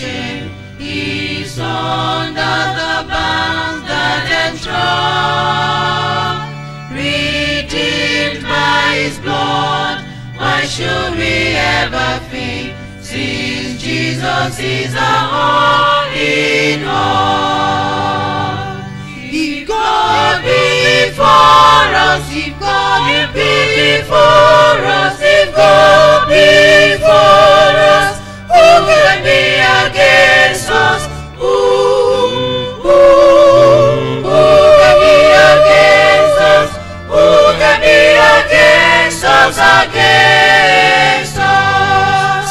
shame. He's under the bands that enthrall. Redeemed by his blood, why should we ever think? Since Jesus is our all in all. If God be for us, if God be for us, if God be for us, who can be against us? Who can be against us? Who can be against us? Against us?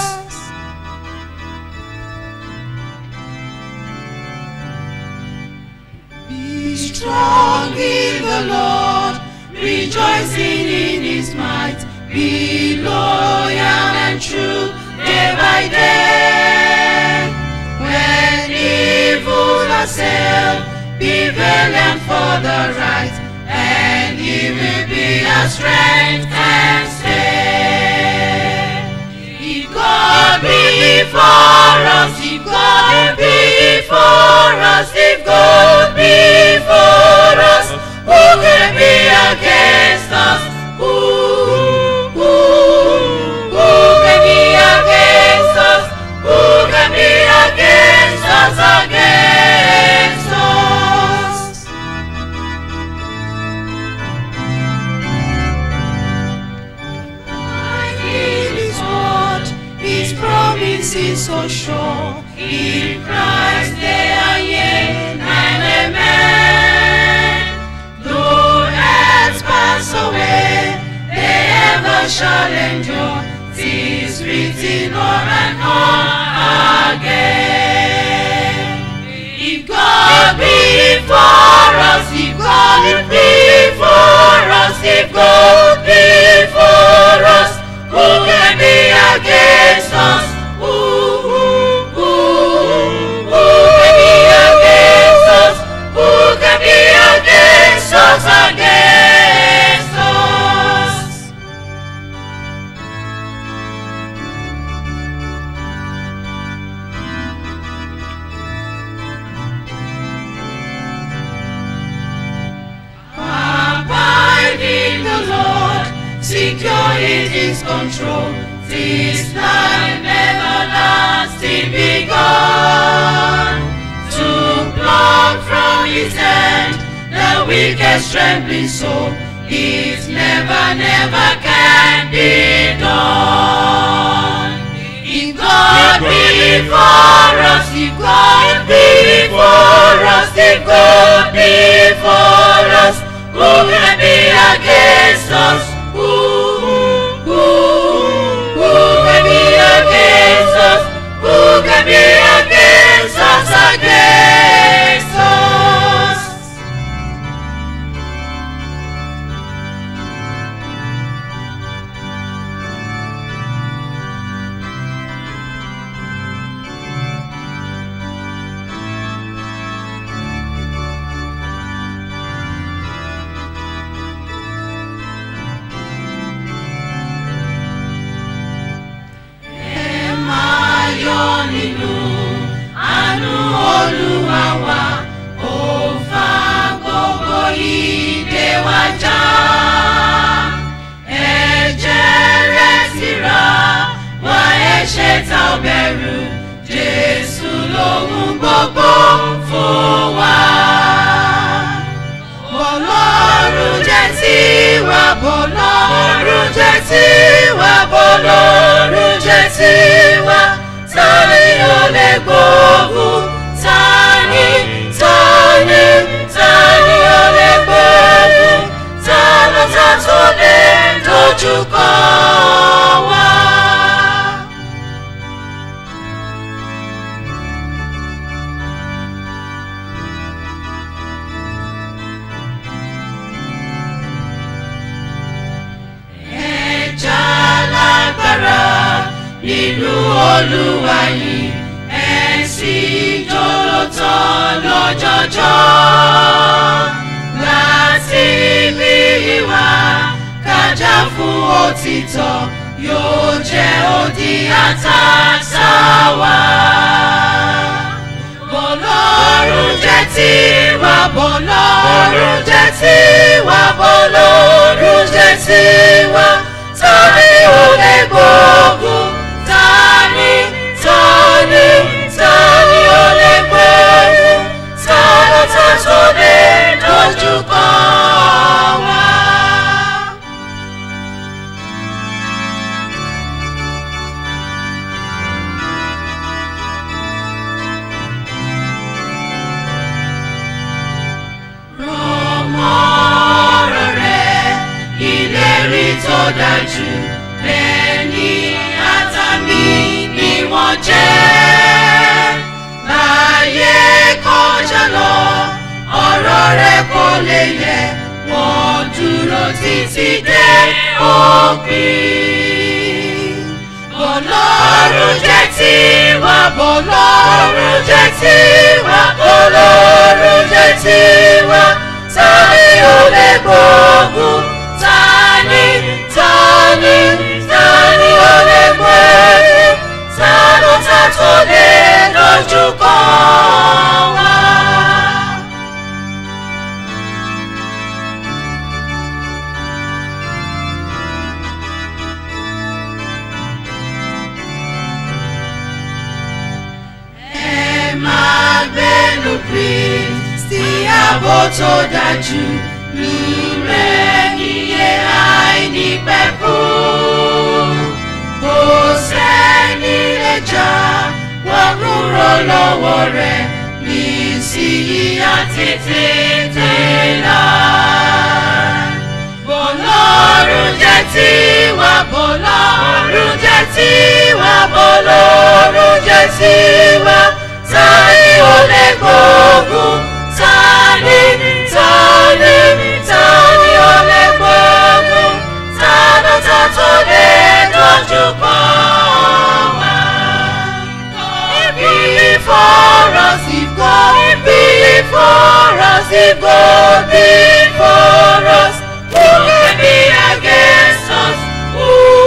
Be strong in the Lord, rejoicing in his might. Be loyal and true day by day. When evil assail, be valiant for the right, and he will be our strength and stay. If God be for us, if God be for us, if God be for us, who can be against us? Who can be against us? Who can be against us? Against us? In his word, his promise is so sure. In Christ they are yea and amen. Though earth pass away, they ever shall endure. 'Tis written o'er and o'er again. If God be for us, if God be for us, if God be for us, who can be against us? Who can be against us? Who can be against us? Against us? Abide in the Lord, secure in his control. This time everlasting begun, to pluck from his hand the weakest trembling soul. It never, never can be done. If God be for us, if God be for us, if God be for us, who can be against us? Who can be against us? Who can be against us? Against us? Nínú àánú Olúwa wa, ó fà gbogbo ìdè wa já. Ẹ̀jẹ̀ rẹ̀ ti rà wá ẹ̀ṣẹ̀ tá ò bẹ̀rù. Jésù lóhun gbogbo fún wa. Bọ́lọ́run jẹ́ tiwa, Bọ́lọ́run jẹ́ tiwa, Bọ́lọ́run jẹ́ tiwa. Tani ó lè gbógun? Tani ó lè gbógun? Ta tó lè dojúkọ wá? Ẹja lágbára nínú Olúwa yìí, ẹ̀sìn jòlótọ́ lọ́jọ́jọ́. Láti bí ìwà kájà fún òtítọ́, yóò jẹ́ odi àtàsà wa. Bọ́lọ́run jẹ́ tiwa, Bọ́lọ́run jẹ́ tiwa, Bọ́lọ́run jẹ́ tiwa. Ta ni ó lè gbógun? Ta ni ó lè gbógun? Ta ló tó lè dojú kọ wá? Tó dájú bẹ́ẹ̀ ni àtàmì ni wọ́n jẹ́. Láyé kọjá lọ ọ̀rọ̀ rẹ̀ kò lè yẹ, wọ́n dúró títí dé òpin. Bọ́lọ́run jẹ́ tiwa, Bọ́lọ́run jẹ́ tiwa, Bọ́lọ́run jẹ́ tiwa. Ta ni ó lè gbógun? Ta ni ó lè gbógun? Ta ló tó lè dojú kọ wá? Ẹ máa gbénu Kristi ààbò tó dájú lúrẹ́ níye àìnípẹ̀kun. Kò sẹ́ni lè jà wá kúrò lọ́wọ́ rẹ̀ nísìnyí àti títí láé. Bọ́lọ́run jẹ́ tiwa, Bọ́lọ́run jẹ́ tiwa, Bọ́lọ́run jẹ́ tiwa. Ta ni ó lè gbógun? Ta ni ó lè gbógun? Ta ló tó lè dojú kọ wá? Before us, if God before us, if God before us, who can be against us? Who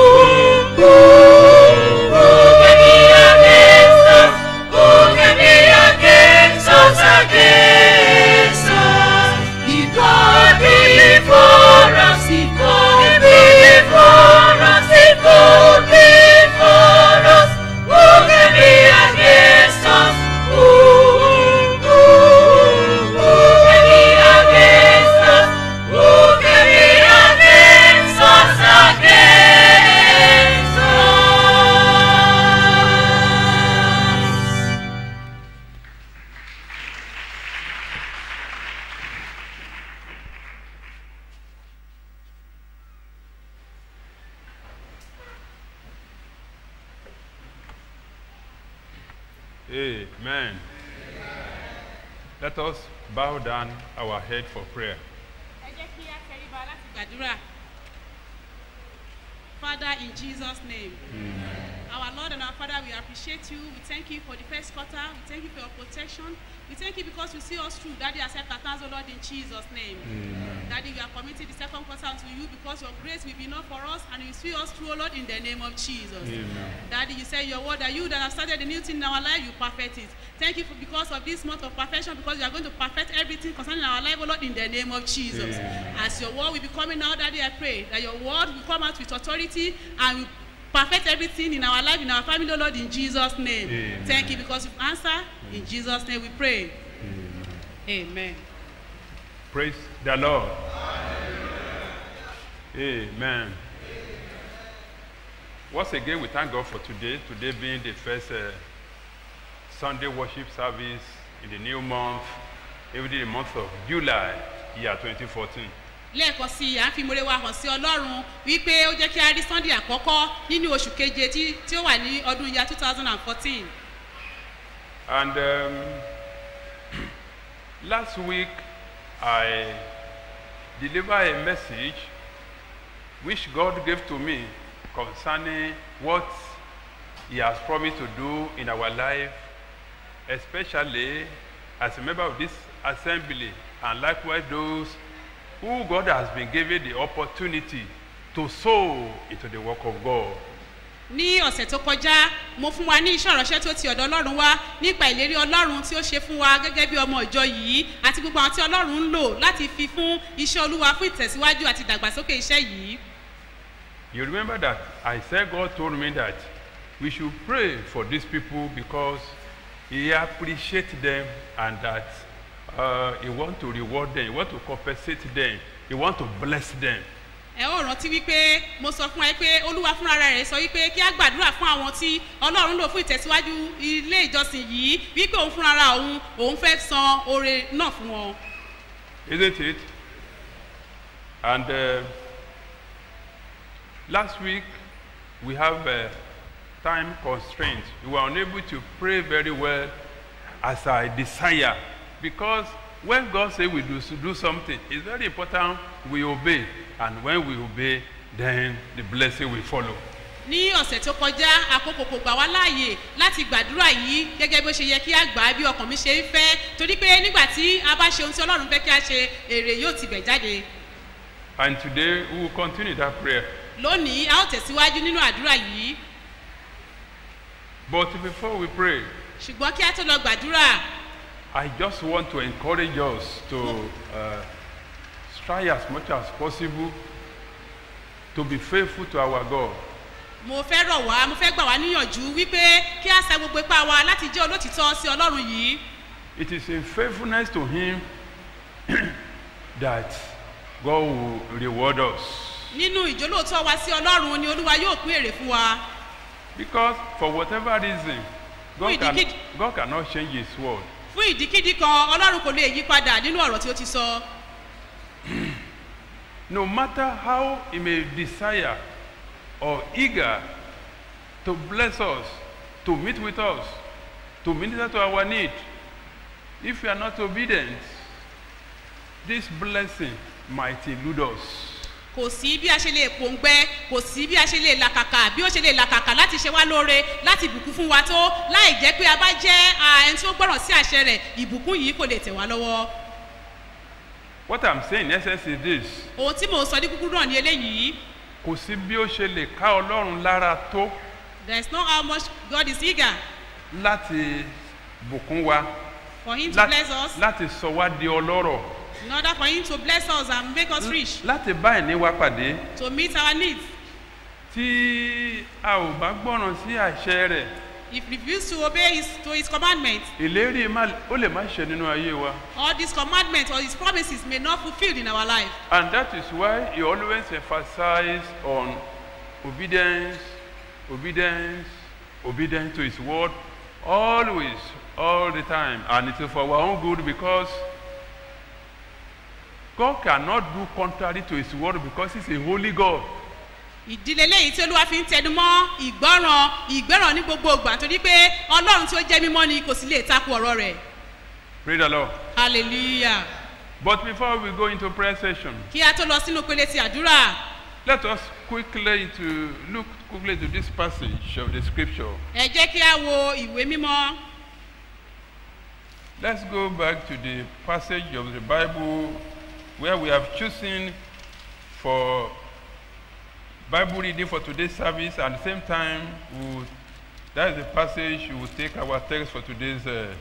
can be against us? Who can be against us? Against us? If God before us, if God before us, if God before us, who can be against us? Who can be against us? Who can be against us? Against us? Amen. Let us bow down our head for prayer. Father, in Jesus' name. Our Lord and our Father, we appreciate you. We thank you for the first quarter. We thank you for your protection. We thank you because you see us through. Daddy, accept our thanks, O Lord, in Jesus' name. Daddy, we are committing the second quarter unto you because your grace will be enough for us and you see us through, O Lord, in the name of Jesus. Daddy, you say your word that you that have started a new thing in our life, you perfect it. Thank you for because of this month of perfection, because you are going to perfect everything concerning our life, O Lord, in the name of Jesus. As your word will be coming out, Daddy, I pray that your word will come out with authority and will perfect everything in our life, in our family, O Lord, in Jesus' name. Thank you because you've answered. In Jesus' name we pray. Amen. Praise the Lord. Amen. Once again, we thank God for today. Today being the first Sunday worship service in the new month, even the month of July, year 2014. Lẹ́ẹ̀kan sí à ń fi ìmoore wa hàn sí Ọlọ́run wípé ó jẹ́ kí a rí Sunday àkọ́kọ́ nínú oṣù keje tí ó wà ní ọdún year 2014. And last week I delivered a message which God gave to me concerning what He has promised to do in our life, especially as a member of this assembly, and likewise those who God has been given the opportunity to sow into the work of God. Ní ọ̀sẹ̀ tó kọjá mo fún wa ní iṣẹ́ ìránṣẹ́ tó ti ọ̀dọ̀ Ọlọ́run wá nípa ìlérí Ọlọ́run tí ó ṣe fún wa gẹ́gẹ́ bí ọmọ ìjọ yìí àti gbogbo àwọn tí Ọlọ́run ń lò láti fi fún iṣẹ́ Olúwa fún ìtẹ̀síwájú àti ìdàgbàsókè iṣẹ́ yìí. You remember that I said God told me that we should pray for these people because He appreciates them and that He wants to reward them, He wants to compensate them, He wants to bless them. Ẹ ó rántí wípé mo sọ fún ẹ pé Olúwa fúnra rẹ̀ sọ wípé kí á gbàdúrà fún àwọn tí Ọlọ́run lò fún ìtẹ̀síwájú ilé ìjọsìn yìí wípé òun fúnra ra òun fẹ́ san oore náà fún wọn. Isn't it? And last week we have time constraints. We were unable to pray very well as I desire because when God says we do something, it's very important we obey. And when we obey, then the blessing will follow. Ní ọ̀sẹ̀ tó kọjá àkókò kò gbà wá láàyè láti gbàdúrà yìí gẹ́gẹ́ bó ṣe yẹ kí á gbà á bí ọkàn mi ṣe ń fẹ́ torí pé nígbà tí a bá ṣe ohun tí Ọlọ́run fẹ́ kí a ṣe èrè yóò ti bẹ̀ jáde. And today we will continue that prayer. Lónìí a ó tẹ̀síwájú nínú àdúrà yìí. But before we pray, ṣùgbọ́n kí a tó lọ gbàdúrà. I just want to encourage us to try as much as possible to be faithful to our God. Mo fẹ́ rọ̀ wá, mo fẹ́ gbà wá níyànjú wípé kí a sa gbogbo ipá wa láti jẹ́ olótìtọ́ sí Ọlọ́run yìí. It is in faithfulness to Him that God will reward us. Nínú ìjólóòtọ́ wa sí Ọlọ́run ni Olúwa yóò pín èrè fún wa. Because for whatever reason, God cannot change His word. Fún ìdíkídí kan Ọlọ́run kò lè yí padà nínú ọ̀rọ̀ tí ó ti sọ. No matter how He may desire or eager to bless us, to meet with us, to minister to our need, if we are not obedient, this blessing might elude us. Kò sí bí a ṣe lè pòǹgbẹ, kò sí bí a ṣe lè làkàkà, bí ó ṣe lè làkàkà láti ṣe wá lóore, láti bùkún fún wa tó, láì jẹ́ pé a bá jẹ́ ẹni tí ó gbọ́ràn sí àṣẹ rẹ̀, ìbùkún yìí kò lè tẹ̀ wá lọ́wọ́. What I'm saying in essence is this. Ohun tí mo sọ ní kúkúrú náà ni eléyìí. Kò sí bí ó ṣe lè ká Ọlọ́run lára tó. There is not how much God is eager. Láti bùkún wa. For Him to bless us. Láti sọ wá di ọlọ́rọ̀. In order for Him to bless us and make us rich. Láti bá ẹni wa pàdé. To meet our needs. Tí a ò bá gbọ́ràn sí àṣẹ rẹ̀. If we refuse to obey his commandments. Ìlérí ó lè má ṣe nínú ayé wa. All these commandments or His promises may not fulfilled in our life. And that is why He always emphasizes on obedience, obedience, obedience to His word, always, all the time. And it is for our own good because God cannot do contrary to His word because He's a holy God. Ìdílé lẹ́yìn tí Olúwa fi ń tẹnu mọ́ ìgbọ́ràn ní gbogbo ìgbà torí pé Ọlọ́run tí ó jẹ́ mímọ́ ni kò sì lè takò ọ̀rọ̀ rẹ̀. Praise the Lord. Hallelujah. But before we go into prayer session, kí a tó lọ sínú pele ti àdúrà. Let us look quickly to this passage of the scripture. Ẹ jẹ́ kí a wo ìwé mímọ́. Let's go back to the passage of the Bible where we have chosen for Bible reading for today's service. At the same time, that is the passage we will take our text for today's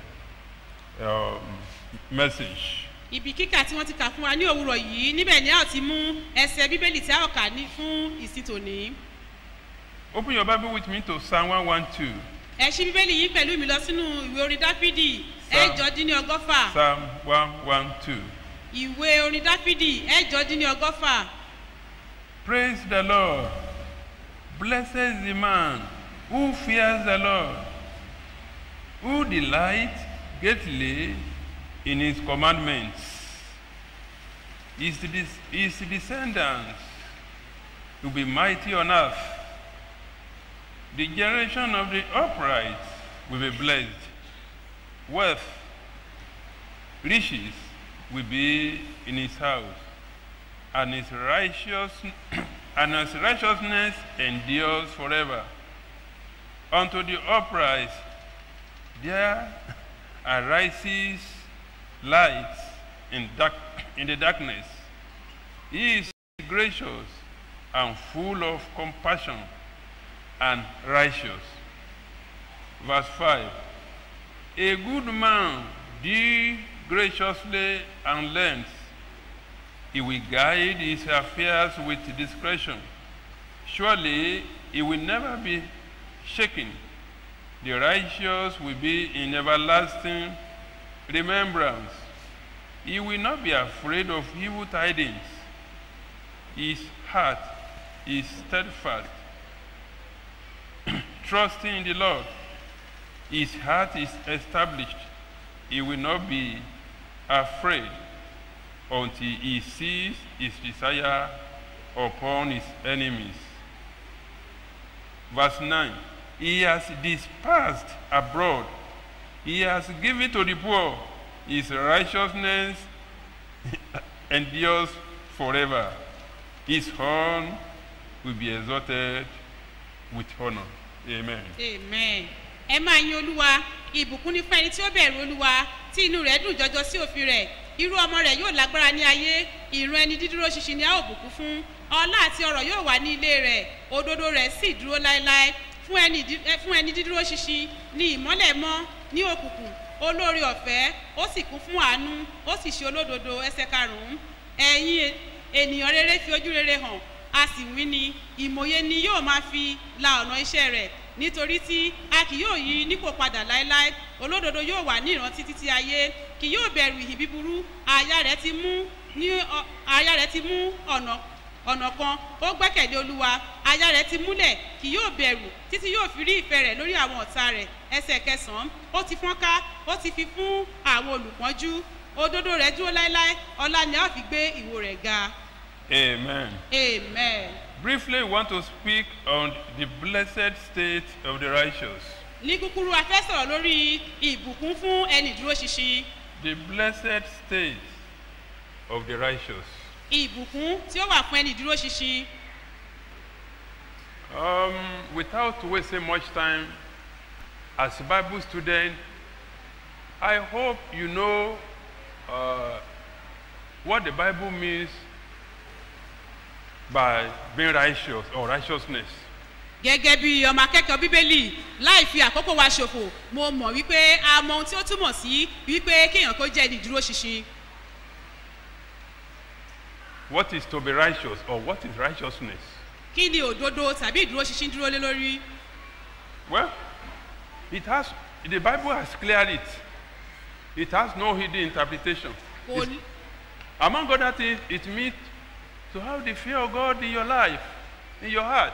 message. Ibi kíkà tí wọ́n ti kà fún wa ní òwúrọ̀ yìí níbẹ̀ ni a ó ti mú ẹsẹ̀ Bíbélì tí a ó kà ní fún ìsìn tòní. Open your Bible with me to Psalm 112. Ẹ ṣí Bíbélì yìí pẹ̀lú mi lọ sínú ìwé orin Dáfídì ẹ̀jọ-dín-ní-ọgọ́fà. Psalm 112. Ìwé orin Dáfídì ẹ̀jọ-dín-ní-ọgọ́fà. Praise the Lord. Blessed is the man who fears the Lord, who delights greatly in His commandments. His descendants will be mighty on earth. The generation of the upright will be blessed. Wealth, riches will be in his house, and his righteousness endures forever. Unto the upright there arises light in the darkness. He is gracious and full of compassion and righteous. Verse 5. A good man deal graciously and lends. He will guide his affairs with discretion. Surely he will never be shaken. The righteous will be in everlasting remembrance. He will not be afraid of evil tidings. His heart is steadfast, trusting in the Lord. His heart is established. He will not be afraid until he sees his desire upon his enemies. Verse 9. He has dispersed abroad. He has given to the poor. His righteousness endures forever. His horn will be exalted with honor. Amen. Amen. Ẹ máa yin Olúwa, ìbùkún ní fún ẹni tí ó bẹ̀rù Olúwa, tí inú rẹ̀ dùn jọjọ sí òfin rẹ̀. Irú ọmọ rẹ̀ yóò lágbára ní ayé, ìran ẹni dídúró ṣinṣin ni a ó bùkún fún. Ọlá àti ọrọ̀ yóò wà ní ilé rẹ̀, òdodo rẹ̀ sì dúró láéláé. Fún ẹni dídúró ṣinṣin ni ìmọ́lẹ̀ mọ́ ní òkùnkùn, olóore ọ̀fẹ́, ó sì kún fún àánú, ó sì ṣe olódodo. Ẹsẹ̀ 5. Ẹ̀yin ènìyàn rere fi ojú rere hàn, a sì wí ni, ìmòye ni yóò máa fi la ọ̀nà iṣẹ́ rẹ̀. Nítorí tí a kì yóò yí nípò padà láéláé, olódodo yóò wà ní ìrántí títí ayé, kì yóò bẹ̀rù ìhìn búburú. Àyà rẹ̀ ti mú ọ̀nà kan, ó gbẹ́kẹ̀lé Olúwa. Àyà rẹ̀ ti múlẹ̀, kì yóò bẹ̀rù títí yóò fi rí ìfẹ́ rẹ̀ lórí àwọn ọ̀tá rẹ̀. Ẹsẹ̀ 9. Ó ti fọ́nká, ó ti fi fún àwọn olùpọ́njú. Òdodo rẹ̀ dúró láéláé, ọlá ni a fi gbé ìwo rẹ̀ ga. Amen. Amen. Briefly, we want to speak on the blessed state of the righteous. Ní kúkúrú, a fẹ́ sọ̀rọ̀ lórí ìbùkún fún ẹni dúró ṣinṣin. The blessed state of the righteous. Ìbùkún tí ó wà fún ẹni dúró ṣinṣin. Without wasting much time, as a Bible student, I hope you know what the Bible means by being righteous or righteousness. Gẹ́gẹ́ bí ọmọ akẹ́kọ̀ọ́ Bíbélì, láì fi àkókò wa ṣòfò, mo mọ̀ wípé a mọ ohun tí ó túmọ̀ sí wípé kéèyàn kó jẹ́ ẹni dúró ṣinṣin. What is to be righteous, or what is righteousness? Kí ni òdodo tàbí ìdúró ṣinṣin dúró lé lórí? Well, the Bible has cleared it. It has no hidden interpretation. Among other things, it means to have the fear of God in your life, in your heart.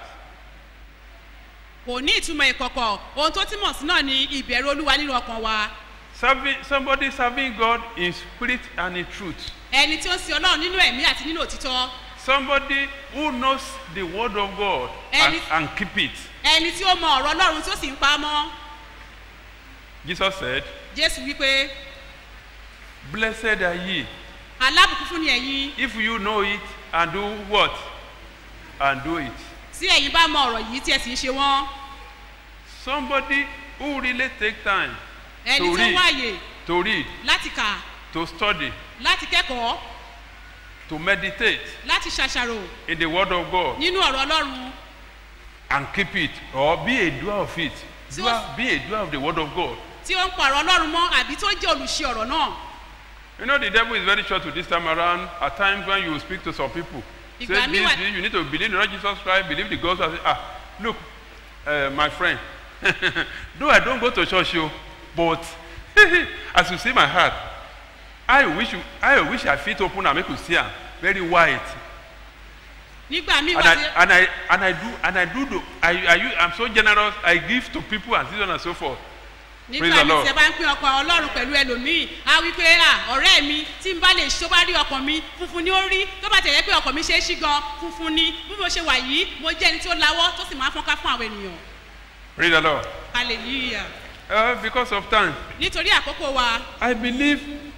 Kò ní ìtumọ̀ ìkọ̀kọ̀, ohun tó túmọ̀ sí náà ni ìbẹ̀rù Olúwa nínú ọkàn wa. Somebody serving God in spirit and in truth. Ẹni tí ó sin Ọlọ́run nínú ẹ̀mí àti nínú òtítọ́. Somebody who knows the word of God and keep it. Ẹni tí ó mọ ọ̀rọ̀ Ọlọ́run tí ó sì ń pa á mọ́. Jesus said, Jésù wípé, blessed are ye. Alábùkún fún ni ẹ̀yin. If you know it and do what? And do it. Tí ẹ̀yin bá mọ ọ̀rọ̀ yìí tí ẹ sì ń ṣe wọ́n. Somebody who really take time ẹni tí ó wáyè to read, láti kà, to study, láti kẹ́kọ̀ọ́, to meditate láti ṣàṣàrò in the word of God nínú ọ̀rọ̀ Ọlọ́run. And keep it, or be a doer of it. Be a doer of the word of God. Tí ó ń pa ọ̀rọ̀ Ọlọ́run mọ́ àbí tó jẹ́ olùṣe ọ̀rọ̀ náà. You know, the devil is very short to this time around. At times when you speak to some people, say this, you need to believe in Lord Jesus Christ, believe the gospel. Say, look, my friend, though I don't go to church, but as you see my heart, I wish I fit open and make you see very white. I'm so generous. I give to people and so on and so forth. Nígbà tí ẹ bá ń pín ọkàn Ọlọ́run pẹ̀lú ẹlòmíì, a wí pé ọ̀rẹ́ mi tí n bá lè ṣó bá rí ọkàn mi funfun ni ó rí, tó bá tẹ̀yẹ pé ọkàn mi ṣe é ṣí gan funfun ni, bí mo ṣe wà yìí mo jẹ́ ẹni tí ó lawọ́ tó sì máa fọ́nká fún àwọn ènìyàn. Praise the Lord. Hallelujah. Because of time. Nítorí àkókò wa. I believe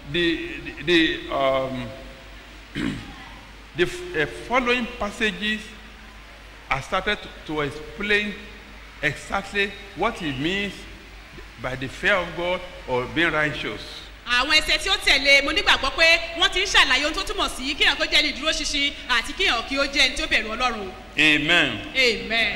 the following passages are started to explain exactly what it means by the fear of God or being righteous. àwọn ẹsẹ̀ tí ó tẹ̀lé mo nígbàgbọ́ pé wọ́n ti ń ṣàlàyé ohun tó túmọ̀ sí kíyàn kó jẹ́ ní ìdúró ṣinṣin àti kíyàn kí ó jẹ́ ẹni tí ó bẹ̀rù ọlọ́run. Amen. Amen.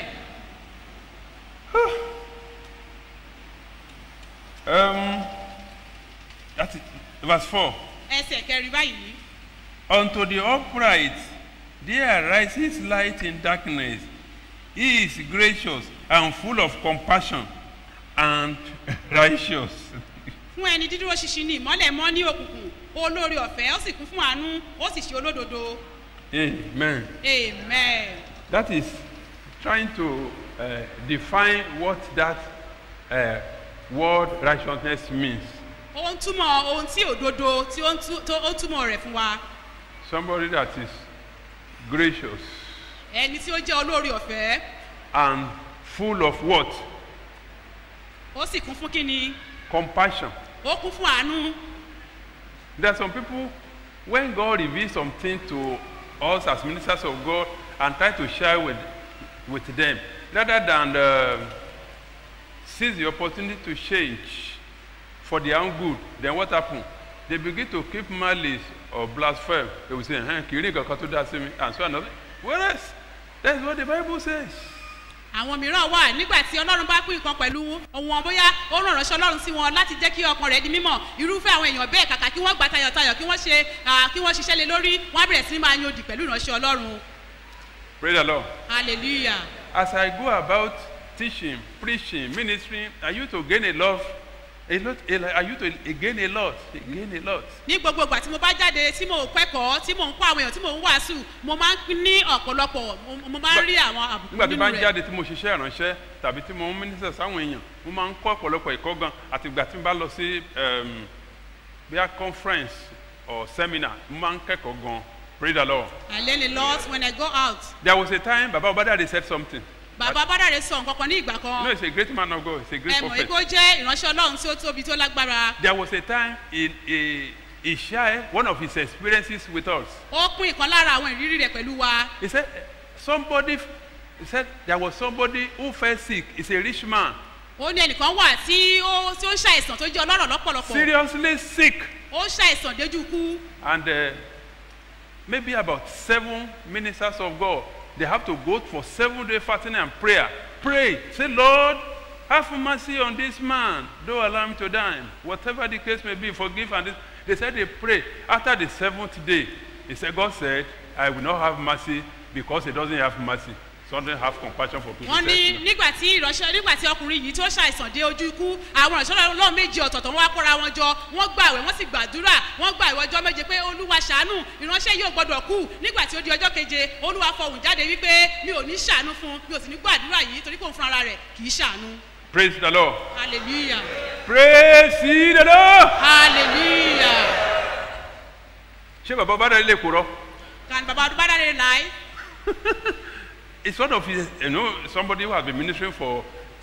That's it. Verse 4. ẹsẹ̀ kẹrin báyìí. Unto the upright there arises light in darkness. He is gracious and full of compassion and righteous. fún ẹni dídúró ṣinṣin ní ìmọ́lẹ̀ mọ́ ní òkùnkùn olórí ọ̀fẹ́ ó sì kún fún àánú ó sì ṣe olódodo. Amen. Amen. That is trying to define what that word righteousness means. ó ń túmọ̀ ohun tí òdodo tí ó ń túmọ̀ rẹ̀ fún wa. Somebody that is gracious ẹni tí ó jẹ́ olórí ọ̀fẹ́. and full of what? ó sì kún fún kíni. Compassion. ó kún fún àánú. There are some people, when God reveals something to us as ministers of God and try to share with them, rather than seize the opportunity to change for their own good, then what happens? They begin to keep malice or blaspheme. They will say, kiri kankan tó dá sí mi, and so on. Whereas, that's what the Bible says. àwọn mìíràn wà nígbà tí ọlọ́run bá pín nǹkan pẹ̀lú ohun bóyá ó ràn ránṣẹ́ ọlọ́run sí wọn láti jẹ́ kí ọkàn rẹ̀ di mímọ̀ irúfẹ́ àwọn èèyàn bẹ́ẹ̀ kàkà kí wọ́n gbà tayọ̀tayọ̀ kí wọ́n ṣiṣẹ́ lé lórí wọ́n á bẹ̀rẹ̀ sí ní máa yan òdì pẹ̀lú ìránṣẹ́ ọlọ́run. Praise the Lord. Hallelujah. As I go about teaching, preaching, ministering, are you to gain a lot? Are you to gain a lot? Gain a lot. ní gbogbo ìgbà tí mo bá jáde tí mo kẹ́kọ̀ọ́ tí mo ń kọ́ àwọn èèyàn tí mo ń wàásù mo máa ń ní ọ̀pọ̀lọpọ̀ mo máa ń rí àwọn àbùkù nígbà tí nínú bá ń rẹ̀. jáde tí mo ṣiṣẹ́ ìránṣẹ́ tàbí tí mo ń mínísẹ̀ sáwọn èèyàn mo máa ń kọ́ ọ̀pọ̀lọpọ̀ ẹ̀kọ́ gan àti ìgbà tí mo bá lọ sí bíi conference or seminar mo máa ń kẹ́kọ̀ọ́ gan. Praise the Lord. I learn a lot when I go out. There was a time Baba Obadare said something. bàbá bádàrẹ sọ nǹkan kan ní ìgbà kan. No, he's a great man of God. He's a great ẹ mọ̀ prophet. ikú jẹ́ ìránṣẹ́ ọlọ́run tí ó tóbi tó lágbára. There was a time he shared one of his experiences with us. ó pín ìkan lára àwọn ìrírí rẹ̀ pẹ̀lú wa. He said there was somebody who fell sick. He's a rich man. ó ní ẹnìkan wà tí ó ń ṣàìsàn tó jẹ́ ọlọ́rọ̀ lọ́pọ̀lọpọ̀. Seriously sick. ó ṣàìsàn déjú kú. And maybe about 7 ministers of God, they have to go for 7-day fasting and prayer. Pray. Say, Lord, have mercy on this man. Don't allow him to die. Whatever the case may be, forgive. And they said they pray. After the 7th day, God said, I will not have mercy because he doesn't have mercy. So don't have compassion for people. wọ́n ní nígbà tí ọkùnrin yìí tó ṣàìsàn dé ojú ikú àwọn ìránṣẹ́ ọlọ́run méjì ọ̀tọ̀ọ̀tọ̀ wọ́n wá kóra wọn jọ wọ́n gbààwẹ̀ wọ́n sì gbàdúrà wọ́n gbà ìwọ ọjọ́ méje pé olúwa ṣàánú ìránṣẹ́ yóò gbọ́dọ̀ kú nígbà tí ó di ọjọ́ keje olúwa fọhùn jáde wípé mi ò ní ṣàánú fún mi ò sì ní gbàdúrà yìí torí kò ń fún ara rẹ̀ kì í ṣàánú. Praise the Lord. Hallelujah. Praise the Lord. Hallelujah. Ṣé bàbá bá dá ilé kúrọ́? Can Baba Bádàrẹ lie? It's one of his, somebody who has been ministering for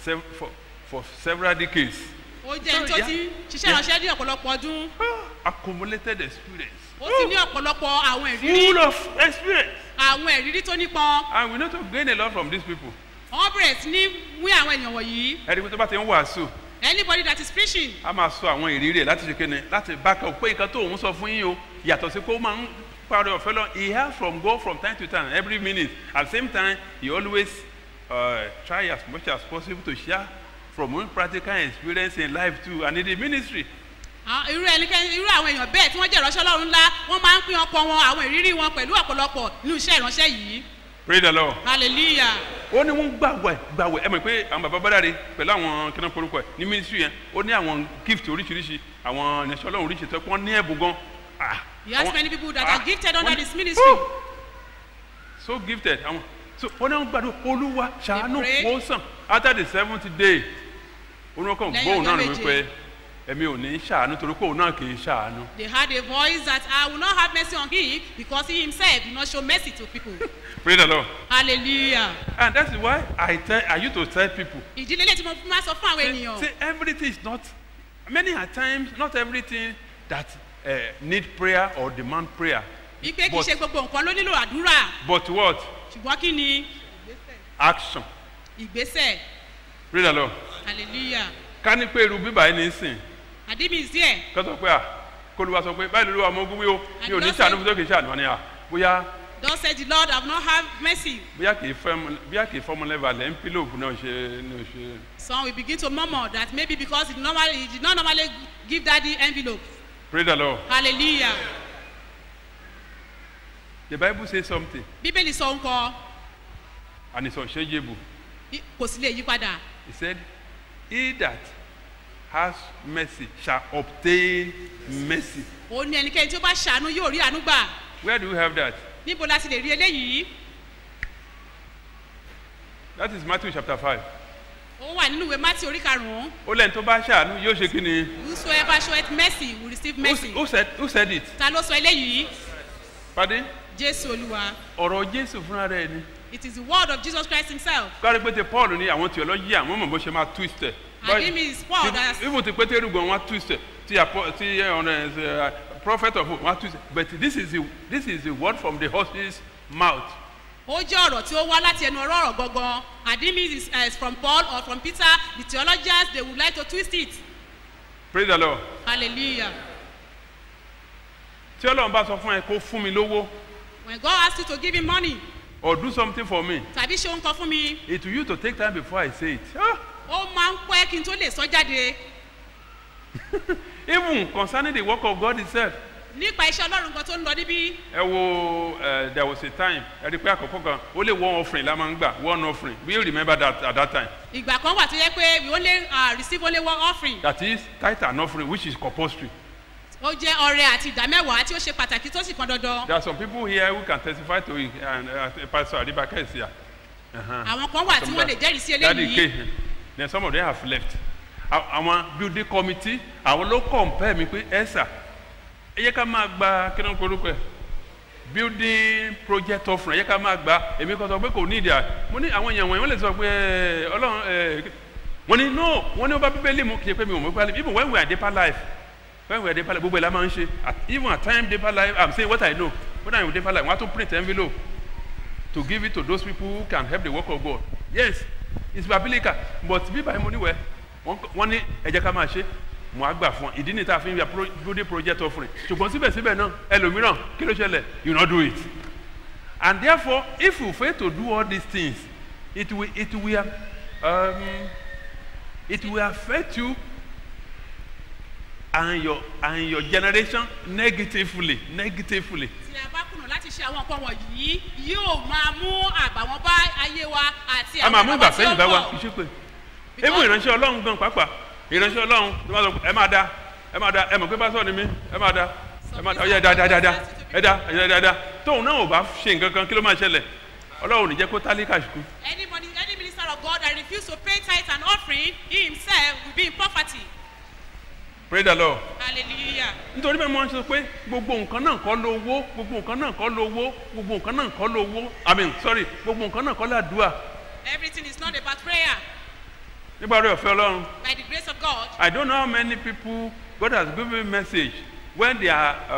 several decades. ó jẹ́ tó ti ṣiṣẹ́ ìránṣẹ́ ní ọ̀pọ̀lọpọ̀ ọdún. Accumulated experience. ó ti ní ọ̀pọ̀lọpọ̀ àwọn ìrírí. Full of experience. àwọn ìrírí tó nípọn. And we need to gain a lot from these people. wọ́n bẹ̀rẹ̀ sí ní wí àwọn ènìyàn wọ̀nyí. Ẹni pé tó bá ti ń wàásù. Anybody that is preaching. A máa sọ àwọn ìrírí ẹ̀ láti ṣe kéne láti back up pé nǹkan tó òun sọ fún yín o yàtọ̀ sí kó máa ń parí ọ̀fẹ́ lọ. He hears from God from time to time every minute. At the same time he always try as much as possible to share from own practical experience in life too and in the ministry. irú àwọn èèyàn bẹ́ẹ̀ tí wọ́n jẹ́ ìránṣẹ́ ọlọ́run ńlá wọ́n máa ń pín ọkọ wọn àwọn ìrírí wọn pẹ̀lú ọ̀pọ̀lọpọ̀ nínú iṣẹ́ ìránṣẹ́ yìí. Praise the Lord. Hallelujah. Ó ní wọ́n gbàwẹ̀ ẹ mọ̀ pé àwọn bàbá Bádàrẹ pẹ̀lú àwọn kíná korúkọ ẹ̀ ní ministry yẹn ó ní àwọn gift oríṣiríṣi àwọn ìránṣẹ́ ọlọ́run oríṣiríṣi tó wọ́n ní ẹ̀bùn gan. He has many people that are gifted under this ministry. So gifted. So wọ́n ní wọ́n gbàdúrà olúwa ṣàánú wọ́n sàn after the 7th day olùkọ́ gbóhùn náà ní pé èmi ò ní ṣàánú torí pé òun náà kì í ṣàánú. They had a voice that I will not have mercy on him because he himself did not show mercy to people. Praise the Lord. Hallelujah. And that's why I used to tell people. ìdílé lè tí mo máa sọ fún àwọn ènìyàn. Say everything is not many at times not everything that need prayer or demand prayer. Ipe kì í ṣe gbogbo nǹkan ló nílò àdúrà. But what? Ṣùgbọ́n kí ni? Action. Ìgbésẹ̀. Praise the Lord. Hallelujah. Ká ní pé irú bíbá yìí ní sìn. Adimi is there. Kọ́ sọ pé kó Olúwa sọ pé báyìí lóluwà ọmọ ogun wí o mi ò ní ṣàánú fún tó kì í ṣàánú wọn ni à bóyá Thus said the Lord, I have not have mercy. bóyá kì í fọmọ lẹ́bàá lẹ́ ń pílòpù náà ṣe. Some will begin to murmur that maybe because he did not normally give daddy envelope. Praise the Lord. Hallelujah. The Bible says something Bíbélì sọ nǹkan, and it's unchangeable. kò sì lè yí padà. He said, he that has mercy shall obtain mercy. Ó ní ẹnikẹ́ni tí ó bá ṣàánú yóò rí àánú gbà. Where do we have that? Níbo la ti lè rí eléyìí? That is Matthew chapter 5. Ó wà nínú ìwé Mátì orí karùn-ún. Ó lẹ́ni tó bá ṣàánú yóò ṣe kí ni? Whosoever showeth mercy will receive mercy. Who said it? Ta ló sọ eléyìí? Pardon? Jésù Olúwa. Ọ̀rọ̀ Jésù fúnra rẹ̀ ni. It is the word of Jesus Christ himself. Kárí pété Paul ní àwọn theology àwọn mọ̀ bó ṣe máa twist ẹ̀. And him is Paul that Even ti Pétérù gan wọn twist ẹ̀ ti ọ̀nà prophet of wọn twist ẹ̀. But this is the word from the horse's mouth. ó jẹ́ ọ̀rọ̀ tí ó wá láti ẹnu ọ̀rọ̀ gangan. And him is from Paul or from Peter. The theologians, they would like to twist it. Praise the Lord. Hallelujah. Tí Ọlọ́run bá sọ fún ẹ kó fún mi lówó When God asks you to give him money, or do something for me, tàbí ṣe nǹkan fún mi, it will you to take time before I say it. Ah! ó máa ń pẹ́ kí n tó lè sọ jáde. Even concerning the work of God itself. Nípa iṣẹ́ Ọlọ́run kan tó ń lọ níbí. Ẹ wo there was a time ẹ rí pé àkọ́kọ́ kan ó lè one offering la máa ń gbà one offering we remember that at that time. Ìgbà kan wà tó yẹ pé we only receive only one offering. That is tithe and offering which is compulsory. Ó jẹ́ ọrẹ àti ìdámẹ́wàá tí ó ṣe pàtàkì tó sì pọn dandan. There are some people here who can testify to it and Pastor Adibake is here. Àwọn kan wà tí wọ́n lè jẹ́rìí sí Daddy eléyìí. K then some of them have left. Àwọn building committee àwọn ló compare mi pé ẹ sà ẹ yẹ ká máa gba kí ló ń korúkọ ẹ building project offering ẹ yẹ ká máa gba èmi kan sọ pé kò ní ìdí à mo ní àwọn èèyàn wọ̀nyí wọ́n lè sọ pé Ọlọ́run wọ́n ní no wọ́n ní ó bá Bíbélì mu kì í pé mi ò mọ̀ pé even when we are deeper life gbogbo ẹ̀ la máa ń ṣe even at time deeper life I'm saying what I know when I'm deeper life wọ́n á tún print envelope to give it to those people who can help the work of God yes it's biblical but bíbá ẹ̀ mo níwẹ̀ wọ́n ní ẹ jẹ́ ká máa ṣe mo á gbà fún ọ ìdí ni tá a fi ń ya building project offering ṣùgbọ́n síbẹ̀síbẹ̀ náà ẹlòmíràn kí ló ṣẹlẹ̀ you no do it and therefore if you fail to do all these things it will affect you and your generation negatively. Tí a bá kùnà láti ṣe àwọn nǹkan wọ̀nyí yóò máa mú àbàwọ́n bá ayé wa àti a máa mú ìgbà tí ó sẹ́yìn bá wa bọ̀. kì í ṣe pé ewu ìránṣẹ́ Ọlọ́run gan pàápàá ìránṣẹ́ Ọlọ́run tó máa sọ ẹ máa da ẹ mọ̀ pé bá sọ̀ ni mí ẹ máa da ọyẹ dáadáa tóun náà ò bá ṣe nǹkan kan kí ló máa ṣẹlẹ̀ Ọlọ́run ò ní jẹ́ kó tálíkà ṣùkú. Any minister of God that refuse to pay tithe and offering, he himself will be in poverty. Praise the Lord. Hallelujah. Nítorí bẹ́ẹ̀ mo ń sọ pé gbogbo nǹkan náà kọ́ lówó gbogbo nǹkan náà kọ́ lówó gbogbo nǹkan náà kọ́ làdúrà. Everything is not about prayer. Nípa oore ọ̀fẹ́ Ọlọ́run. By the grace of God. I don't know how many people God has given me message when they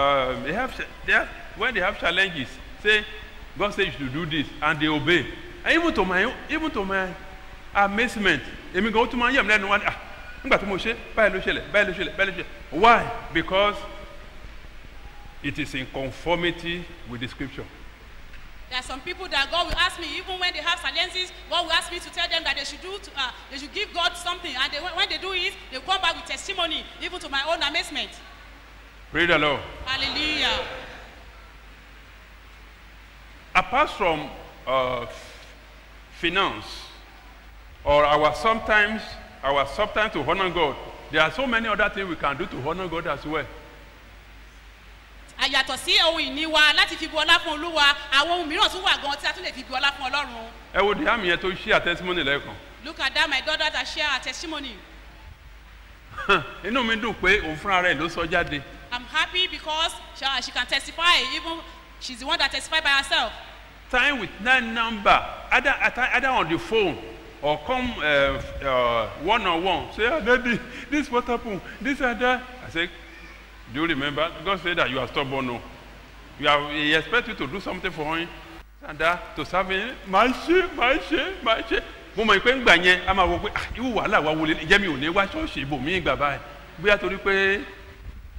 have challenges say God says you should do this and they obey and even to my amazement èmi gan ó tún máa ń yẹ̀ mí lẹ́nu wá ní nígbà tí mo ṣe báyìí ló ṣẹlẹ̀ why because it is in conformity with the scripture. There are some people that God will ask me, even when they have silences, God will ask me to tell them that they should give God something, and when they do it, they come back with testimony, even to my own amazement. Praise the Lord. Hallelujah. Apart from finance or our sometimes to honor God, there are so many other things we can do to honor God as well. Àyàtọ̀ sí ohun ìní wa láti fi bu ọlá fún Olúwa, àwọn ohun mìíràn tún wà gan tí a tún lè fi bu ọlá fún Ọlọ́run. Ẹ wo di àmì yẹn tó share testimony lẹ́ẹ̀kan. Look at that, my daughter that share her testimony. Inú mi dùn pé òun fúnra rẹ̀ ló sọ jáde. I'm happy because she can testify, even she's the one that testified by herself. Time with that number, either on the phone or come one-on-one. Say, Daddy, this what happened, this and that. I say, do you remember? God said that you are stubborn. No. He expects you to do something for him. And that, to serve him. My shame. Mo mọ̀ pé ń gbà yẹn, a máa wọ pé, irú wàhálà wa wọlé, jẹ́ mi ò ní wá ṣọ́ọ̀ṣì ibò mí gbà báyìí. Bóyá torí pé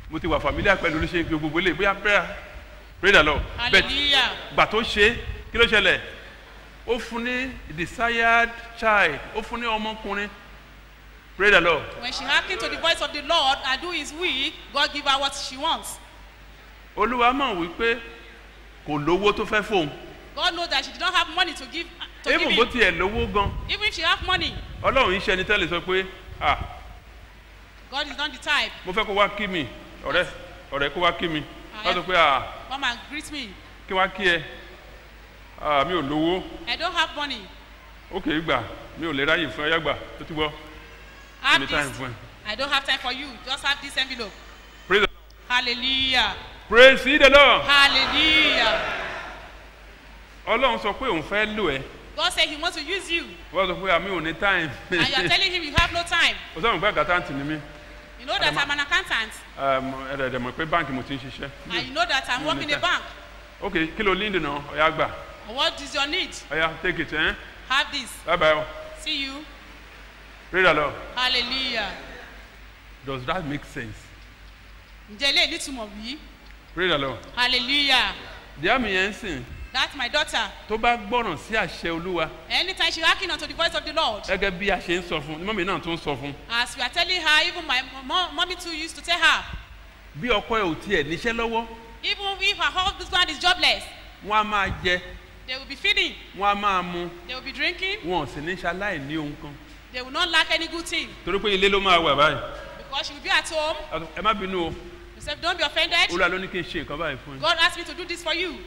mo ti wà familiar pẹ̀lú oríṣi gbogbo ilé bóyá pray the Lord. Hallelujah. Gbà tó ṣe kí ló ṣẹlẹ̀? Ó fún ní desired child, ó fún ní ọmọkùnrin. Pray the Lord. When she hearkened to the voice of the Lord and do his will, God give her what she wants. Olúwa mọ̀ wípé kò lówó tó fẹ́ fóun. God knows that she did not have money to give Even bó him. tiẹ̀ lówó gan. Even if she have money, Ọlọ́run yìí ṣe ẹni tẹ́lẹ̀ sọ pé God is not the type. mo fẹ́ kó wá kí mi ọ̀rẹ́ kó wá kí mi. Wọ́n sọ pé Come and greet me. kí wá kí ẹ mi ò lówó. I don't have money. Okay, gbà mi ò lè ráyè fún ẹyá gbà tó ti gbọ́. Have Any time this. fún ẹ. I don't have time for you. Just have this envelope. Praise the Lord. Hallelujah. Praise the Lord. Hallelujah. Ọlọ́run sọ pé òun fẹ́ lò ẹ́. God said he wants to use you. Wọ́n sọ pé àmì ò ní time. And you are telling him you have no time. O sọ pé àgàtàǹtì ni mí. You know that I'm an accountant. Ẹ̀rẹ̀dẹ̀ mọ̀ pé báńkì mo ti ń ṣiṣẹ́. And you know that I'm working in a bank. Okay, kí ló ní ìdènà ọ̀yá gbà. What is your need? Ọ̀yá take it. Have this. Bye bye. See you. Praise the Lord. Hallelujah. Does that make sense? Ǹjẹ́ ilé ìnítumọ̀ wí? Praise the Lord. Hallelujah. Díẹ̀ mi yẹn ń sìn. That's my daughter. Tó bá gbọ́ràn sí àṣẹ Olúwa. Anytime she hearken unto the voice of the Lord. Gẹ́gẹ́ bí a ṣe ń sọ fún, mọ́mí náà tún ń sọ fún. As we are telling her, even my mommy too used to tell her. Bí ọkọ ẹ̀ ò tiẹ̀ níṣẹ́ lọ́wọ́. Even if her husband is jobless, Wọ́n á máa jẹ, they will be feeding, wọ́n á máa mu, they will be drinking, wọn ò sì ní ṣaláì ní ohun kan. they will not lack any good thing. Torí pé ilé ló máa wà báyìí. Because she will be at home. Ẹ má bínú o, He said, don't be offended. Olúwa ló ní kí n ṣe nǹkan báyìí fún yín. God asked me to do this for you.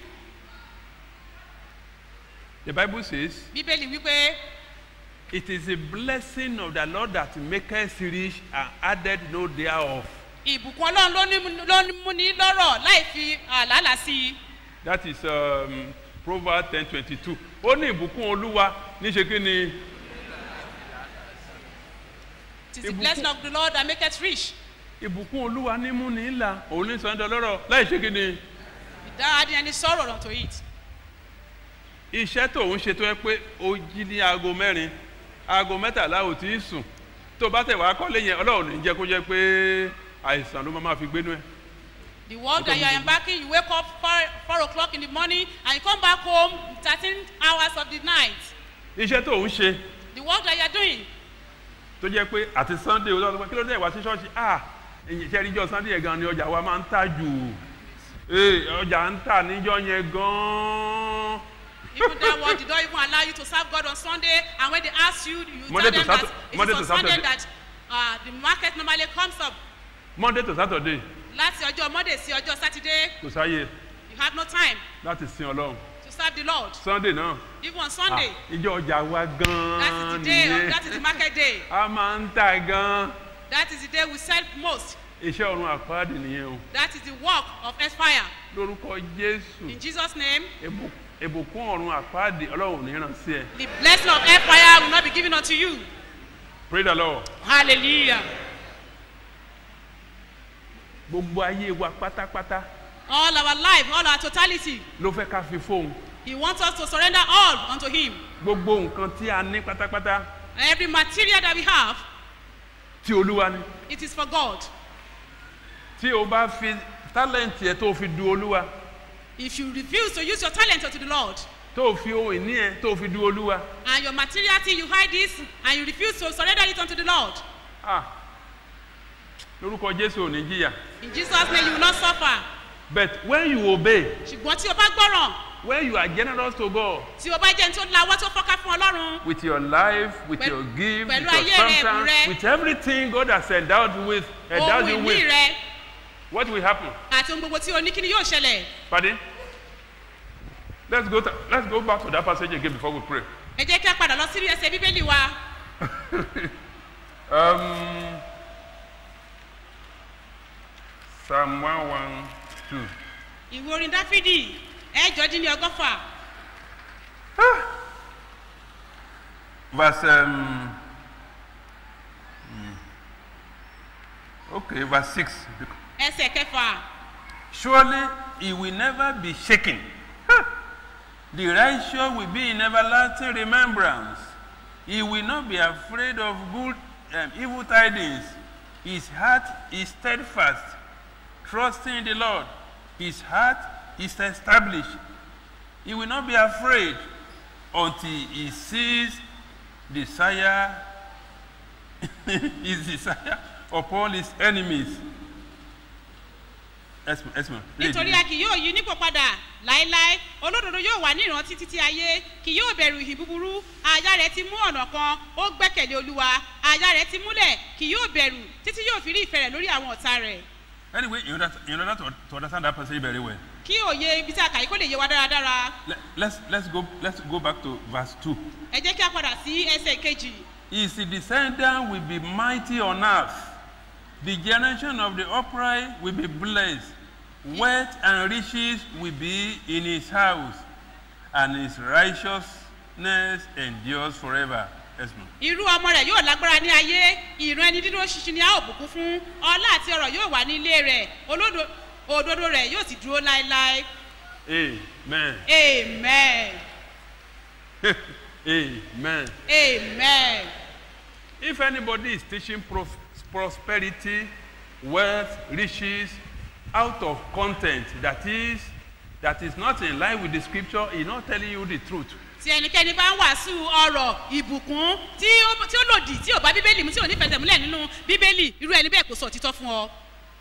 The Bible says, Bíbélì wípé, it is a blessing of the Lord that maketh rich and added no thereof. ìbùkún Ọlọ́run ló ní mú ní lọ́rọ̀ láì fi àlàálà sí i. That is Proverbs 10:22. Ó ní ìbùkún Olúwa níṣe kí ni. It is the blessing of the Lord that maketh rich, Ìbùkún Olúwa ní mú ní ìlà, òun ní sọ́ńdọ̀ lọ́rọ̀ láì ṣe kí ni. without adding any sorrow unto it. Iṣẹ́ tó ń ṣe tó yẹ pé ó jí ní aago mẹ́rin, aago mẹ́tàlá ò tí ì sùn. Tó bá tẹ̀ wá kọ́lé yẹn, Ọlọ́run ní jẹ́ kó jẹ́ pé àìsàn ló máa fi gbénú ẹ̀. The work that you are embarking, you wake up 4 o'clock in the morning and you come back home 13 hours of the night. Iṣẹ́ tó ń ṣe The work that you are doing, tó jẹ́ pé àti Sunday Ọlọ́run kí ló dé wá sí ṣọ́ọ̀ṣì iṣẹ́ níjọ́ Sunday yẹn gan ni ọjà wa máa ń tà jù. Ọjà ń tà níjọ́ yẹn gan-an. even that one did not even allow you to serve God on Sunday, and when they ask you, you Monday tell to them Saturday- that Monday it to is on Sunday Saturday. that the market normally comes up. Monday to Saturday Láti ọjọ́ Monday sí ọjọ́ Saturday, kò sáyé you have no time láti sin Ọlọ́run. to serve the Lord. Sunday náà Even on Sunday, ìjọ ọjà wa that gan-an is the day, nìyẹn. that is the market day. A máa ń tà gan-an. That is the day we sell most. Iṣẹ́ ọ̀run àpáàdì nìyẹn o. That is the work of Aspire. Lórúkọ Jésù. In Jesus' name, Ìbùkún ọ̀run àpáàdì Ọlọ́run ní ràn sí ẹ. the blessing of Aspire will not be given unto you. Praise the Lord. Hallelujah. Gbogbo ayé wa pátápátá All our life, all our totality, ló fẹ́ ká fi fóun. He wants us to surrender all unto Him. Gbogbo nǹkan tí a ní pátápátá Every material that we have, tí Olúwa ní. it is for God. Tí o bá fi tálẹ̀ǹtì ẹ̀ tó fi du Olúwa, If you refuse to use your talent unto the Lord, tó fi ohun ìní ẹ̀ tó fi du Olúwa. and your material thing, you hide this, and you refuse to surrender it unto the Lord, Lórúkọ Jésù ò ní jìyà. in Jesus' name you will not suffer. But when you obey, Ṣùgbọ́n tí o bá gbọ́ràn, when you are generous to God, tí o bá jẹ́ ní tó lawọ́ tó fọ́ká fún Ọlọ́run, with your life, with Pẹ̀lú- your gift, with pẹ̀lú your ayé rẹ, substance, ẹ̀bùn rẹ. with everything God has endowed you with, ohun ìní rẹ what will happen? àti ohun gbogbo tí o ní kí ni yóò ṣẹlẹ̀. Pardon? Let's go back to that passage again before we pray. Ẹ jẹ́ kí a padà lọ sí ẹsẹ̀ Bíbélì wa. Psalm 112. Ìwé orin Dáfídì ẹ̀jọ-dín-ní-ọgọ́fà. Verse verse 6. Ẹsẹ̀ kẹfà. Surely he will never be shaken. The righteous will be in everlasting remembrance. He will not be afraid of evil tidings. His heart is steadfast. trusting in the Lord, his heart is established. He will not be afraid until he sees desire his desire upon his enemies. Nítorí a kì yóò yí nípò padà láéláé, olódodo yóò wà ní ìrántí títí ayé, kì yóò bẹ̀rù ìhìn búburú, aya rẹ̀ ti mú ọ̀nà kan, ó gbẹ́kẹ̀lé Olúwa, aya rẹ̀ ti múlẹ̀, kì yóò bẹ̀rù títí yóò fi rí ìfẹ́ rẹ̀ lórí àwọn ọ̀tá rẹ̀. Anyway, in order to understand that passage very well, Kí òye ibi tí a kà yí kó lè yé wa dáradára. let's go back to verse 2. Ẹ jẹ́ kí a padà sí ẹsẹ̀ kejì. His descendant will be mighty on earth. The generation of the upright will be blessed. Wealth and riches will be in his house, and his righteousness endures forever. Irú ọmọ rẹ̀ yóò lágbára ní ayé, ìran ẹni dídúró ṣinṣin ni a ó bùkún fún, ọlá àti ọrọ̀ yóò wà ní ilé rẹ̀, òdodo rẹ̀ yóò sì dúró láéláé. Amen. Amen. Amen. Amen. If anybody is teaching prosperity, wealth, riches out of content that is not in line with the scripture, he's not telling you the truth. Tí ẹnikẹ́ni bá ń wàásù ọrọ̀ ìbùkún tí ó lòdì tí ò bá bíbélì mu tí ò ní fẹsẹ̀ múlẹ̀ nínú bíbélì, irú ẹni bẹ́ẹ̀ kò sọ òtítọ́ fún ọ.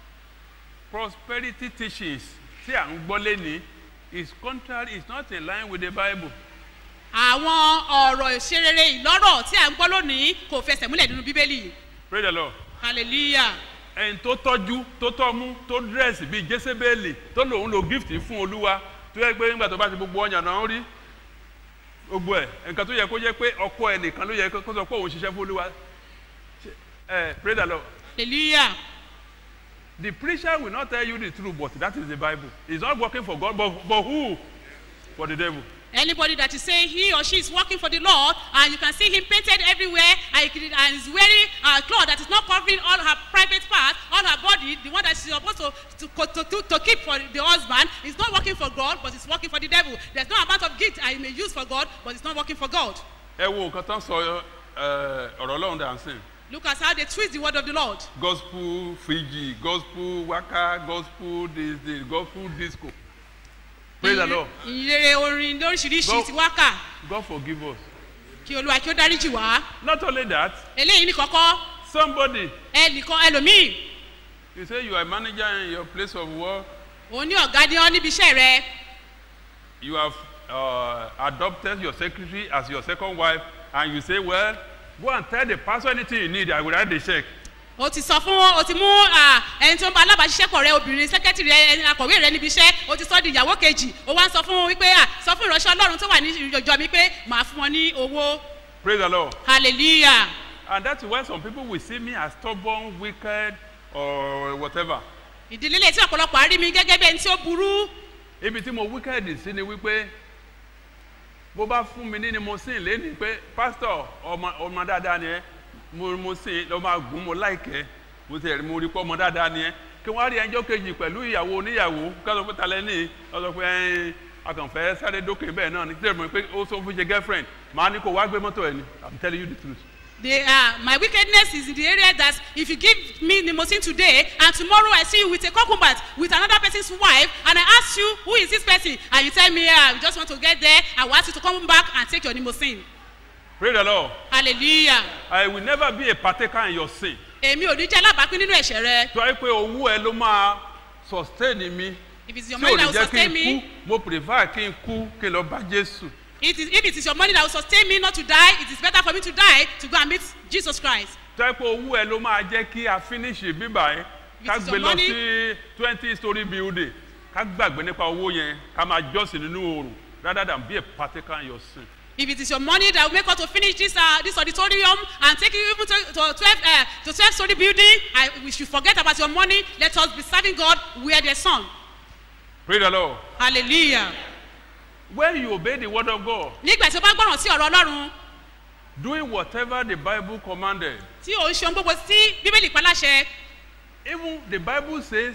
Prosperity teachings tí à ń gbọ́ lénìí is contrary, is not in line with the Bible. Àwọn ọ̀rọ̀ ìṣerere ìlọ́rọ̀ tí à ń gbọ́ lónìí kò fẹsẹ̀ múlẹ̀ nínú bíbélì. Praise the Lord. Hallelujah. Ẹni tó tọ́jú, tó tọ́mú, tó dírẹ́sì bíi Jésébélì tó lòun lo gift fún Olúwa tó yẹ pé nígbà tó bá ti gbogbo ọyàn náà rí gbogbo ẹ̀ nǹkan tó yẹ kó jẹ́ pé ọkọ ẹ̀ nìkan ló yẹ kó sọ pé òun ṣiṣẹ́ fún Olúwa. Praise the Lord. Hallelujah. The preacher will not tell you the truth, but that is the Bible. He's not working for God, but who? For the devil. Anybody that is saying he or she is working for the Lord, and you can see him painted everywhere, and is wearing a cloth that is not covering all her private parts, all her body, the one that she's supposed to keep for the husband, is not working for God, but it's working for the devil. There's no amount of gift I may use for God, but it's not working for God. Ẹ wo nǹkan tán sọ ọ̀rọ̀ Ọlọ́run dà ń sìn. Look at how they twist the word of the Lord. Gospel Fiji, gospel waka, gospel this, gospel disco. Praise the Lord. Ìrere orin lóríṣiríṣi ti wá kà. God forgive us. Kí Olúwa kí ó dáríjì wá. Not only that. Eléyìí ní kọ́kọ́. Somebody. Ẹnìkan ẹlòmíì. You say you are a manager in your place of work. Òun ní ọ̀gá ní ọ́ níbi iṣẹ́ rẹ. You have adopted your secretary as your second wife, and you say, well, go and tell the pastor anything you need, I will write the check. O ti sọ fún o ti mú ẹni tó ń bá alábàáṣiṣẹ́pọ̀ rẹ obìnrin sẹ́kẹ́tìrì ẹni akọ̀wé rẹ níbi iṣẹ́ o ti sọ di ìyàwó kejì o wá ń sọ fún wípé sọ fún ìránṣẹ́ Ọlọ́run tó wà ní ìjọ mi pé màá fún wọn ní owó. Praise the Lord. Hallelujah. And that's why some people will see me as stubborn, wicked, or whatever. Ìdílé lè tí ọ̀pọ̀lọpọ̀ á rí mi gẹ́gẹ́ bí ẹni tí ó burú. Ibi tí mo wicked sí ni wípé bó bá fún mi ní ni mo sìn léni pé pastor ọmọ dáadáa ni ẹ mo sìn lọ máa gùn mo láìkẹ́ mo ti rí mo rí pọ́ ọmọ dáadáa ni ẹ kí wọ́n á rí ẹjọ́ kejì pẹ̀lú ìyàwó oníyàwó kásọ̀ pé talẹ́ ní ọ̀sọ̀ pé akànfẹ́ sáré dókè bẹ́ẹ̀ náà ni tí mo pé ó sọ fún ṣe girlfriend màá ní kó wá gbé mọ́tò ẹ̀ ni I'm telling you the truth. My wickedness is in the area that if you give me limousine today and tomorrow I see you with a concubine with another person's wife and I ask you who is this person and you tell me I just want to get there, I will ask you to come back and take your limousine. Praise the Lord. Hallelujah. I will never be a partaker in your sin. Èmi ò ní jẹ́ alábàápín nínú ẹ̀ṣẹ̀ rẹ. Tó yẹ pé owó ẹ ló máa sustain mi. If it's your money that will sustain me. Mo prefer kí n kú kí n lọ bá Jésù. If it is your money that will sustain me not to die, it is better for me to die to go and meet Jesus Christ. Tó yẹ pé owó ẹ ló máa jẹ́ kí a finish bíbá ẹ ká gbé lọ sí 20-story building ká gbàgbé nípa owó yẹn ká máa jọ́sìn nínú oòrùn rather than be a partaker in your sin. If it is your money that will make us to finish this auditorium and take you even to 12-story building, we should forget about your money. Let us be serving God where there's sun. Praise the Lord. Hallelujah. When you obey the word of God, nígbà tí o bá gbọ́ràn sí ọ̀rọ̀ Ọlọ́run, doing whatever the Bible commanded, tí o ń ṣe ohun gbogbo tí Bíbélì pa láṣẹ, even the Bible says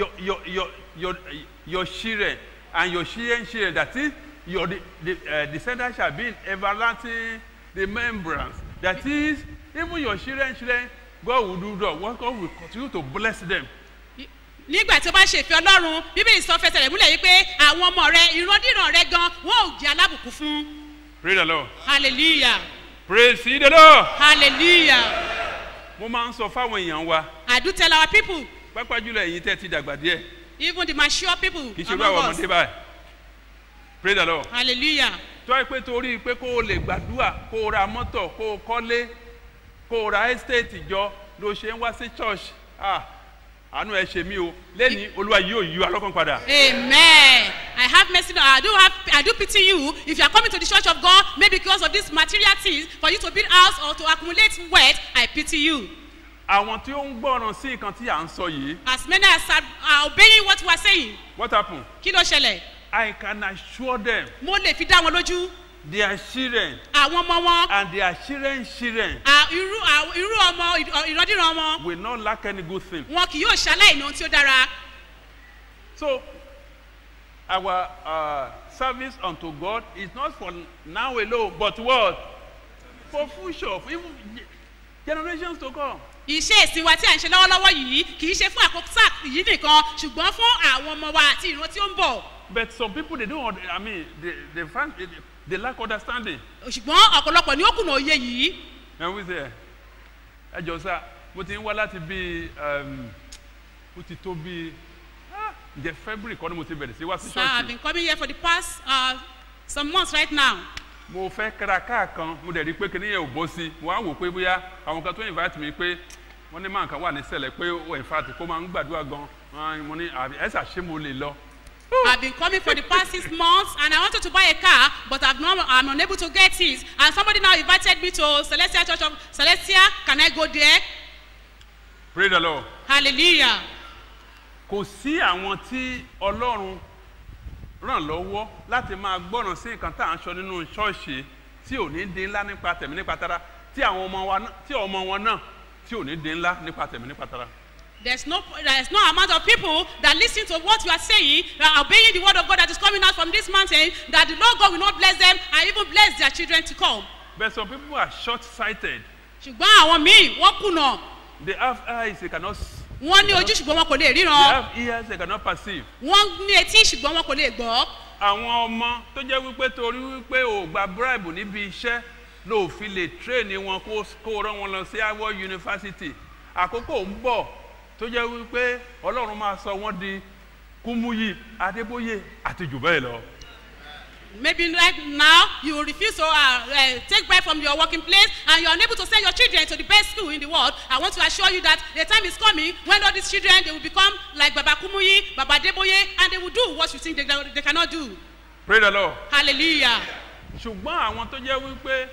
your children and your children, that is your descendants shall be in everlasting remembrance. That is, even your children, God will do that. God will continue to bless them. nígbà tí o bá ṣe ìfẹ́ ọlọ́run bíbélì sọ fẹsẹ̀ rẹ̀ múlẹ̀ yìí pé àwọn ọmọ rẹ ìrandíran rẹ gan wọn ò jẹ́ alábùkún fún. Praise the Lord. Hallelujah. Praise the Lord. Hallelujah. Mo máa ń sọ fáwọn èèyàn wa. I do tell our people, Pápá jùlọ ẹ̀yin tẹ́ ti dàgbà díẹ̀. even the mature people Kì í ṣe irú among àwọn us. ọmọdé báyìí. Praise the Lord. Hallelujah. Tó ẹ pé torí pé kó o lè gbàdúrà, kó o ra mọ́tò, kó o kọ́lé, kó o ra estate jọ ló ṣe ń wá sí church. Àánú ẹ ṣe mí o. Lẹ́ni Olúwa yóò yí wa lọ́kàn padà. Amen. I have mercy. I do pity you. If you are coming to the church of God, maybe because of these material things, for you to build house or to accumulate wealth, I pity you. Àwọn tí ó ń gbọ́ràn sí nǹkan tí à ń sọ yìí. As many as are obeying what we are saying. What happened? Kí ló ṣẹlẹ̀? I can assure them Mo lè fi dá wọn lójú. their children Àwọn ọmọ wọn. and their children's children Irú ọmọ ìrandíran wọn. will not lack any good thing. Wọn kì yóò ṣaláìní ohun tí ó dára. So, our service unto God is not for now alone, but what? For future, for even generations to come. Iṣẹ́ ìsìn wa tí à ń ṣe lọ́wọ́lọ́wọ́ yìí kì í ṣe fún àkókò yìí nìkan ṣùgbọ́n fún àwọn ọmọ wa àti ìran tí ó ń bọ̀. But some people, they don't, I mean, they lack understanding. Ṣùgbọ́n ọ̀pọ̀lọpọ̀ ni ó kùnà òye yìí. And we say, ẹ jọ sá, mo ti ń wá láti bí, mo ti tó bí, ǹjẹ́ February kọ́ ni mo ti bẹ̀rẹ̀ sí wá sí Sir, I've ṣọ́ọ̀ṣì. been coming here for the past some months right now. Mo fẹ́ kára káàkan, mo dẹ̀ rí pé kíní yẹn ò bọ́ sí. Mo á wò pé bóyá àwọn kan tó invite mi pé wọ́n ní máa kan wà ní sẹ̀lẹ̀ pé ó in fact kó máa ń gbàdúrà gan. Mo ní ẹ̀sà ṣé mo lè lọ. I've been coming for the past 6 months and I wanted to buy a car, but I'm unable to get it. And somebody now invited me to Celestial Church of Celestia. Can I go there? Praise the Lord. Hallelujah. Kò sí àwọn tí Ọlọ́run ràn lọ́wọ́ láti máa gbọ́ràn sí nǹkan tá à ń sọ nínú ṣọ́ọ̀ṣì tí ò ní dín ńlá nípa tẹ̀mí nípa tara tí àwọn ọmọ wọn náà tí ò ní dín ńlá nípa tẹ̀mí nípa tara. There's no amount of people that listen to what you are saying, that are obeying the word of God that is coming out from this mountain, that the Lord God will not bless them and even bless their children to come. But some people are short-sighted. Ṣùgbọ́n àwọn míì wọ́n kùnà. They have eyes they cannot see. Wọ́n ní ojú ṣùgbọ́n wọn kò lè They ríran. have ears they cannot perceive. Wọ́n ní etí ṣùgbọ́n wọn kò lè gbọ́. Àwọn ọmọ tó jẹ́ wípé torí wípé ò gba bribe níbi iṣẹ́ ló fi lè train wọn kó rán wọn lọ sí Howard University. Àkókò ń bọ̀ tó jẹ́ wípé Ọlọ́run máa sọ wọ́n di Kúmúyì, Adébóyè àti jù bẹ́ẹ̀ lọ. Maybe right now you refuse to take bread from your working place and you are unable to send your children to the best school in the world. I want to assure you that the time is coming when all these children, they will become like Baba Kumuyi, Baba Deboye, and they will do what you think they cannot do. Praise the Lord. Hallelujah. Ṣùgbọ́n àwọn tó jẹ́ wípé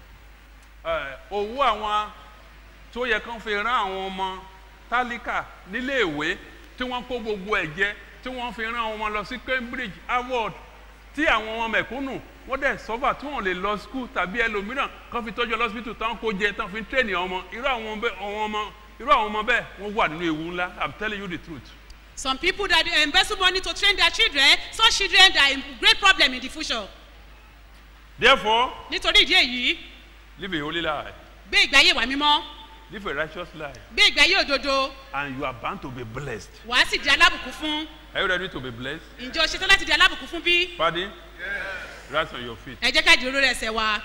owó àwọn tó yẹ kán fi rán àwọn ọmọ tálíkà nílé ìwé tí wọ́n kó gbogbo ẹ̀ jẹ tí wọ́n fi rán ọmọ lọ sí Cambridge, Harvard, tí àwọn ọmọ mẹ̀kúnnù wọ́n dẹ̀ sọ́fà tí wọ́n lè lọ school tàbí ẹlòmíràn kan fi tọ́jú lọ́sibítù tán kó jẹ tán fi tẹ́ẹ̀nì ọmọ irú àwọn ọmọ bẹ́ẹ̀ wọ́n wà nínú ewu ńlá. I'm telling you the truth. Some people that embezzle money to train their children, such children, they are in great problem in the future. Therefore, Nítorí ìdí èyí, live a holy life, gbé ìgbé ayé wà mímọ́, live a righteous life, gbé ìgbé ayé òdodo, and you are bound to be blessed. wàá sì di alábùkún fún. Are you ready to be blessed? Ǹjẹ́ o ṣetán láti di alábùkún fún bí? Pardon? Yes. Rise on your feet. Ẹ jẹ́ ká di orí ẹsẹ̀ wa.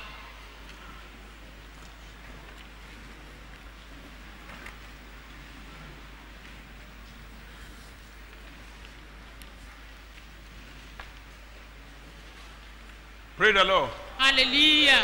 Praise the Lord. Hallelujah.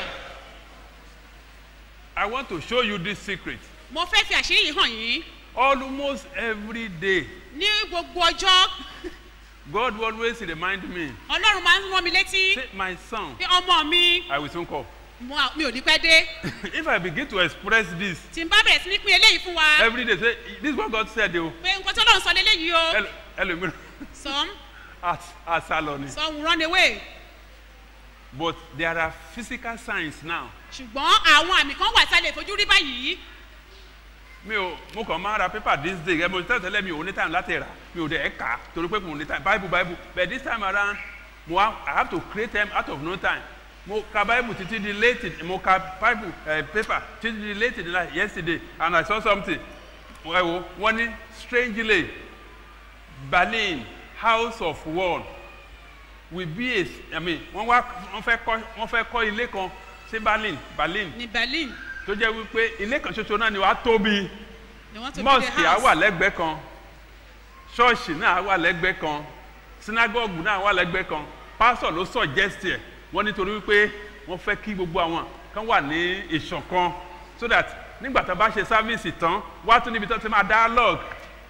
I want to show you this secret. Mo fẹ́ fi àṣírí yìí hàn yín. Almost every day, Ní gbogbo ọjọ́, God will always remind me, Ọlọ́run máa ń rán mi létí say, my son, pé ọmọ mi, I will soon come. mi ò ní pẹ́ dé. If I begin to express this Tí n bá bẹ̀rẹ̀ sí ní pín eléyìí fún wa, every day, say, this is what God said, oh, pé nǹkan tí Ọlọ́run sọ léléyìí o. ẹlòmíràn, Some àsálọ ni. will run away. But there are physical signs now. Ṣùgbọ́n àwọn àmì kan wà tá a lè fojú rí báyìí. Mo kàn máa ra paper this day, mo tẹ́lẹ̀ mi ò ní time láti rà, mi ò dẹ̀ kà torí pé mo ní time, Bible, but this time around, I have to create time out of no time. Mo ka Bible títí di late, mo ka Bible paper títí di late like yesterday, and I saw something. Wọ́n ní strangely, Berlin house of one will be a wọ́n fẹ́ kọ́ ilé kan sí Berlin ní Berlin. tó jẹ́ wípé ilé kan ṣoṣo náà ni wàá tóbi They want to build a mosque á house. wà lẹ́gbẹ̀ẹ́ kan ṣọ́ọ̀ṣì náà á wà lẹ́gbẹ̀ẹ́ kan synagogue náà á wà lẹ́gbẹ̀ẹ́ kan pastor ló suggest ẹ̀ wọ́n nítorí wípé wọ́n fẹ́ kí gbogbo àwọn kan wà ní ìṣọ̀kan so that nígbà tó bá ṣe service tán wá tún níbi tó ti máa dialogue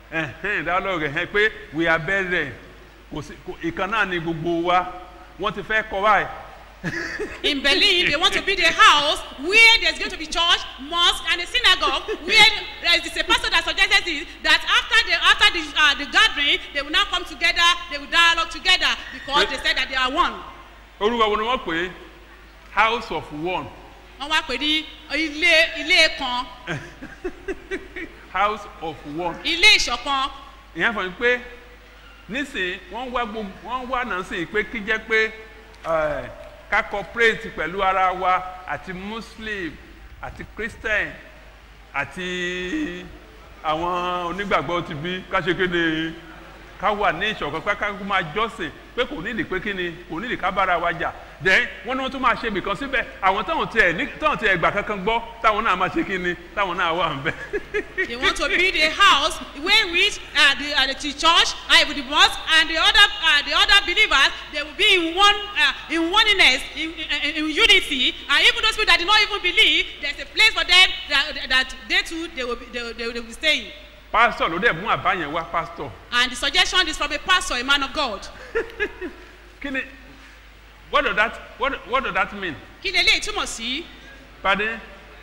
pé we are brethren ìkan náà ni gbogbo wa wọ́n ti fẹ́ kọ́ báyìí. In Berlin, they want to build a house where there's going to be church, mosque, and a synagogue. Where there is a pastor that suggested it, that after the gathering, they will now come together, they will dialogue together because they said that they are one. Orúkọ wo ni wọ́n pè é? House of one. Wọ́n wá pè ní ilé kan. House of one. Ilé ìṣọ̀kan. Ìyẹn fọ pé nísìnyí wọ́n wá náà sí pé kí jẹ́ pé ká cooperate pẹ̀lú ara wa àti Muslim àti Christian àti àwọn onígbàgbọ́ ti bí ká ṣe kéde ká wà ní ìṣọ̀kan pé ká máa jọ́sìn pé kò nídìí pé kí ni kò nídìí ká bára wa jà then wọ́n ní wọ́n tún máa ṣe ibìkan síbẹ̀ àwọn táwọn tiẹ̀ gbà kankan gbọ́ táwọn náà máa ṣe kí ni táwọn náà wà ń bẹ̀. They want to build a house where which the church, the mosque, and the other believers, they will be in oneness, in unity. And even those people that do not even believe, there's a place for them that they too they will be staying. Pastor ló dẹ̀ mú àbá yẹn wá pastor. And the suggestion is from a pastor, a man of God. Kí ni what does that mean? Kí ni eléyìí túmọ̀ sí? Pardon?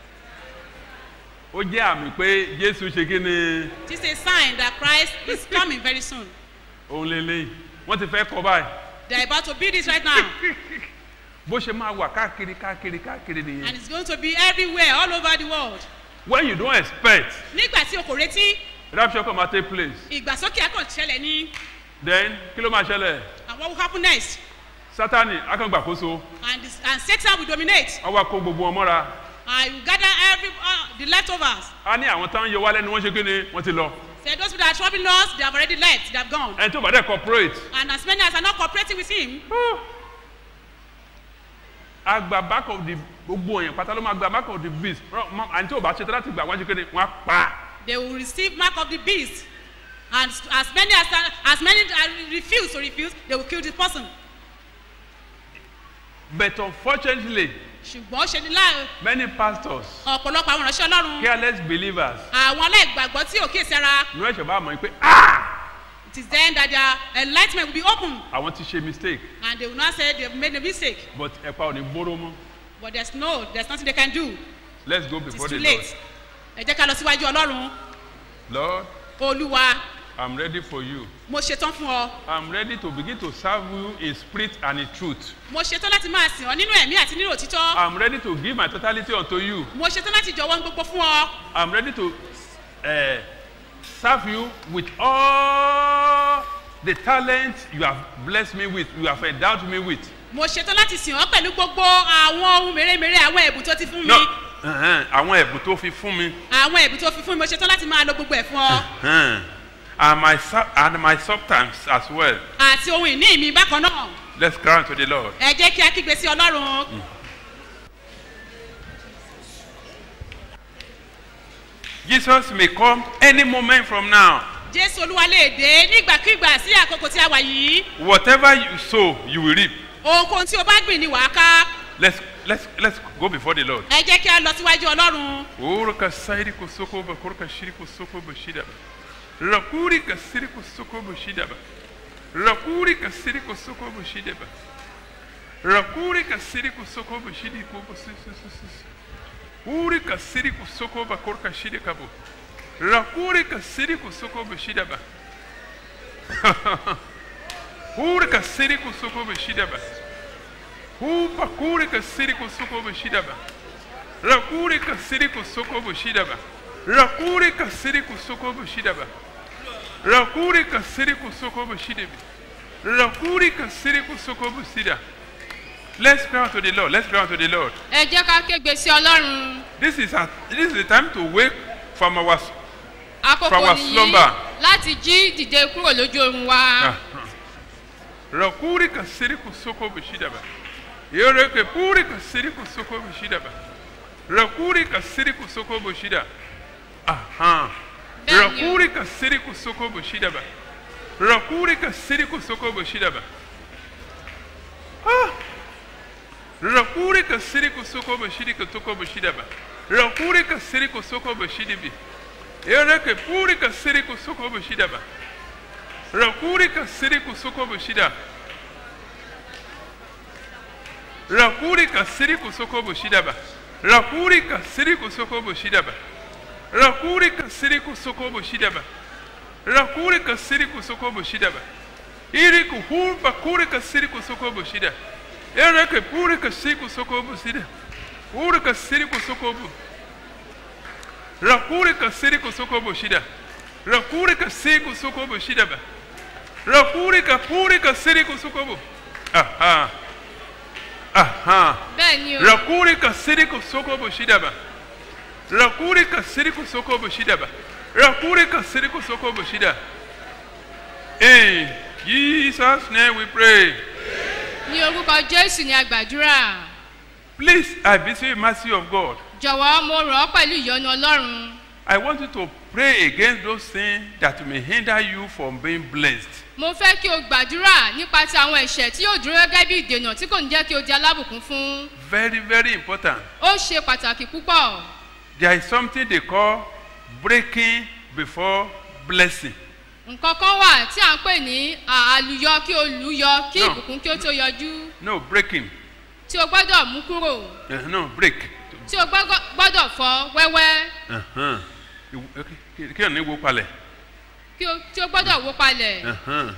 Ó jẹ́ àmì pé Jésù ṣe kí ni. This is a sign that Christ is coming very soon. Òun lélẹ́yìn wọ́n ti fẹ́ kọ́ báyìí. They are about to build this right now. Bó ṣe máa wà káàkiri nìyẹn. And it's going to be everywhere, all over the world. When you don't expect. Nígbà tí o kò retí. Rapture come and take place. Ìgbàsókè akọ̀ ṣẹlẹ̀ ní. Then kí ló máa ṣẹlẹ̀? And what will happen next? Sátánì akàngbàkóso. And Satan will dominate. Wọ́n wá kó gbogbo wọn mọ́ra. And you gather the leftovers. A ní àwọn tán yọ wálé ni wọ́n ṣe kí ni wọ́n ti lọ. Say those people that are troubling us, they have already left, they have gone. Ẹni tó bá dẹ̀ cooperate. And as many as are not cooperating with him. Agba back of the gbogbo èèyàn pátá ló máa gba back of the beast. Àní tí ò bá ṣe tán láti gbà wọ́n ṣe kí ni wọ́n á pa. They will receive mark of the beast. And as many as refuse, they will kill this person. But unfortunately, ṣùgbọ́n ṣe ni láàrin. many pastors. Ọ̀pọ̀lọpọ̀ àwọn ìránṣẹ́ Ọlọ́run. Careless believers. Àwọn aláìgbàgbọ́ tí ò kíyèsí ara. Ní wọ́n ṣe bá mọ̀ pé It is then that their enlightenment will be open. àwọn ti ṣe mistake. And they will not say they have made a mistake. But ẹ̀pà ò ní bóró mọ́. But there's nothing they can do. Let's go It is before too the Lord. late. Ẹ jẹ́ ká lọ síwájú Ọlọ́run. Lord, Olúwa, I'm ready for you. mo ṣetán fún ọ. I'm ready to begin to serve you in spirit and in truth. Mo ṣetán láti máa sìn ọ nínú ẹ̀mí àti nínú òtítọ́. I'm ready to give my totality unto you. Mo ṣetán láti jọ̀wọ́ ohun gbogbo fún ọ. I'm ready to serve you with all the talent you have blessed me with, you have endowed me with. Mo ṣetán láti sìn ọ pẹ̀lú gbogbo àwọn ohun mèremère àwọn ẹ̀bùn tó ti fún mi. No, àwọn ẹ̀bùn tó fi fún mi. Àwọn ẹ̀bùn tó fi fún mi, mo ṣetán láti máa lo gbogbo ẹ̀ fún ọ. And my substance as well. Àti ohun ìní mi bákan náà. Let's cry to the Lord. Ẹ jẹ́ kí a kígbe sí Ọlọ́run. Jesus may come any moment from now. Jésù Olúwa lè dé nígbàkígbà sí àkókò tí a wà yìí. Whatever you sow, you will reap. Ohunkóhun tí o bá gbìn ni wàá ká. Let's go before the Lord. Ẹ jẹ́ kí a lọ síwájú Ọlọ́run. Uruka sairi kusoko ba kurka shiri kusoko ba shida ba. Rakuri ka siri kusoko ba shida ba. Rakuri ka siri kusoko ba shida ba. Rakuri ka siri kusoko ba shidi ko ba si. Uri ka siri kusoko ba kurka shidi ka bo. Rakuri ka siri kusoko ba shida ba. Uri ka siri kusoko ba shida ba. Upa kuri ka siri kusoko ba shida ba. Rakuri ka siri kusoko ba shida ba. Rakuri ka siri kusoko ba shida ba. Rakuri ka siri kusoko ba shida ba. Rakuri ka siri kusoko ba shida. Let's cry unto the Lord. Let's cry unto the Lord. Ẹ jẹ́ ká kégbe sí Ọlọ́run. This is the time to wake from our Àkókò nìyí slumber. láti jí dìde kúrò lójú oorun wa. Rakuri kasiri kusoko bushidaba. Yoreke puri kasiri kusoko bushidaba. Rakuri kasiri kusoko bushida. Aha. Rakuri kasiri kusoko bushidaba. Rakuri kasiri kusoko bushidaba. Ah. Rakuri kasiri kusoko bushidi kusoko bushidaba. Rakuri kasiri kusoko bushidibi. Yoreke puri kasiri kusoko bushidaba. Rakuri kasiri kusoko bushida. Rakuri kasiri kusoko bushida ba. Rakuri kasiri kusoko bushida ba. Rakuri kasiri kusoko bushida ba. Rakuri kasiri kusoko bushida ba. Iri kuhurba kuri kasiri kusoko bushida. Ereke puri kasiri kusoko bushida. Puri kasiri kusoko bu. Rakuri kasiri kusoko bushida. Rakuri kasiri kusoko bushida ba. Rakuri kapuri kasiri kusoko bu. Aha. Aha. Bẹ́ẹ̀ni o. Rakuri kasiri kusoko bushida ba. Rakuri kasiri kusoko bushida ba. Rakuri kasiri kusoko bushida. In Jesus' name we pray. Ní orúkọ Jésù ni a gbàdúrà. Please, I beseech you, mercy of God. Jọ̀wọ́ mo rọ̀ ọ́ pẹ̀lú ìyọ́nú Ọlọ́run. I want you to pray against those things that may hinder you from being blessed. Mo fẹ́ kí o gbàdúrà nípa ti àwọn ẹ̀ṣẹ̀ tí yóò dúró gẹ́gẹ́ bí ìdènà tí kò ní jẹ́ kí o di alábùkún fún. Very, very important. Ó ṣe pàtàkì púpọ̀. There is something they call breaking before blessing. Nǹkan kan wà tí à ń pè ní àlùyọ kí o lù yọ kí No. ìbùkún kí ó tó yọjú. No, breaking. Tí o gbọ́dọ̀ mú kúrò. No, break. Tí o gbọ́dọ̀ fọ́ wẹ́wẹ́. Kí ọ̀nà ìwò palẹ̀. Tí o gbọ́dọ̀ wó palẹ̀.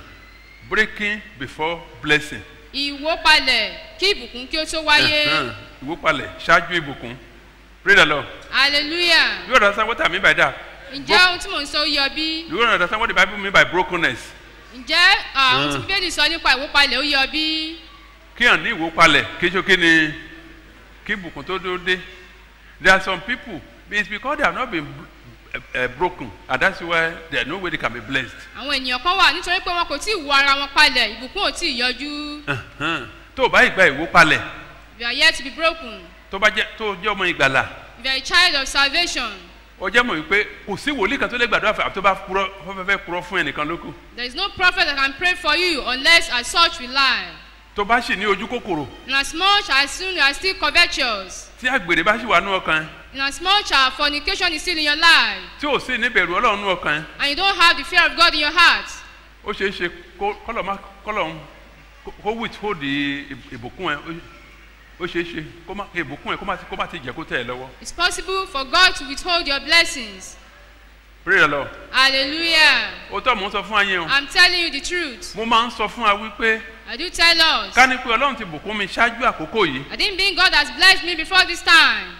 Breaking before blessing. Ìwó palẹ̀ kí ìbùkún kí ó tó wáyé. Ìwò palẹ̀ ṣáájú ìbùkún. Pray the Lord. Hallelujah. You understand what I mean by that? Ǹjẹ́ ohun tí mò ń sọ yọ bí? You understand what the Bible mean by brokenness? Ǹjẹ́ ohun tí Bíbélì sọ nípa ìwó palẹ̀ ó yọ bí? Kí ọ̀nà ìwò palẹ̀ kéjọ́ké ni kí ìbùkún tó dó dé. There are some people, it's because they have not been broken, and that's why there is no way they can be blessed. Àwọn ènìyàn kan wà nítorí pé wọn kò tí ì wọ ara wọn palẹ̀, ìbùkún ò tí ì yọjú. Tó o bá ìgbà ìwò palẹ̀, You are yet to be broken. tó o jẹ́ ọmọ ìgbàlà, You are a child of salvation. ó jẹ́ mọ̀ wípé kò sí wòlíì kan tó lè gbàdúrà fún àbí tó bá fẹ́ purọ́ fún ẹnìkan lókù. There is no prophet that can pray for you unless as such we lie. Tó bá sì ní ojú kòkòrò, In as much as soon you are still covetous, tí àgbèrè bá sì wà nú ọkàn, in as much as fornication is still in your life, tí ò sí níbẹ̀rù Ọlọ́run nú ọkàn, and you don't have the fear of God in your heart, ó ṣeé ṣe kọ́lọ̀ kó withhold ìbùkún ẹ̀, ó ṣeé ṣe ìbùkún ẹ̀ kó má ti jẹ́ kó tẹ̀ ẹ́ lọ́wọ́. it's possible for God to withhold your blessings. Pray the Lord. Hallelujah. Ó tọ́ mò ń sọ fún wa yẹn o. I'm telling you the truth. Mo máa ń sọ fún wa wípé I do tell us. ká ní pé Ọlọ́run ti bùkún mi ṣáájú àkókò yìí. I didn't mean God has blessed me before this time.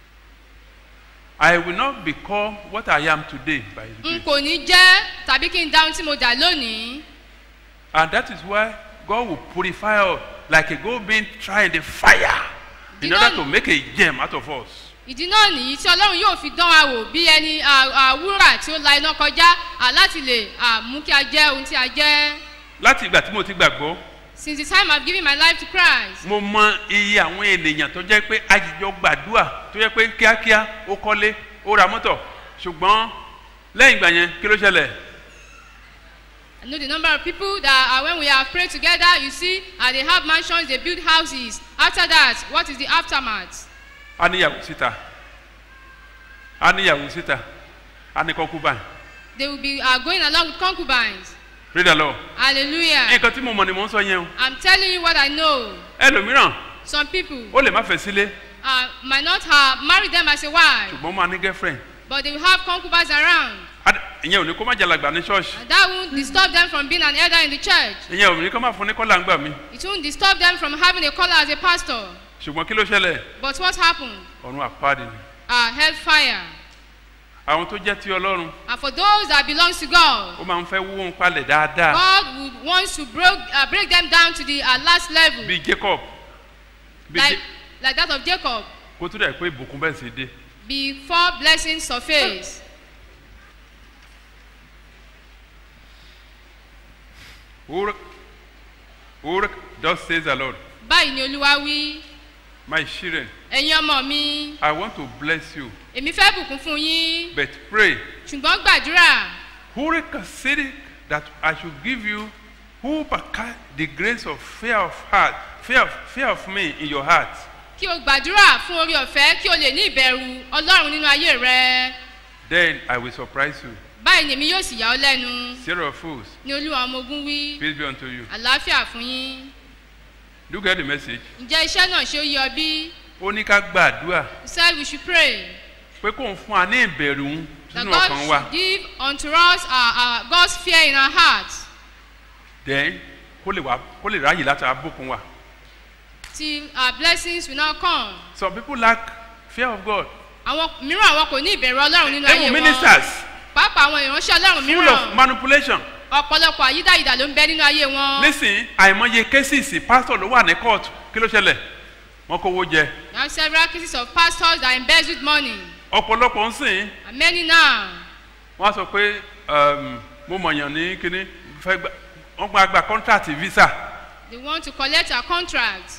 I will not become what I am today by His N grace. kò ní jẹ́ tàbí kí n dáhùn tí mo dà lónìí. And that is why God will purify us like a gold being tried in the fire in order to make a gem out of us. Ìdí náà nìyí tí Ọlọ́run yóò fi dán wa wò bí ẹni wúrà tí ó la iná kọjá láti lè mú kí a jẹ́ ohun tí a jẹ́. Láti ìgbà tí mo ti gbàgbọ́, Since the time I've given my life to Christ, mo mọ iye àwọn ènìyàn tó jẹ́ pé àjìjọ gbàdúrà tó jẹ́ pé kíákíá ó kọ́lé ó ra mọ́tò, ṣùgbọ́n lẹ́yìn ìgbà yẹn kí ló ṣẹlẹ̀? I know the number of people that when we have prayed together, you see, they have mansions, they build houses. After that, what is the aftermath? A níyàwó síta, a níyàwó síta, a ní concubine. They will be going along with concubines. Pray the Lord. Hallelujah. Nǹkan tí mo mọ̀ ni mò ń sọ yẹn o. I'm telling you what I know. Ẹlòmíràn Some people ó lè má fẹ́ sílé, might not have married them as a wife, ṣùgbọ́n máa ní girlfriend. but they will have concubines around. Ìyẹn ò ní kó má jalàgbà ní ṣọ́ọ̀ṣì. And that won't disturb them from being an elder in the church. Ìyẹn ò ní kó má fún ní kọ́là ń gbà mí. It won't disturb them from having a collar as a pastor. Ṣùgbọ́n kí ló ṣẹlẹ̀? But what happened? Ọ̀run àpáàdì ni. Hellfire. Àwọn tó jẹ́ ti Ọlọ́run, And for those that belongs to God, ó máa ń fẹ́ wó wọn palẹ̀ dáadáa. God would want to break them down to the last level, Bíi Jacob. like that of Jacob, Kó tó dẹ̀ pé ìbùkún bẹ́ẹ̀ sì dé. before blessings surface. Urk, thus says the Lord. báyìí ni olúwa wí. My children, ẹ̀yin ọmọ mi, I want to bless you, èmi fẹ́ bùkún fún yín, but pray. ṣùgbọ́n gbàdúrà. Urk consider that I should give you who the grace of fear of heart, fear of me in your heart. kí o gbàdúrà fún orí ọ̀fẹ́ kí o lè ní ìbẹ̀rù ọlọ́run nínú ayé rẹ. Then I will surprise you. báyìí ni èmi yóò sì yà ọ́ lẹ́nu. Sarah of fools, ni olúwa ọmọ ogun wí. peace be unto you. àlàáfíà fún yín. Do you get the message? ǹjẹ́ iṣẹ́ náà ṣe ó yé ọ bí? Ó ní ká gbàdúrà he said we should pray. pé kó ń fún wa ní ìbẹ̀rù that nínú God ọkàn wa. should give unto us God's fear in our hearts. Then kó lè ráyè láti abókun wa. till our blessings will not come. Some people lack fear of God. àwọn mìíràn àwọn kò ní ìbẹ̀rù ọlọ́run nínú ayé Even wọn. ministers pàápàá àwọn ìránṣẹ́ ọlọ́run full of mìíràn. manipulation. ọ̀pọ̀lọpọ̀ àyídáyidà ló ń bẹ nínú ayé wọn. Nísìnyí àìmọye cases pastor ló wà ní court kí ló ṣẹlẹ̀? Wọ́n kówó jẹ. there are several cases of pastors that embezzled money. Ọ̀pọ̀lọpọ̀ ń sìn. and many now. Wọ́n á sọ pé mo mọ̀yàn ní kíní wọ́n gba contract visa. they want to collect our contract.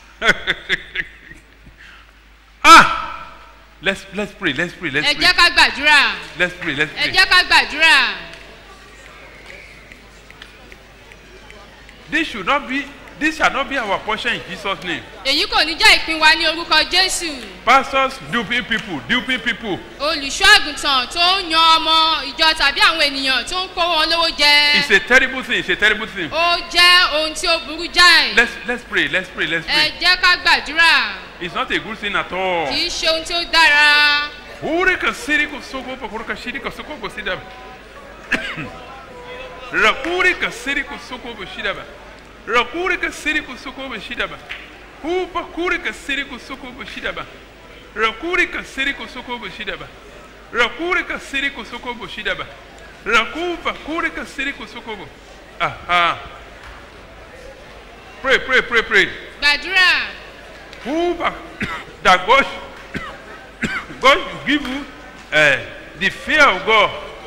Let's pray. ẹ jẹ́ ká gbàdúrà. Let's pray. ẹ jẹ́ ká gbàdúrà. This shall not be our portion in Jesus' name. èyí kò ní jẹ́ ìpín wa ní orúkọ jésù. Pastors duping people. olùṣọ́ àgùntàn tó ń yan ọmọ ìjọ tàbí àwọn ènìyàn tó ń kó wọn lówó jẹ. It's a terrible thing. ó jẹ́ ohun tí ó burú jáì. Let's pray. ẹ jẹ́ ká gbàdúrà. It's not a good thing at all. kì í ṣe ohun tí ó dára. Urika siriko soko pakuruka shirika soko bosidaba. Rakurika siriko soko bosidaba. Rakurika siriko soko bosidaba. Hupa kurika siriko soko bosidaba. Rakurika siriko soko bosidaba. Rakurika siriko soko bosidaba. Rakupa kurika siriko soko bo. Aha. Pray. gbàdúrà. Hupa that God will give you the fear of God,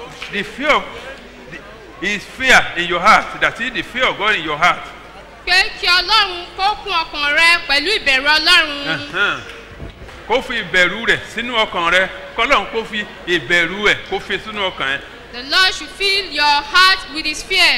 His fear in your heart. That is the fear of God in your heart. pé kí ọlọ́run kó kún ọkàn rẹ pẹ̀lú ìbẹ̀rù ọlọ́run. Kó fi ìbẹ̀rù rẹ̀ sínú ọkàn rẹ. Kọ́lọ́run kó fi ìbẹ̀rù rẹ̀ kó fi sínú ọkàn rẹ. the Lord should fill your heart with his fear.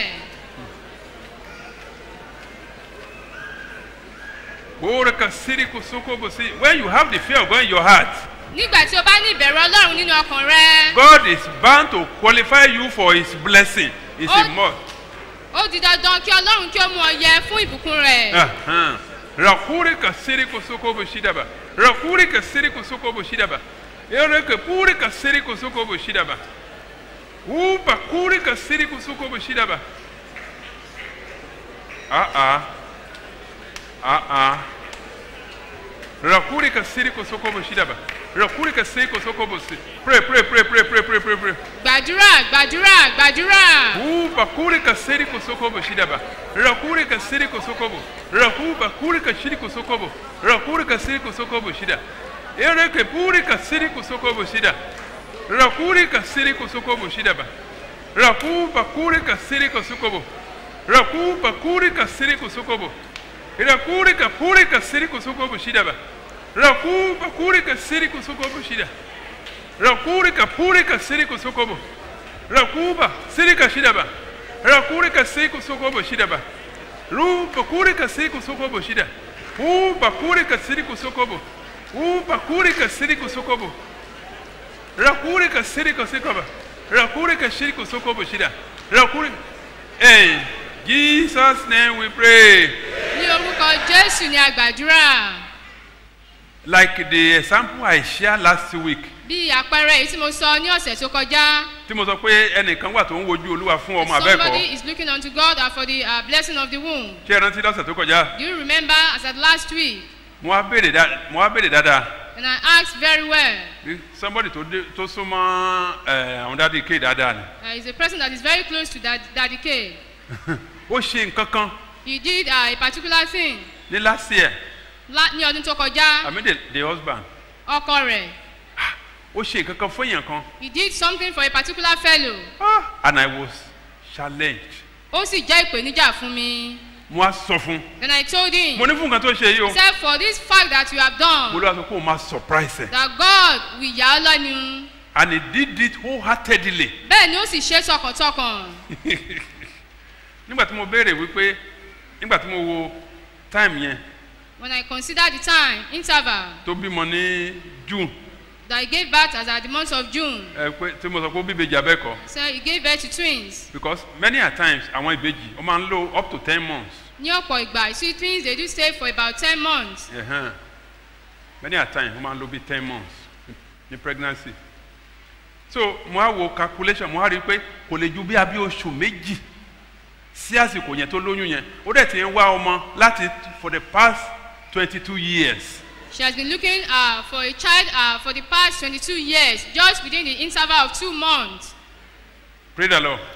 When you have the fear of God in your heart, nígbà tí o bá ní ìbẹ̀rù ọlọ́run nínú ọkàn rẹ. God is bound to qualify you for His blessing. It's a must. ó di dandan kí ọlọ́run kí ó mú ọ yẹ fún ìbùkún rẹ̀. Rakurika siriko soko boshidaba. Rakurika siriko soko boshidaba. Ereke purika siriko soko boshidaba. Upa kurika siriko soko boshidaba. Rakurika siriko soko boshidaba. Rakurika siriko soko boshidaba. Pray. gbàdúrà. Upa kurika siriko soko boshidaba. Rakurika siriko soko bo. Rakuba kurika shiriko soko bo. Rakurika siriko soko boshida. Ereke purika siriko soko boshida. Rakurika siriko soko boshida ba. Rakuba kurika siriko soko bo. Rakuba kurika siriko soko bo. Rakurika purika siriko soko boshida ba. Rakuba kurika siriko soko boshida. Rakurika purika siriko soko bo. Rakuba sirika shida ba. Rakurika siriko soko boshida ba. Rupa kurika siriko soko boshida. Upa kurika siriko soko bo. Upa kurika siriko soko bo. Rakurika siriko soko bo. Rakurika siriko soko boshida. Rakurika. In Jesus' name we pray. ní orúkọ jésù ni a gbàdúrà. Like the example I shared last week. bí àpẹẹrẹ èyí tí mo sọ ní ọ̀sẹ̀ tó kọjá. Tí mo sọ pé ẹnìkan wà tó ń wojú Olúwa fún ọmọ abẹ́ẹ̀kọ́. somebody is looking unto God for the blessing of the womb. Ṣé ẹ rántí lọ́sẹ̀ tó kọjá? do you remember as at last week. Mo wá béèrè dáadáa. and I asked very well. Somebody tó súnmọ́ àwọn dádì K dáadáa ni. is a person that is very close to Daddy K. Ó ṣe nǹkan kan. he did a particular thing. Ní last year. ní ọdún tó kọjá. I mean the husband. ọkọ rẹ̀. Ó ṣe nǹkan kan fún èèyàn kan. he did something for a particular fellow. And I was challenged. ó sì jẹ́ ìpèníjà fún mi. mo wá sọ fún Then I told him, mo ní fún nǹkan tó ṣe yìí o except for this fact that you have mo done, lọ́wọ́ sọ pé o máa surprise ẹ̀ that God will yà ọ́ lẹ́nu. and he did it wholeheartedly. Bẹ́ẹ̀ ni ó sì ṣe tọkàntọkàn. nígbà tí mo béèrè wípé nígbà tí mo wo time yẹn When I consider the time interval tó bímọ ní June that he gave birth as at the month of June, ẹ pé tí mo sọ pé ó bí ìbejì abẹ́kọ̀ so he gave birth to twins. because many a times àwọn ìbejì ó máa ń lò up to 10 months. Ní ọ̀pọ̀ ìgbà, you see twins they do stay for about 10 months. Many a times ó máa ń lò bí 10 months ní pregnancy. So mo á wo calculation mo á rí i pé kò lè ju bí abí oṣù méjì sí àsìkò yẹn tó lóyún yẹn ó dẹ̀ ti ń wá ọmọ láti for the past 22 years. She has been looking for a child for the past 22 years, just within the interval of 2 months. Praise the Lord.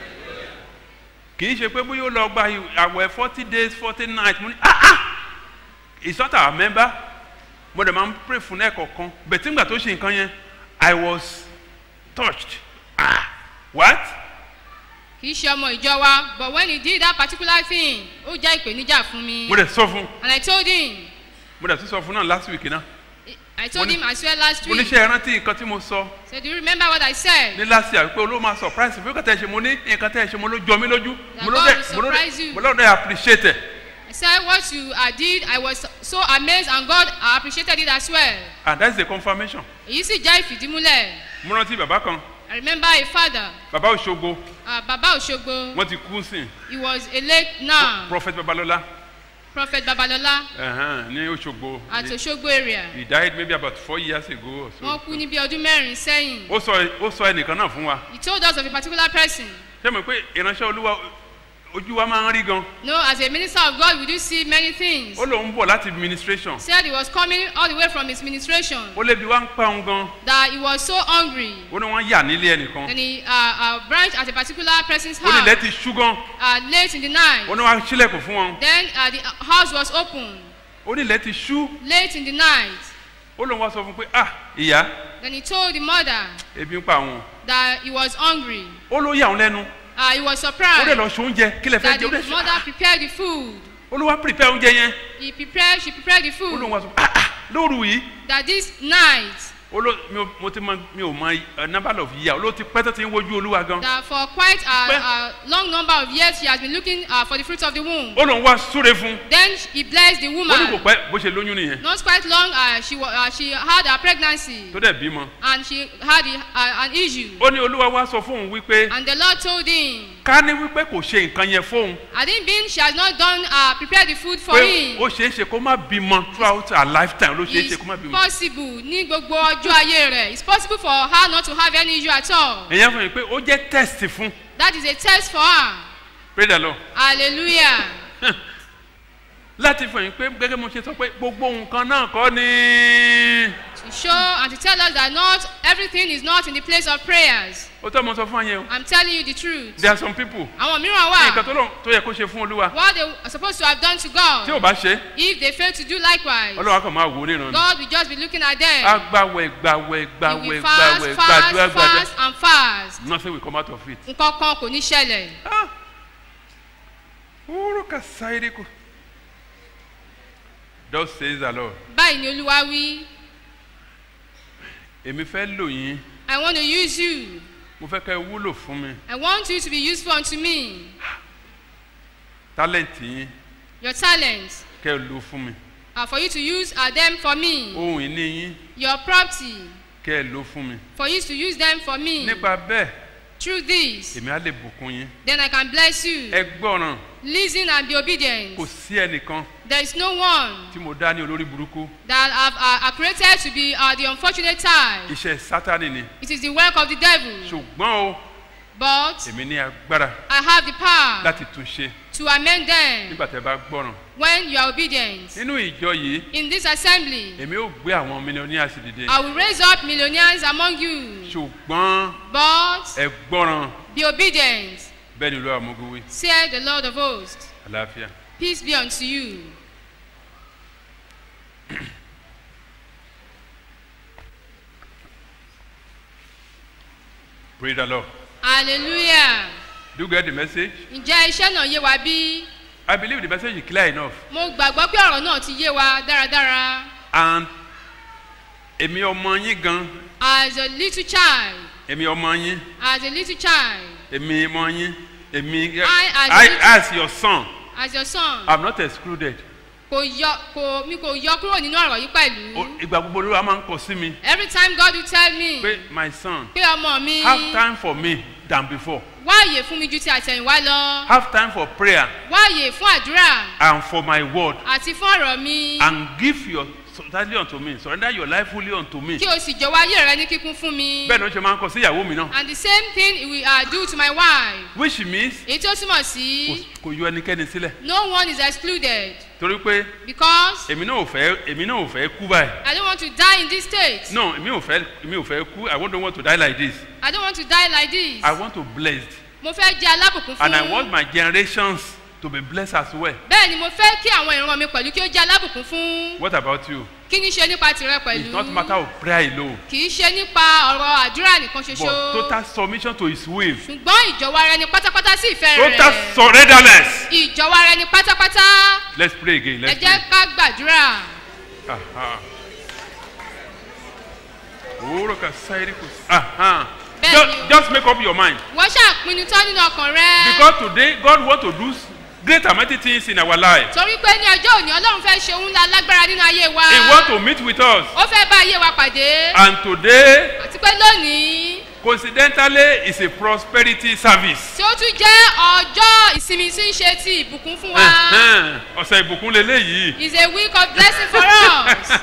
Kì í ṣe pé bóyá ó lọ gba àwẹ̀ 40 days 40 nights mo ní it's not our member mo dẹ̀ máa ń pray fún ẹ̀kọ̀ọ̀kan bẹ̀tí nígbà tó ṣe nǹkan yẹn I was touched. What? Kì í ṣe ọmọ ìjọ wa, but when he did that particular thing, ó jẹ́ ìpèníjà fún mi. Mo dẹ̀ sọ fún. And I told him. Mo dẹ̀ tún sọ fún náà last week náà. I told him as well last Mo week. ní ṣe ìrántí nǹkan tí mo sọ. So do you remember what I said? Ní last year pé olóò máa surprise fún nǹkan tẹ́ ẹ ṣe mo ní nǹkan tẹ́ ẹ ṣe mo ló jọ mí lójú. That God will surprise you. Mo lọ́dọ̀ appreciate it. I said what you did, I was so amazed and God appreciated it as well. And that's the confirmation. Èyí sì jẹ́ ìfìdímúlẹ̀. Mo rántí bàbá kan. I remember a father. Bàbá Òṣogbo. Bàbá Òṣogbo. Wọ́n ti kú sí. He was a late now. Prophet Babalola. Prophet Babalola. Ní Òṣogbo. At Òṣogbo area. He died maybe about 4 years ago or so. Wọ́n kú ní bí ọdún mẹ́rin sẹ́yìn. Ó sọ ẹnìkan náà fún wa. He told us of a particular person. Ṣé mo pé ìránṣẹ́ Olúwa ojú wa máa ń rí gan. No, as a minister of God, we do see many things. Ó lóun bọ̀ láti administration. Said he was coming all the way from his ministration. Ó lébi wá ń pa òun gan. That he was so hungry. Ó ní wọ́n yà nílé ẹnìkan. Then he branched at a particular person's Ó ní house. ilẹ̀ ti ṣú gan. Late in the night. Ó ní wọ́n á ṣílẹ̀kùn fún wọn. Then the house was open. Ó ní ilẹ̀ ti ṣú. Late in the night. Ó lóun wá sọ fún pé ìyá. Then he told the mother. Ebi ń pa àwọn. That he was hungry. Ó ló yà òun lẹ́nu. He was surprised. Ó dẹ̀ lọ ṣe oúnjẹ kí lè fẹ́ That jẹ ó the dẹ̀ ṣe. mother prepared the food. Olúwa prepare oúnjẹ yẹn. She prepared the Ó food. lóun wá sọ lóru yìí. That this night. Mi ò mọ number of years olóò ti pẹ́ tó ti ń wojú Olúwa gan. That for quite a long number of years she has been looking for the fruit of the womb. Ó lóun wá súre fún. Then he blessed the woman. Ó ní kò pẹ́ bó ṣe lóyún nìyẹn. Not quite long she had her pregnancy. Tó dẹ̀ bímọ. And she had an issue. Ó ní Olúwa wá sọ fóun wípé. And the Lord told him. Ká ní wípé kò ṣe nǹkan yẹn fóun. I didn't mean she has not done prepared the food for him. Pé ó ṣeé ṣe kó má bímọ throughout her lifetime ló ṣeé ṣe kó má bímọ. It's possible ní gbogbo ọjọ́ ayé rẹ̀. It's possible for her not to have any issue at all. Èyàn fún mi pé ó jẹ́ test fún. That is a test for her. Praise the Lord. Hallelujah. Láti fún yín pé gẹ́gẹ́ mo ṣe sọ pé gbogbo nǹkan náà kọ́ ni. To show and to tell us that not everything is not in the place of prayers. Ó tọ́ mo sọ fún yín o. I'm telling you the truth. There are some people. Àwọn mìíràn wà. Nǹkan tó yẹ kó ṣe fún Olúwa. What they are supposed to have done to God. Tí ò bá ṣe. If they fail to do likewise. Ọlọ́wà kan máa wò ó níran. God will just be looking at them. A gbàwẹ̀ gbàdúrà gbàdúrà. Fast and fast. Nothing will come out of it. Nǹkan kan kò ní ṣẹlẹ̀. Orúkọ sáyé kò. Thus says the Lord. Báyìí ni Olúwa wí. Èmi fẹ́ lò yín. I want to use you. Mo fẹ́ kẹ́ ẹ wúlò fún mi. I want you to be useful unto me. Talent yín. Your talents. Kẹ́ ẹ lò fún mi. For you to use them for me. Ohun ìní yín. Your property. Kẹ́ ẹ lò fún mi. For you to use them for me. Nípa bẹ́ẹ̀. Through this. Èmi á lè bùkún yín. Then I can bless you. Ẹ gbọ́ràn. Listen and be obedient. Kò sí ẹnìkan. There is no one. Tí mo dá ní olórí burúkú. That are created to be the unfortunate type. Iṣẹ́ Sátánì ni. It is the work of the devil. Ṣùgbọ́n o. But. Èmi ní agbára. I have the power. Láti tún ṣe. To amend them. Nígbà tẹ́ bá gbọ́ràn. When you are obedient. Nínú ìjọ yìí. In this assembly. Èmi ó gbé àwọn millionaires dìde. I will raise up millionaires among you. Ṣùgbọ́n. But. Ẹ gbọ́ràn. Be obedient. Bẹ́ẹ̀ ni Olúwa Ọmọ-ogun wí. Said the Lord of hosts. Àlàáfíà. Peace be unto you. Praise the Lord. Hallelujah. Do you get the message? ǹjẹ́ iṣẹ́ náà yé wa bí? I believe the message is clear enough. mo gbàgbọ́ pé ọ̀rọ̀ náà ti yé wa dáradára. And èmi ọmọ yín gan. As a little child. Èmi ọmọ yín. As a little child. Èmi ọmọ yín. Èmi. I as your son. As your son. I'm not excluded. mi kò yọ kúrò nínú ọ̀rọ̀ yìí pẹ̀lú. Ìgbà gbogbo ló máa ń kọ sí mi. Every time God will tell me. Pé my son. Pé ọmọ mi. Have time for me than before. Wá àyè fún mi ju ti àtẹ̀yìnwá lọ. Have time for prayer. Wá àyè fún àdúrà. And for my word. Àti fún ọ̀rọ̀ mi. And give your totally unto me. Surrender your life fully unto me. Kí o sì jọ̀wọ́ ayé rẹ ní kíkún fún mi. Bẹ́ẹ̀ ni ó ṣe máa ń kọ sí ìyàwó mi náà. And the same thing he will do to my wife. Which means. Èyí tí ó túmọ̀ sí. Kò yọ ẹnikẹ́ni sílẹ̀. No one is excluded. Torí pé. Because. Èmi náà ò fẹ́ kú báyìí. I don't want to die in this state. No, èmi ò fẹ́ kú. I don't want to die like this. I don't want to die like this. I want to bless. Mo fẹ́ jẹ́ alábùkún fún. And I want my generations to be blessed as well. Bẹ́ẹ̀ ni mo fẹ́ kí àwọn ìran mi pẹ̀lú kí ó jẹ́ alábùkún fún. What about you? Kí ni ṣe nípa tìrẹ pẹ̀lú? It's not matter of prayer alone. Kì í ṣe nípa ọ̀rọ̀ àdúrà nìkan ṣoṣo. But total submission to his will. Ṣùgbọ́n ìjọ̀wọ́ ara ẹni pátápátá sí ìfẹ́ rẹ̀. Total surrenderness. Ìjọ̀wọ́ ara ẹni pátápátá. Let's pray again. Ẹ jẹ́ ká gbàdúrà. Just make up your mind. Wọ́n ṣàpinnu tán nínú ọkàn rẹ. Because today God want to do great and mighty things in our life. Torí pé ní ọjọ́ òní Ọlọ́run fẹ́ ṣe ohun ńlá lágbára nínú ayé wa. He want to meet with us. Ó fẹ́ bá ayé wa pàdé. And today. Àti pé lónìí. Coincidentally is a prosperity service. Tí ó tún jẹ́ ọjọ́ ìsinmi tí ń ṣe ti ìbùkún fún wa. Ọ̀sẹ̀ ìbùkún leléyìí. Is a week of blessing for us.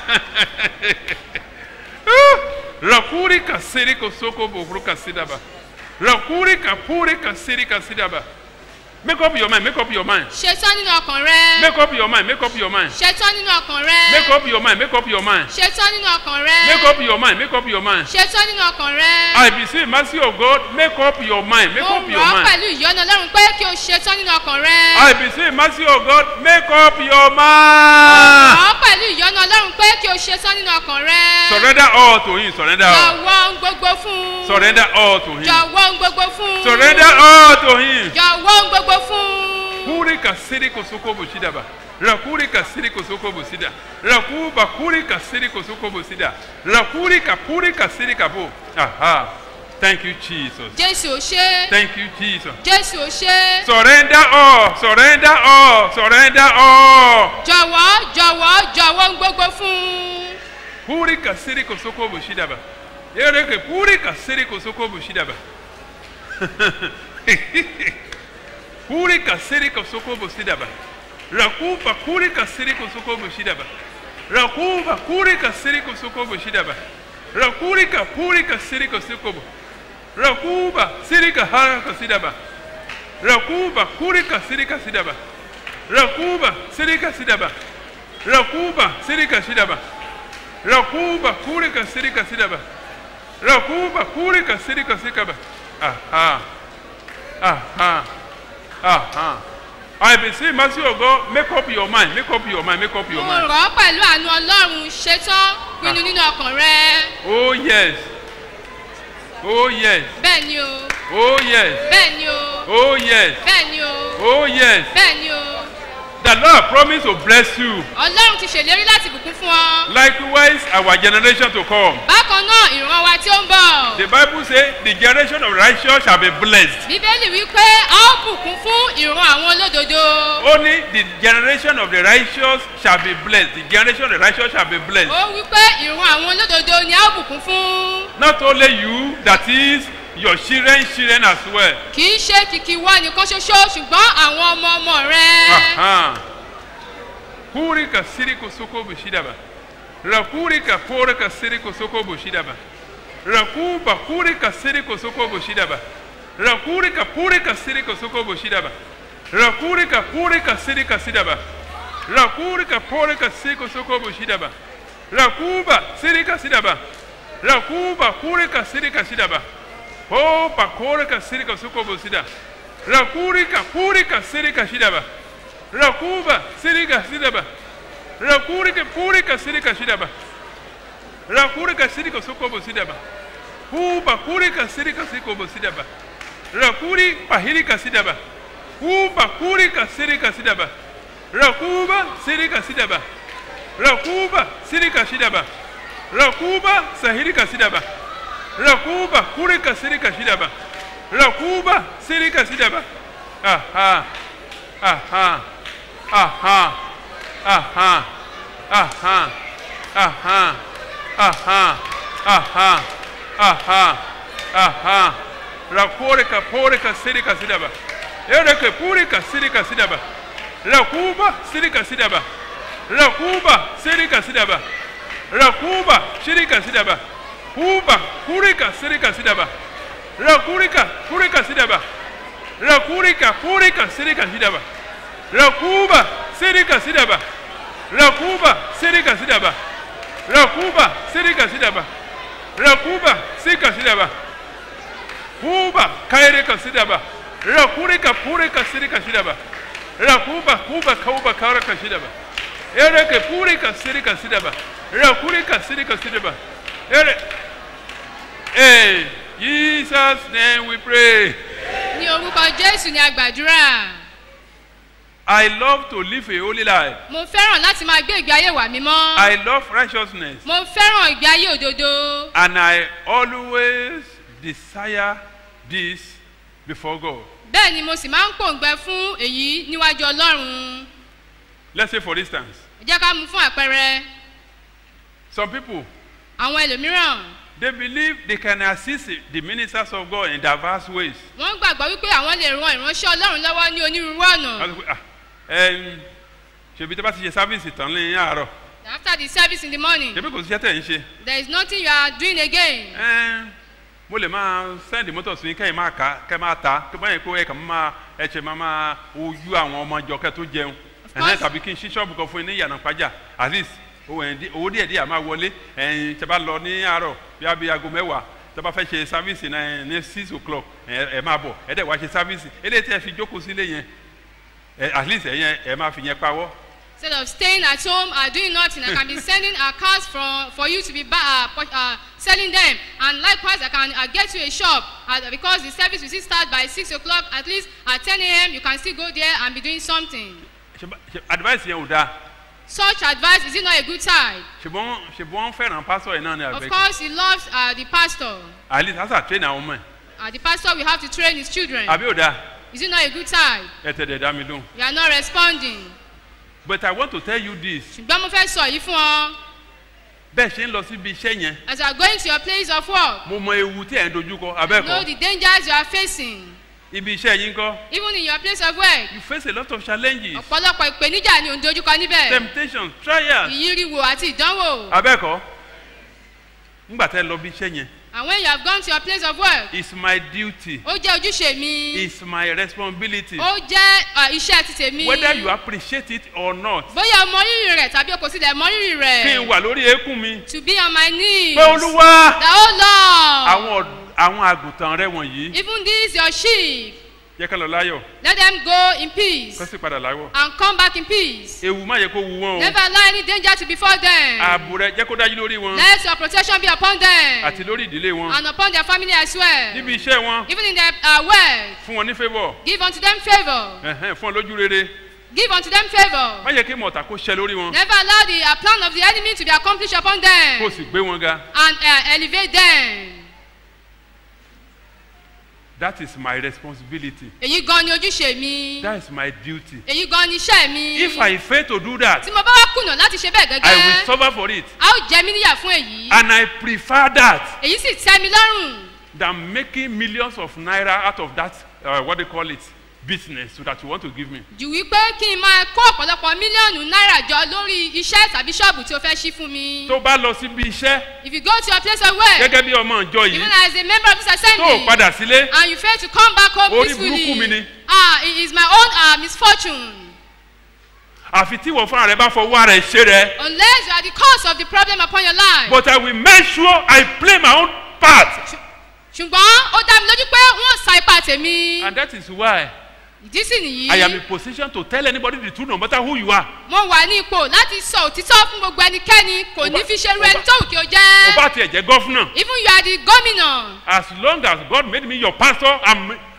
Rakuri kasiri kosoko bokuru kasidaba. Rakuri kapuri kasiri kasidaba. Make up your mind, make up your mind. Ṣetán nínú ọkàn rẹ. Make up your mind, make up your mind. Ṣetán nínú ọkàn rẹ. Make up your mind, make up your mind. Ṣetán nínú ọkàn rẹ. Make up your mind, make up your mind. Ṣetán nínú ọkàn rẹ. I beseech mercy of God, make up your mind, make up your Mo rọ̀ mind. pẹ̀lú ìyọ́nú Ọlọ́run pé kí o ṣetán nínú ọkàn rẹ. I beseech mercy of God, make up your Mo mind. rọ̀ pẹ̀lú ìyọ́nú Ọlọ́run pé kí o ṣetán nínú ọkàn rẹ. Surrender all to him, surrender all. Jọ̀wọ́ ohun gbogbo fún. Surrender all to him. Jọ̀wọ́ ohun gbogbo fún. Surrender all to him. Jọ̀wọ́ ohun gbogbo fún. Kuri kasiri kosoko bushida ba. Rakuri kasiri kosoko busida. Rakuba kuri kasiri kosoko busida. Rakuri kapuri kasiri kapo. Aha. Thank you, Jesus. Jésù ò ṣe. Thank you, Jesus. Jésù ò ṣe. Surrender all, surrender all, surrender all. Jọ̀wọ́ ohun gbogbo fún. Kuri kasiri kosoko bushida ba. Yereke kuri kasiri kosoko bushida ba. Kuri kasiri kosoko busida ba. Rakuba kuri kasiri kosoko busida ba. Rakuba kuri kasiri kosoko busida ba. Rakuri kapuri kasiri kosoko bu. Rakuba siri kahara kasida ba. Rakuba kuri kasiri kasida ba. Rakuba siri kasida ba. Rakuba siri kasida ba. Rakuba kuri kasiri kasida ba. Rakuba kuri kasiri kasika ba. Aha. Aha. Aha. I beseech mercy of God, make up your mind, make up your mind, make up your Mo mind. rọ̀ pẹ̀lú àánú Ọlọ́run ṣetán pinnu nínú ọkàn rẹ. Oh yes. Oh yes. Bẹ́ẹ̀ ni o. Oh yes. Bẹ́ẹ̀ ni o. Oh yes. Bẹ́ẹ̀ ni o. Oh yes. Bẹ́ẹ̀ ni o. The Lord promised to bless you. Ọlọ́run ti ṣèlérí láti bùkún fún ọ. Likewise, our generation to come. Bákan náà ìran wa tí ó ń bọ̀. The Bible says the generation of righteous shall be blessed. Bíbélì wí pé a ó bùkún fún ìran àwọn olódodo. Only the generation of the righteous shall be blessed. The generation of the righteous shall be blessed. Ó wí pé ìran àwọn olódodo ni a ó bùkún fún. Not only you, that is your children as well. Kì í ṣe kìkì wọ nìkan ṣoṣo ṣùgbọ́n àwọn ọmọ rẹ. Kuri kasiri kosoko bushidaba. Rakuri kapore kasiri kosoko bushidaba. Rakuba kuri kasiri kosoko bushidaba. Rakuri kapore kasiri kosoko bushidaba. Rakuri kapore kasiri kasidaba. Rakuri kapore kasiri kosoko bushidaba. Rakuba siri kasidaba. Rakuba kuri kasiri kasidaba. Oh, pakore kasiri kosoko busida. Rakuri kapuri kasiri kasidaba. Rakuba sirika sidaba. Rakuri ke puri ka sirika sidaba. Rakuri ka sirika soko bo sidaba. Kuba kuri ka sirika siko bo sidaba. Rakuri pahiri kasidaba. Kuba kuri kasiri kasidaba. Rakuba siri kasidaba. Rakuba siri kasidaba. Rakuba sahiri kasidaba. Rakuba kuri kasiri kasidaba. Rakuba siri kasidaba. Aha. Aha. Aha. Aha. Aha. Aha. Aha. Aha. Aha. Aha. Raporeka poreka sirika sidaba. Ereke purika sirika sidaba. Rakuba sirika sidaba. Rakuba sirika sidaba. Rakuba sirika sidaba. Kuba purika sirika sidaba. Rakurika purika sidaba. Rakurika purika sirika sidaba. Rakuba sirika sidaba. Rakuba sirika sidaba. Rakuba sirika sidaba. Rakuba sirika sidaba. Kuba kairika sidaba. Rakurika purika sirika sidaba. Rakuba kuba kauba karaka sidaba. Ereke purika sirika sidaba. Rakurika sirika sidaba. Ere. Hey, Jesus' name we pray. Ní orúkọ Jésù ni a gbàdúrà. I love to live a holy life. Mo fẹ́ràn láti máa gbé ìgbé ayé wa mímọ́. I love righteousness. Mo fẹ́ràn ìgbé ayé òdodo. And I always desire this before God. Bẹ́ẹ̀ ni mo sì máa ń pòǹgbẹ fún èyí níwájú Ọlọ́run. Let's say for instance, Ẹ jẹ́ ká mú fún àpẹẹrẹ. some people, Àwọn ẹlòmíràn. they believe they can assist the ministers of God in diverse ways. Wọ́n gbàgbọ́ wípé àwọn lè ran ìránṣẹ́ Ọlọ́run lọ́wọ́ ní onírúurú ọ̀nà. Ṣebí tó bá ti ṣe sáfíìsì tán ní àárọ̀. After the service in the morning, Ṣebí kò sí iṣẹ́ tẹ̀ ń ṣe. there is nothing you are doing again. Mo lè máa send mọ́tò sí kẹ́yìn máa kà kẹ́ máa ta kí báyìí kó ẹ̀ka máa ẹ̀ṣẹ̀ máa ojú àwọn ọmọ ìjọ kẹ́ tó jẹun. Tàbí kí n ṣí ṣọ́ọ̀bù kan fún yín ní ìyànà pàjá at least owó díẹ̀ díẹ̀ máa wọlé tẹ́ bá lọ ní àárọ̀ bí a bí aago mẹ́wàá tẹ́ bá fẹ́ ṣe sáfíìsì ní 6 o'clock ẹ máa bọ̀ ẹ dẹ̀ wá ṣe sáfíìsì eléyìí tí ẹ fi jókòó sílé yẹn at least ẹ máa fi yẹn pawọ́. Instead of staying at home and doing nothing, I can be sending our cars for you to be selling them. And likewise, I can get you a shop because the service will still start by 6 o'clock. At least at 10 a.m., you can still go there and be doing something. Advice yẹn ò dáa. Such advice, is it not a good side? Ṣùgbọ́n fẹ́ràn pásítọ̀ yẹn náà ni àgbẹ̀. Of course, he loves the pastor. At least asa train àwọn ọmọ ẹ̀. The pastor will have to train his children. Àbí ò dáa. Is it not a good side? Ẹ tẹ̀lé dá mi lóhùn. You are not responding. But I want to tell you this. Ṣùgbọ́n mo fẹ́ sọ yìí fún ọ. Bẹ́ẹ̀ ṣe ń lọ síbi iṣẹ́ yẹn. As you are going to your place of work, Mo mọ ewu tí ẹ̀ ń dojúkọ know abẹ́ẹ̀kọ́. the dangers you are facing. Ibi iṣẹ́ yín kọ́. Even in your place of work, You face a lot of challenges. ọ̀pọ̀lọpọ̀ ìpèníjà ni ò ń dojúkọ níbẹ̀. Temptations, trials. Ìyíríwò àti ìdánwò. Abẹ́ẹ̀kọ́. Nígbà tẹ́ lọ bí iṣẹ́ yẹn. And when you have gone to your place of work, It's my duty. ó jẹ́ ojúṣe mi. It's my responsibility. Ó jẹ́ iṣẹ́ ti tèmi. Whether you appreciate it or not. Bóyá o mọ rírì rẹ̀ tàbí o kò sílẹ̀ mọ rírì Kí n rẹ̀. wà lórí eékún mi. To be on my knees. Pé Olúwa. The oh Lord. Àwọn àgùntàn rẹ wọ̀nyí. Even these your sheep. Jẹ́ ká lọ láyọ̀. Let them go in peace. Kó sì padà láyọ̀. And come back in peace. Ewu má yẹ kó wu wọn o. Never allow any danger to befall them. Ààbò rẹ jẹ́ kó dájú lórí wọn. Let your protection be upon them. Àti lórí ìdílé wọn. And upon their family as well. Níbi iṣẹ́ wọn. Even in their work. Fún wọn ní favour. Give unto them favor. Fún wọn lójú rere. Give unto them favor. Má yẹ kí mọ̀tà kó ṣẹ lórí wọn. Never allow the plan of the enemy to be accomplished upon them. Kó sì gbé wọn ga. And elevate them. That is my responsibility. Èyí gan ni ojúṣe mi. That is my duty. Èyí gan ni iṣẹ́ mi. If I fail to do that, Tí mo bá wá kùnà láti ṣe bẹ́ẹ̀ I will gẹ́gẹ́, suffer for it. a ó jẹ mí níyà fún èyí. And I prefer that Èyí sì tẹ́ mi lọ́rùn. than making millions of naira out of that, what they call it, business so that you want to give me. Jù wípé kí n máa kó ọ̀pọ̀lọpọ̀ mílíọ̀nù náírà jọ lórí iṣẹ́ tàbí ṣọ́ọ̀bù tí o fẹ́ ṣí fún mi. Tó bá lọ síbi iṣẹ́ If you go to your place of work, gẹ́gẹ́ bí ọmọ ìjọ even yìí as a member of this tó assembly, padà sílé, and you fail to come back home Orí burúkú mi ni. peacefully, it is my own misfortune. àfi tí wọ́n fúnra rẹ̀ bá fọwọ́ rẹ̀ ṣe rẹ̀. Unless you are the cause of the problem upon your life. But I will make sure I play my own part. Ṣùgbọ́n ó dá mi lójú pé wọ́n sa ipá tèmi. And that is why Ìdí sì nìyí. I am in position to tell anybody the truth no matter who you are. Mo wà ní ipò láti sọ òtítọ́ fún gbogbo ẹnikẹ́ni kò ní fi ṣerú ẹni tó wù kí o Ó jẹ́. bá tiẹ̀ jẹ́ gọ́fúnà. Even you are the gómìnà. As long as God made me your pastor,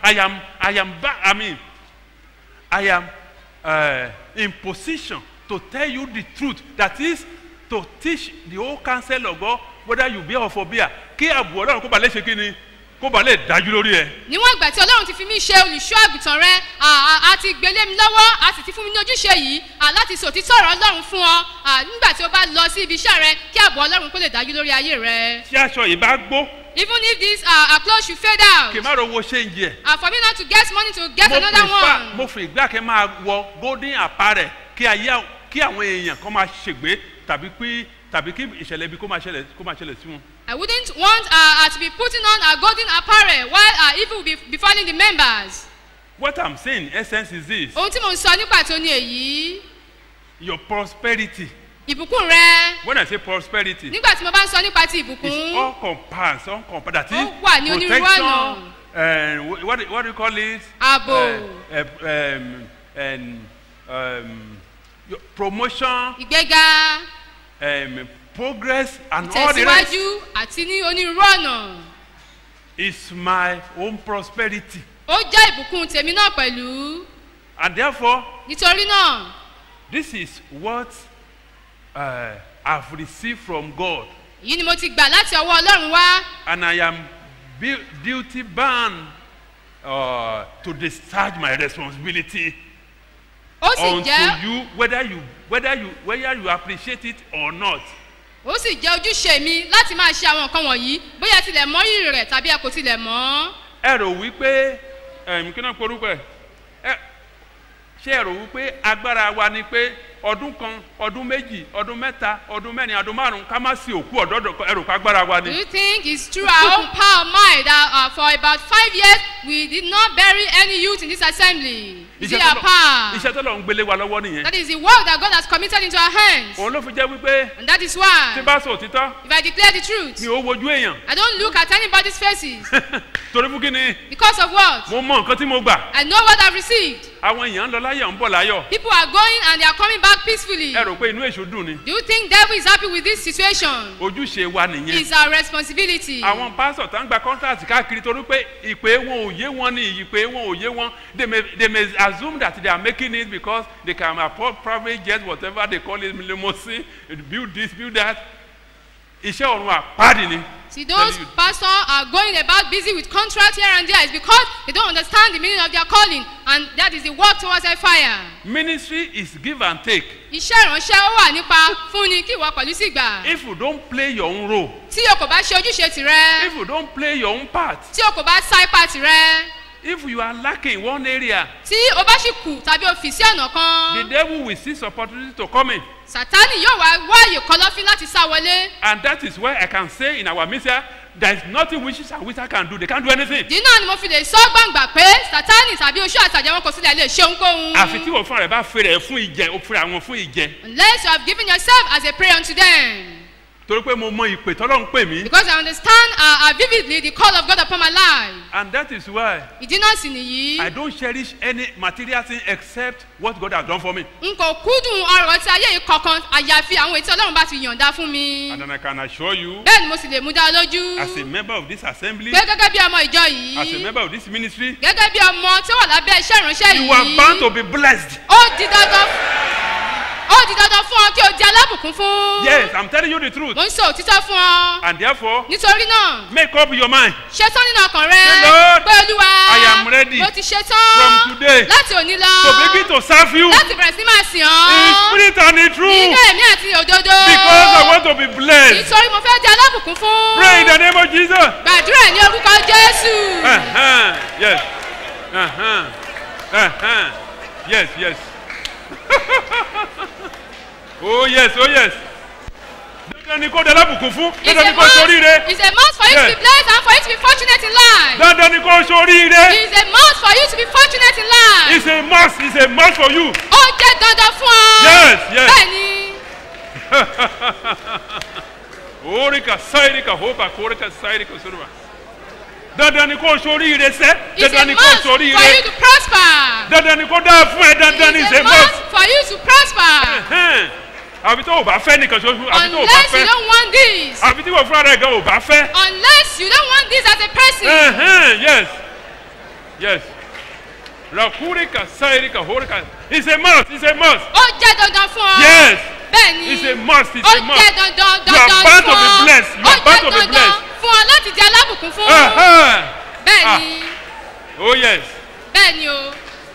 in position to tell you the truth. That is to teach the whole counsel of God whether you bear or forbear. Kí àbò Ọlọ́run kó ba lè ṣe kí ni? Kó ba lè dájú lórí ẹ. níwọ̀n ìgbà tí ọlọ́run ti fi mí ṣe olùṣọ́ àgùntàn rẹ a ti gbélé mi lọ́wọ́ a sì ti fún mi ní ojúṣe yìí láti sòtítọ́ ọ̀rọ̀ ọlọ́run fún ọ nígbà tí o bá lọ sí ibi iṣẹ́ rẹ kí ààbò ọlọ́run kó lè dájú lórí ayé rẹ. Tí aṣọ yìí bá gbó. even if this clothes should fade out. Kì í má rówó ṣe ń jẹ. For me not to get money to get another one. Mo fi ìgbà kẹ́ máa wọ golden apparel kí àwọn èèyàn kan máa ṣègbé tàbí kí ìṣẹ̀lẹ̀ ibi kó máa ṣẹlẹ̀ sí wọn. I wouldn't want to be putting on a golden apparel while evil will be befalling the members. What I'm saying in essence is this. Ohun tí mo ń sọ nípa tó ní èyí. Your prosperity. Ìbùkún rẹ. When I say prosperity. Nígbà tí mo bá ń sọ nípa ti ìbùkún. It's all compassed. That is ó wà ní onírúurú ọ̀nà. What do you call it? Ààbò. Promotion. Ìgbéga. Progress and all the rest. Ìtẹ̀síwájú àti ní onírúurú ọ̀nà. Is my own prosperity. Ó jẹ́ ìbùkún tèmi náà pẹ̀lú. And therefore. Nítorí náà. This is what I've received from God. Èyí ni mo ti gbà láti ọwọ́ Ọlọ́run wá. And I am duty bound to discharge my responsibility. Ó sì jẹ́. Unto you whether you appreciate it or not. Ó sì jẹ́ ojúṣe mi láti máa ṣe àwọn nǹkan wọ̀nyí bóyá tilẹ̀ mọ̀ rírì rẹ̀ tàbí ẹ kò tilẹ̀ mọ̀. Ẹ rò wípé kí náà porúkọ ẹ ṣé ẹ rò wípé agbára wa ni pé ọdún kan ọdún méjì ọdún mẹ́ta ọdún mẹ́rin ọdún márùn ká má sí òkú ọ̀dọ́dọ̀ ẹ rò pé agbára wa ni. Do you think it's through our own power of mind that for about 5 years we did not bury any youth in this assembly? Is it our power? Iṣẹ́ tó lọ ń gbélé wa lọ́wọ́ nìyẹn. That is the work that God has committed into our hands. Òun ló fi jẹ́ wípé. And that is why. Tí bá sọ òtítọ́. If I declare the truth. Mi ò wojú èèyàn. I don't look at anybody's faces. Torí fún kí ni. Because of what? Mo mọ nǹkan tí mo gbà. I know what I've received. Àwọn èèyàn ń lọ láyọ̀ ń bọ̀ láyọ̀. People are going and they are coming back peacefully. Ẹ rò pé inú èṣù dùn ni. Do you think devil is happy with this situation? Ojúṣe wa nìyẹn. It's our responsibility. Àwọn pásítọ̀ tá ń gba contract káàkiri torí pé ìpè wọn ò yé wọn ni ìpè wọn ò yé wọn. They may assume that they are making it because they can afford private jets whatever they call it limousine build this build that. Iṣẹ́ ọ̀run àpáàdì ni. See, those pastors are going about busy with contracts here and there. It's because they don't understand the meaning of their calling, and that is the work towards a fire. Ministry is give and take. Iṣẹ́ ìránṣẹ́ ó wà nípa fúnni kí ìwọ pẹ̀lú sí gbà. If you don't play your own role. Tí o kò bá ṣe ojúṣe tìrẹ. If you don't play your own part. Tí o kò bá sá ipá tìrẹ. If you are lacking in one area. Tí o bá ṣì kù tàbí o fì sí ọ̀nà kan. The devil will seize opportunity to come in. Sátánì yóò wá àyè kọ̀lọ̀fín láti sá wọlé. And that is why I can say in our mission there is nothing witches and wizards can do. They can't do anything. Dínà ni mo fi lè sọ gbàngbà pé Sátánì tàbí oṣù àtàjẹ́ wọn kò sílẹ̀ lè ṣe ohunkóhun. Àfi tí òfin rẹ̀ bá fèrè fún ìjẹ òfin àwọn fún ìjẹ. Unless you have given yourself as a prayer unto them. Torí pé mo mọ ìpè tọ́lọ́run pè mí. Because I understand vividly the call of God upon my life. And that is why. Ìdí náà sì nìyí. I don't cherish any material thing except what God has done for me. N kò kúndùn ọrọ̀ tí ayé yìí kankan àyàfi àwọn ètò Ọlọ́run bá ti yọ̀ǹda fún mi. And then I can assure you. Bẹ́ẹ̀ ni mo sì lè mú dá lójú. As a member of this assembly. Pé gẹ́gẹ́ bí ọmọ ìjọ yìí. As a member of this ministry. Gẹ́gẹ́ bí ọmọ tí ó wà lábẹ́ iṣẹ́ ìránṣẹ́ yìí. You are bound to be blessed. Ó di dandan fún ọ kí o di alábùkún fún. Yes, I'm telling you the truth. Mo ń sọ òtítọ́ fún ọ. And therefore. Nítorí náà. Make up your mind. Ṣetán nínú ọkàn rẹ. Say Lord. Pé Olúwa. I am ready. Mo ti ṣetán. From today. Láti òní lọ. To begin to serve you. Láti bẹ̀rẹ̀ sí máa sìn ọ́. In spirit and in truth. Nínú ẹ̀mí àti òdodo. Because I want to be blessed. Nítorí mo fẹ́ di alábùkún fún. Pray in the name of Jesus. Gbàdúrà ní orúkọ Jésù. Yes. Yes, yes. Oh yes, oh yes. Dandan ni kó dẹ lábùkún fún. Dandan ni kó ṣoríire. It's a must for you to be blessed and for you to be fortunate in life. Dandan ni kó ṣoríire. It's a must for you to be fortunate in life. It's a must for you. Ó jẹ́ dandan fún ọ. Yes, yes. Bẹ́ẹ̀ni. Orika sairika hoba korika sairika surba. Dandan ni kó ṣoríire sẹ́. Dandan ni kó ṣoríire. It's a must for you to prosper. Dandan ni kó dáa fún ẹ. Dandan ni It's ṣe a must. must for you to prosper. Àbí tó o bá fẹ́ nìkan ṣoṣo. Àbí tó o bá Unless you fẹ́. don't want this. Àbí tí wọ́n fúnra rẹ̀ gan o bá fẹ́. Unless you don't want this as a person. Yes. Yes. Rakurika, Sairika, Horika. It's a must. It's a must. Ó jẹ́ dandan fún ọ. Yes. Bẹ́ẹ̀ni. It's a must. It's Ó a must. jẹ́ dandan You are dandan bound fún to be ọ. blessed. You Ó are bound to jẹ́ be dandan blessed. fún ọ láti di alábùkún fún. Bẹ́ẹ̀ni. Oh yes. Bẹ́ẹ̀ni o.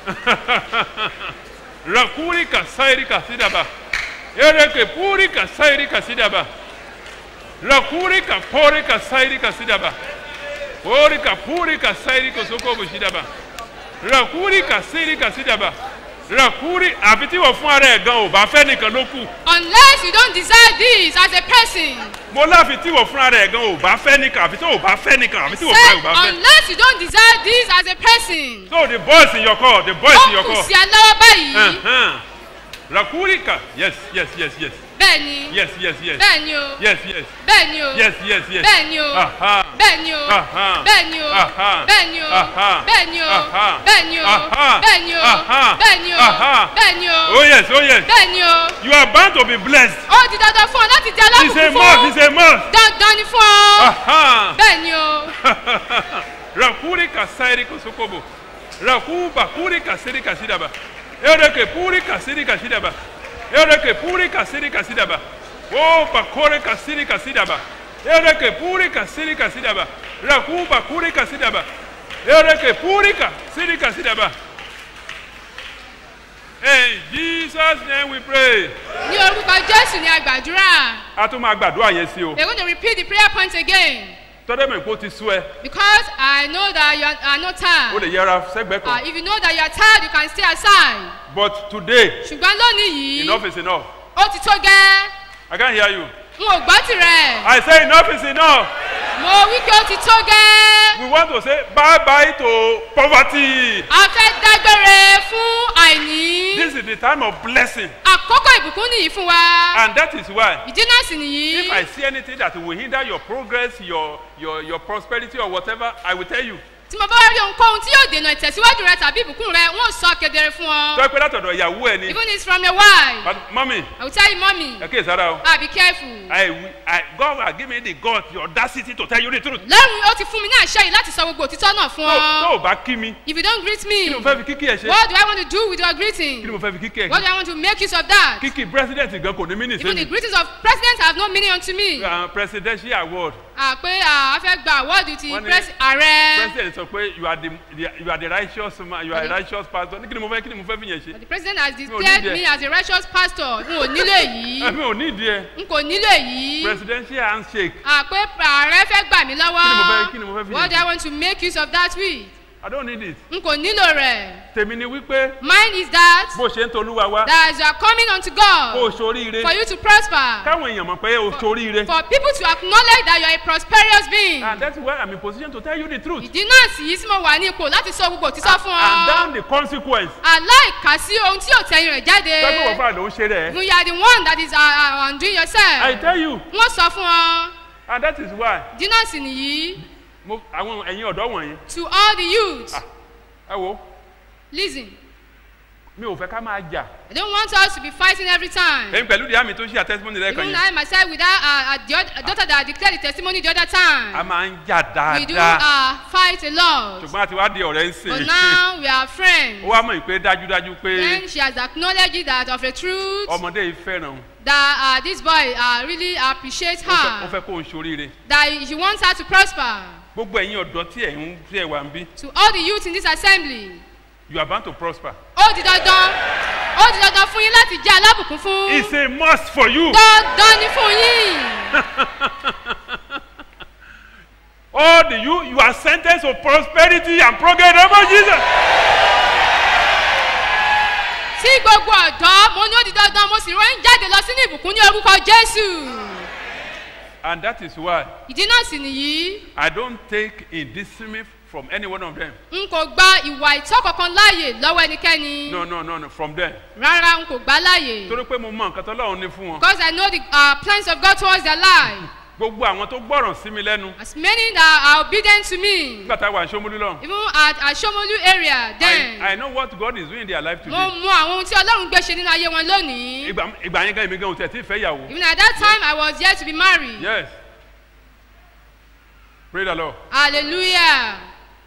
Rakurika, Sairika, Sidaba. Ereke, Purika, Sairika, Sidaba. Rakurika, Porika, Sairika, Sidaba. Porika, Purika, Sairika, Sokobo, Sidaba. Rakurika, Sairika, Sidaba. Rakuri, àfi tí wọ́n fún ara ẹ̀ gan ò bá fẹ́ nìkan ló kù. Unless you don't desire this as a person. Mo láfi tí wọ́n fún ara ẹ̀ gan ò bá fẹ́ nìkan àfi tí wọ́n bá fẹ́ nìkan àfi tí wọ́n fẹ́ ò bá fẹ́. Unless you don't desire this as a person. So the boys in your call, the boys in your Ó kù call. sí ẹ lọ́wọ́ báyìí. Rakurika, yes, yes, yes, yes. Bẹ́ẹ̀ni. Yes, yes, yes. Bẹ́ẹ̀ni o. Yes, yes. Bẹ́ẹ̀ni o. Yes, yes, yes. Bẹ́ẹ̀ni o. Aha. Bẹ́ẹ̀ni o. Aha. Bẹ́ẹ̀ni o. Aha. Bẹ́ẹ̀ni o. Aha. Bẹ́ẹ̀ni o. Aha. Bẹ́ẹ̀ni o. Aha. Bẹ́ẹ̀ni o. Aha. Bẹ́ẹ̀ni o. Aha. Bẹ́ẹ̀ni o. Oh yes, oh yes. Bẹ́ẹ̀ni o. You are bound to be blessed. Ó di dandan fún ọ láti di It's a alábùkún must, fún. it's a must. Dandan ni fún ọ. Aha. Bẹ́ẹ̀ni o. Rakurika sairika sokobo. Rakuba kurika sirika sidaba. Ereke purika sirika sidaba. Ereke purika sirika sidaba. Oh, bakorika sirika sidaba. Ereke purika sirika sidaba. Rakuba kurika sidaba. Ereke purika sirika sidaba. In Jesus' name we pray. Ní orúkọ Jésù ni a gbàdúrà. A tún máa gbàdúrà yẹn sí o. We're going to repeat the prayer point again. Tọ́dẹ̀ mi kò ti sú ẹ. Because I know that you are not O tired. lè yẹra sẹ́gbẹ̀ẹ́ kan. If you know that you are tired, you can stay aside. But today, Ṣùgbọ́n lónìí yìí, enough is enough. ó ti tó gẹ́. I can't hear you. N ò gbọ́ tirẹ̀. I say enough is enough. Mo wí pé ó ti tó gẹ́. We want to say bye-bye to poverty. A fẹ́ dágbére fún àìní. This is the time of blessing. Àkókò ìbùkún nìyí fún wa. And that is why, Ìdí náà sì nìyí. if I see anything that will hinder your progress, your prosperity or whatever, I will tell you. Tí mo bá rí ohunkóhun tí yóò dènà ìtẹ̀síwájú rẹ tàbí ìbùkún rẹ, wọ́n sọ kedere fún ọ. Tọ́ pé látọ̀dọ̀ ìyàwó ẹ ni. Even if it's from your wife. But mommy, I will tell you, mommy. ẹ kíyè sára o. Be careful. God will give me the guts, the audacity to tell you the truth. Lẹ́rùn ó ti fún mi ní àṣẹ yìí láti sọ gbogbo òtítọ́ náà fún ọ. Tó o bá kí mi, If you don't greet kí me, ni mo fẹ́ fi kíkí ẹ ṣe? what do I want to do with your Kí ni greeting? mo fẹ́ fi kíkí ẹ What ṣe? do I want to make use of that? Kíkí president gan kò ní mí Even the nìṣẹ́ mi. greetings of presidents have no meaning unto me. Presidential award. Pé a fẹ́ gba awọ́ọ̀dù ti Wọ́n ní ààrẹ. President sọ pé you are the righteous man, you are a righteous pastor. Kí ni mo fẹ́ fi yẹn ṣe? The president has ò declared need ẹ. me as a righteous pastor. N ò nílò èyí. Ẹ̀mi ò ní ìdí ẹ. N kò nílò èyí. Presidential handshake. Pé ààrẹ fẹ́ gbà mí Kí ni mo fẹ́ fi lọ́wọ́. What yẹn do I want to make use of that with? I don't need it. N kò nílò rẹ̀. Tèmi ni wípé Mine is that bó ṣe ń tolúwa wá, as you are coming unto kó o God ṣoríire. for you to prosper. Káwọn èèyàn mọ̀ pé o ṣoríire. For people to acknowledge that you are a prosperous being. And that's why I'm in position to tell you the truth. Ìdí náà sì yí tí mo wà ní ipò láti sọ gbogbo òtítọ́ fún And ọ. down the consequence. Aláìka sí ohun tí yóò tẹ̀yìn rẹ̀ jáde. Tẹ́gbẹ́ wọ̀ fáà ló ń ṣe rẹ̀. You are the one that is undoing I yourself. tell you. Wọ́n sọ fún ọ. And that is why Ìdí náà sì nìyí. àwọn ẹ̀yin ọ̀dọ́ wọ̀nyí. To all the youths, Ẹ wo, listen. mi ò fẹ́ ká máa jà. I don't want us to be fighting every time. Èmi pẹ̀lú ìyá mi tó ṣe àtẹ́símọ́nì lẹ́ẹ̀kan Even yẹn. I myself with that daughter that declared the testimony the other A time. máa ń jà We do dáadáa. fight a lot. Ṣùgbọ́n a ti wá di ọ̀rẹ́ ń But sìn. now we are friends. Ó wá mọ̀ pé dájúdájú pé Then she has acknowledged that of a truth ọmọdé yìí fẹ́ràn. that this boy really appreciates Ó her. fẹ́ kó o ṣoríire. That he wants her to prosper. Gbogbo ẹ̀yin ọ̀dọ́ tí ẹ̀ wà ń bí. To all the youths in this assembly. You are bound to prosper. Ó di dandan fún yín láti jẹ́ alábùkún fún. It's a must for you. Dandan ni fún yín. All the you are sentenced to prosperity and progress over Jesus. Sí gbogbo ọ̀dọ́, mo ní ó di dandan, mo sì rán jáde lọ sínú ìbùkún ní orúkọ Jésù. And that is why Ìdí náà sì nìyí. I don't take indiscipline from any one of them. N kò gba ìwà ìtọ́ kankan láàyè lọ́wọ́ ẹnikẹ́ni. No, from them. Rárá, n kò gbà láàyè. Torí pé mo mọ nǹkan tó lọ́run ní fún wọn. Because I know the plans of God towards their life. Gbogbo àwọn tó gbọ́ràn sí mi lẹ́nu. As many that are obedient to me. Nígbà tá a wà ní Ṣómólú lọ́run. Even at Ashomolu area then. I know what God is doing in their life Mo today. mọ àwọn ohun tí Ọlọ́run gbé ṣe nínú ayé wọn lónìí. Ìgbà yẹn gan èmi gan ò tẹ̀ tí ì fẹ́ yàwó. Even at that time I was yet to be married. Yes. Praise the Lord. Hallelujah.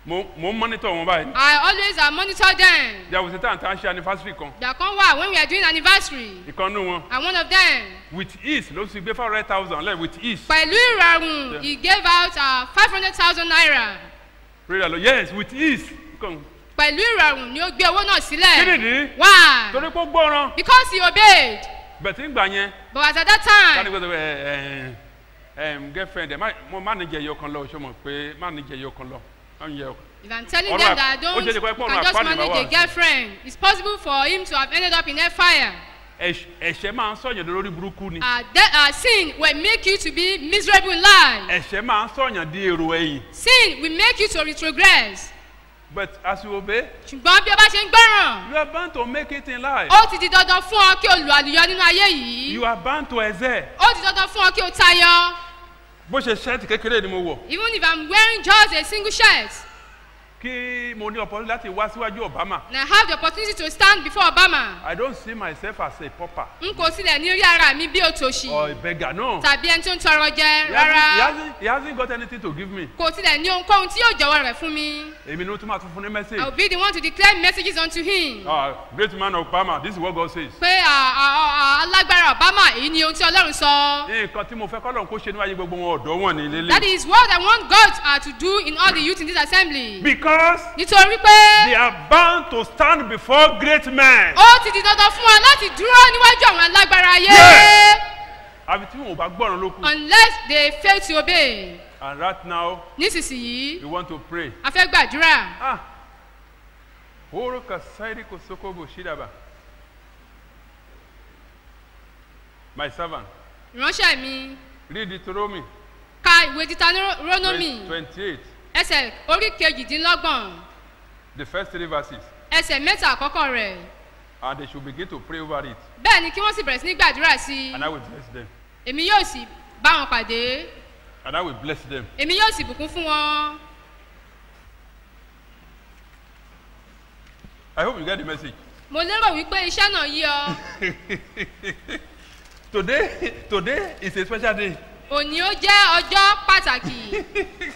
mo ń monitor wọn báyìí. I always monitor them. there was a time tá a ṣe anniversary kan. There kan wà when we are doing anniversary. ìkànnì wọn. And one of them. with ease ló sì gbé 500,000 lẹ́yìn with ease. Pẹ̀lú ìrọ̀rùn, he gave out 500,000 naira. praise the Lord yes with ease. Pẹ̀lú ìrọ̀rùn ni ó gbé owó náà sílẹ̀. kí nìdí. Why? torí pé ó gbọ́ràn. Because he obeyed. bẹ̀tí ń gbà yẹn. But at that time. káni gbọ́dọ̀ girlfriend ẹ̀ mo má ní jẹ iye ọkàn lọ ṣé mo pé má ní jẹ iye ọkàn lọ. If I'm telling them that I don't can just manage a girlfriend, it's possible for him to have ended up in a fire. ẹ̀ṣẹ̀ máa ń sọ̀yàn lórí burúkú ni. Sin will make you to be miserable in life. ẹ̀ṣẹ̀ máa ń sọ̀yàn di èrò ẹ̀yìn. Sin will make you to retrogress. But as you obey, ṣùgbọ́n bí o bá ṣe ń gbọ́ràn. you are bound to make it in life. Ó ti di dandan fún ọ kí o lù àlùyọ nínú ayé yìí. You are bound to excel. Ó ti dandan fún ọ kí o tayọ. bó ṣe ṣẹ́ẹ̀tì kékeré ni mo wọ̀. Even if I'm wearing just a single shirt. kí mo ní opportunity láti wá síwájú Obama. And I have the opportunity to stand before Obama. I don't see myself as a pauper. N kò sílẹ̀ ní rí ara mi bí òtòṣì. Or a beggar, no. Tàbí ẹni tó ń tọrọ jẹ rárá. He hasn't got anything to give me. Kò sílẹ̀ ní ohunkóhun tí yóò jọ̀wọ́ rẹ̀ fún mi. Èmi ló tún máa tún fún ní message. I will be the one to declare messages unto him. Great man Obama, this is what God says. Pé alágbára Obama èyí ni ohun tí Ọlọ́run sọ. Nǹkan tí mo fẹ́ kọ́lọ́run kó ṣe níwájú gbogbo wọn ọ̀dọ́ wọn ní lélẹ̀. That is what I want God to do in all the youth in this assembly. Because nítorí pé they are bound to stand before great men. Ó ti di dandan fún wa láti dúró níwájú àwọn alágbára ayé. Àbí tí wọn ò bá gbọ́ràn ló kù. Unless they fail to obey. And right now. Nísinsìnyí. We want to pray. A fẹ́ gbàdúrà. Oro kasairi kosokobo shidaba. My servant. Ìránṣẹ́ mi. Read Deuteronomy. Ka ìwé Deuteronomy. 28. Ẹsẹ̀ orí kejìdínlọ́gbọ̀n. The first 3 verses. Ẹsẹ̀ mẹ́ta àkọ́kọ́ rẹ̀. And they should begin to pray over it. Bẹ́ẹ̀ ni kí wọ́n sì bẹ̀rẹ̀ sí ní gbàdúrà sí i. And I will bless them. Èmi yóò sì bá wọn pàdé. And I will bless them. Èmi yóò sì bùkún fún wọn. I hope you get the message. Mo lérò wípé iṣẹ́ náà yí ọ. Today is a special day. Òní ó jẹ́ ọjọ́ pàtàkì.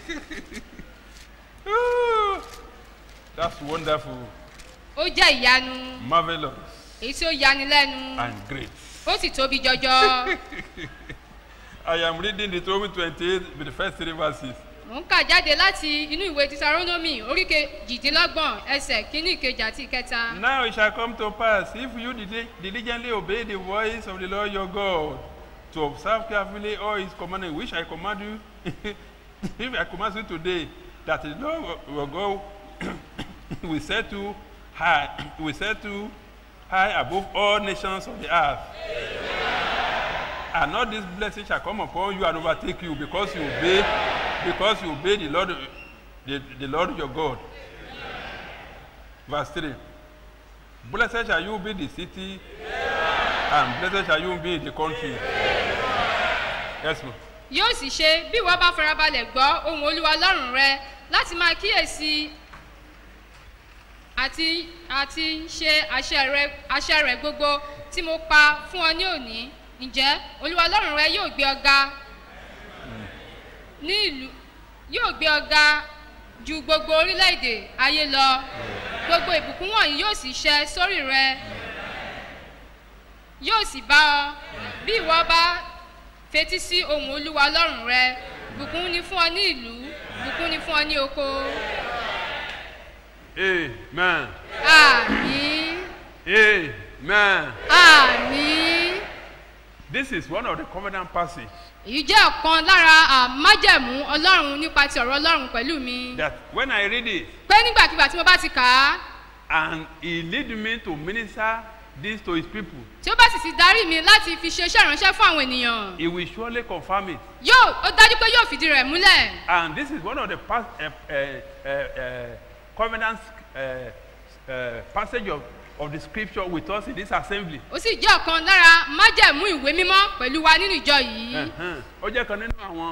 That's wonderful. Ó jẹ́ ìyanu. Marvelous. Èyí tí ó yani lẹ́nu. And great. Ó sì tóbi jọjọ. I am reading Deuteronomy 28 with the first 3 verses. Mo ń kà jáde láti inú ìwé Deuteronomy orí kejìdínlọ́gbọ̀n ẹsẹ̀ kínní ìkejì àti ìkẹta. Now it shall come to pass if you diligently obey the voice of the Lord your God to observe carefully all his commandments which I command you if I command you today that the Lord your God will set you high above all nations of the earth. And all these blessings shall come upon you and overtake you because you obey the Lord your God. Verse 3. Blessed shall you be in the city, and blessed shall you be in the country. Yes, ma'am. Yóò sì ṣe bí ìwọ bá farabalẹ̀ gbọ́ ohùn Olúwa Ọlọ́run rẹ láti máa kíyèsí àti ṣe àṣẹ rẹ̀ gbogbo tí mo pa fún ọ ní òní. Ǹjẹ́ Olúwa Ọlọ́run rẹ yóò gbé ọ ga ní ìlú, yóò gbé ọ ga ju gbogbo orílẹ̀-èdè ayé lọ. Gbogbo ìbùkún wọ̀nyí yóò sì ṣẹ sórí rẹ. Yóò sì bá ọ bí ìwọ bá fetí sí ohùn Olúwa Ọlọ́run rẹ. Bùkún ni fún ọ ní ìlú, bùkún ni fún ọ ní oko. Amen. Àmín. Amen. Àmín. This is one of the covenant passages. Èyí jẹ́ ọ̀kan lára májẹ̀mú Ọlọ́run nípa ti ọ̀rọ̀ Ọlọ́run pẹ̀lú mi. That when I read it. Pé nígbàkigbà tí mo bá ti kà á. And he lead me to minister this to his people. Tí ó bá sì ti darí mi láti fi ṣe iṣẹ́ ìránṣẹ́ fún àwọn ènìyàn. He will surely confirm it. Ó dájú pé yóò fìdí rẹ̀ múlẹ̀. And this is one of the covenant passage of the scripture with us in this assembly. Ó sì jẹ́ ọ̀kan lára májẹ̀mú ìwé mímọ́ pẹ̀lú wa nínú ìjọ yìí. Ó jẹ́ kan nínú àwọn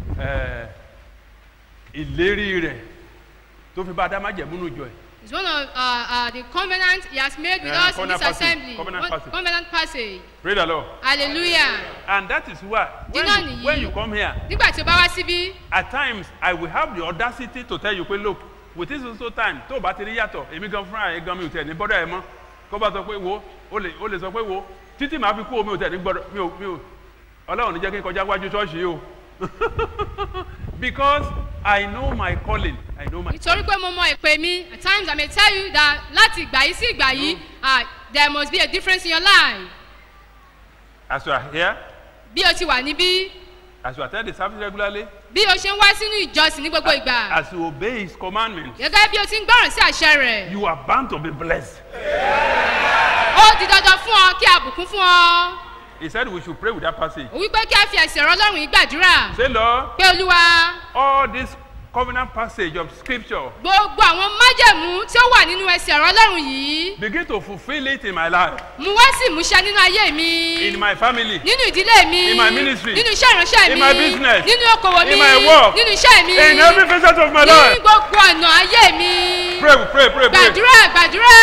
ìlérí rẹ̀ tó fi bá dá májẹ̀mú nínú ìjọ yìí. It's one of the covenant he has made with us in this assembly. Covenant passage. Praise the Lord. Hallelujah. And that is why when you come here, nígbà tí o bá wá síbí, at times I will have the audacity to tell you pé look. with this also time tó o bá ti rí yàtọ̀ èmi gan fúnra ẹ̀ gan mi ò tẹ̀ ní bọ́dọ̀ ẹ̀ mọ́ kó bá sọ pé wo ó lè sọ pé wo títí màá fi kú omi ò tẹ̀ ní gbọ́dọ̀ mi ò ọlọ́run ní jẹ́ kí n kọjá wájú ṣọ́ọ̀ṣì yìí o because I know my calling I know my. nítorí pé mo mọ ìpè mi at times I may tell you that láti ìgbà yìí sí ìgbà yìí there must be a difference in your life. As you are here. bí o ti wà níbí. As you attend the service regularly. bí o ṣe ń wá sínú ìjọsìn ní gbogbo ìgbà. As you obey his commandments. gẹ́gẹ́ bí o ti ń gbọ́ràn sí àṣẹ rẹ̀. You are bound to be blessed. ó di dandan fún ọ kí a bùkún fún ọ. He said we should pray with that passage. ó wí pé kí a fi ẹsẹ̀ ọ̀rọ̀ Ọlọ́run yìí gbàdúrà. Say Lord. pé Olúwa. All this covenant passage of scripture. gbogbo àwọn májẹ̀mú tí ó wà nínú ẹsẹ̀ ọ̀rọ̀ Ọlọ́run yìí. Begin to fulfil it in my life. mú wá sí ìmúṣẹ nínú ayé mi. In my family. nínú ìdílé mi. In my ministry. nínú iṣẹ́ ìránṣẹ́ mi. In my business. nínú okòwò mi. In my work. nínú iṣẹ́ mi. In every facet of my life. ní gbogbo ọ̀nà ayé mi. Pray. gbàdúrà.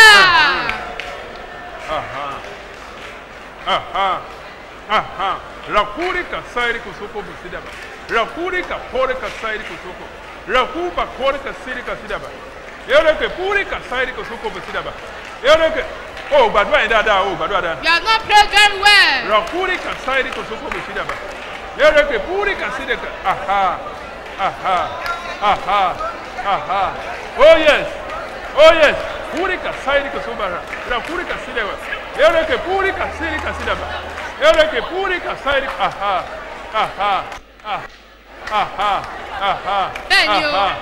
Rakuri ka sairi kusoko busidaba. Rakuri ka pore ka sairi kusoko. Rakuba kore ka siri ka sidaba. Ereke puri ka sairi kusoko busidaba. Ereke oh gbàdúrà yẹn dáadáa oh gbàdúrà dáadáa. You have not prayed very well. Rakuri ka sairi kusoko busidaba. Ereke puri ka siri ka Oh yes. Puri ka sairi kusoko. Rakuri ka sidaba. Ereke puri ka siri ka sidaba. Ereke puri ka sairi bẹ́ẹ̀ni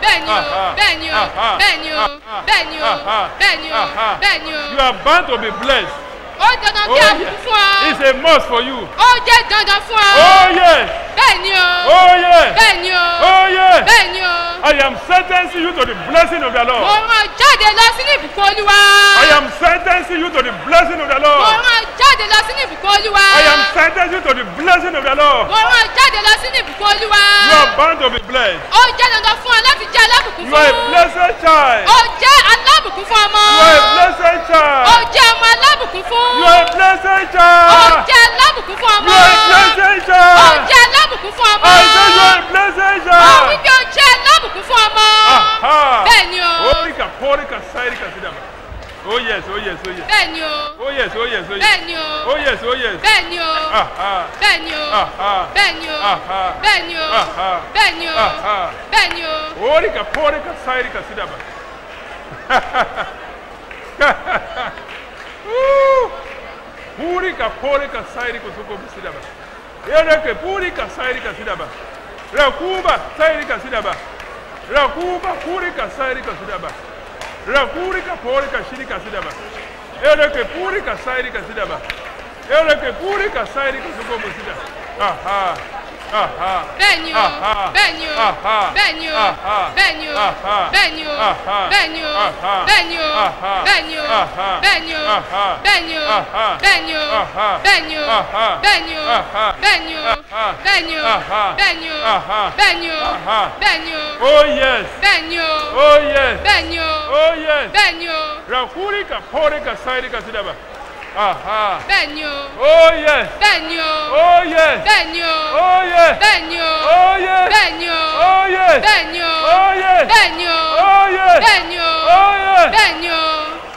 o. You are bound to be blessed. ó dandan kí a bùkún fún ọ. It's a must for you. ó jẹ́ dandan fún ọ. Oh yes. bẹ́ẹ̀ni o. Oh yes. bẹ́ẹ̀ni o. Oh yes. bẹ́ẹ̀ni o. I am sentencing you to the blessing of the Lord. mo rán jáde lọ sínú ìbùkún Olúwa. I am sentencing you to the blessing of the mo Lord. rán jáde lọ sínú ìbùkún Olúwa. I am sentencing you to the blessing of the Lord. mo rán jáde lọ sínú ìbùkún Olúwa. You are bound to be blessed. ó jẹ́ dandan fún ọ láti jẹ́ alábùkún You fún. are a blessed child. ó jẹ́ alábùkún fún ọmọ. You are a blessed ó child. jẹ́ ọmọ alábùkún fún. You are a blessed ó child. jẹ́ alábùkún fún ọmọ. You are a blessed ó child. jẹ́ alábùkún fún ọmọ. I say you are a blessed ó child. wí pé ó jẹ́ alábùkún fún ọmọ. bẹ́ẹ̀ni o. Porika, sairika, sidaba. Oh yes. bẹ́ẹ̀ni o. Oh yes. bẹ́ẹ̀ni o. Oh yes. bẹ́ẹ̀ni o. bẹ́ẹ̀ni o. bẹ́ẹ̀ni o. bẹ́ẹ̀ni o. bẹ́ẹ̀ni o. bẹ́ẹ̀ni o. Porika, sairika, sidaba. Porika, sairika, suko sidaba. Ereke purika, sairika, sidaba. Rakuba, sairika, sidaba. Rakuba, purika, sairika, sidaba. Rakurika, porika, shirika, sidaba. Ereke purika, sairika, sidaba. Ereke purika, sairika, suko sidaba. bẹ́ẹ̀ni o. bẹ́ẹ̀ni o. bẹ́ẹ̀ni o. bẹ́ẹ̀ni o. bẹ́ẹ̀ni o. bẹ́ẹ̀ni o. bẹ́ẹ̀ni o. bẹ́ẹ̀ni o. bẹ́ẹ̀ni o. bẹ́ẹ̀ni o. bẹ́ẹ̀ni o. bẹ́ẹ̀ni o. bẹ́ẹ̀ni o. bẹ́ẹ̀ni o. bẹ́ẹ̀ni o. bẹ́ẹ̀ni o. bẹ́ẹ̀ni o. bẹ́ẹ̀ni o. Oh yes. bẹ́ẹ̀ni o. Oh yes. bẹ́ẹ̀ni o. Oh yes. bẹ́ẹ̀ni o. Rakurika, porika, sairika, sidaba. bẹ́ẹ̀ni o. Oh yes. bẹ́ẹ̀ni o. Oh yes. bẹ́ẹ̀ni o. Oh yes. bẹ́ẹ̀ni o. Oh yes. bẹ́ẹ̀ni o. Oh yes. bẹ́ẹ̀ni o. Oh yes. bẹ́ẹ̀ni o. Oh yes. bẹ́ẹ̀ni o. Oh yes. bẹ́ẹ̀ni o.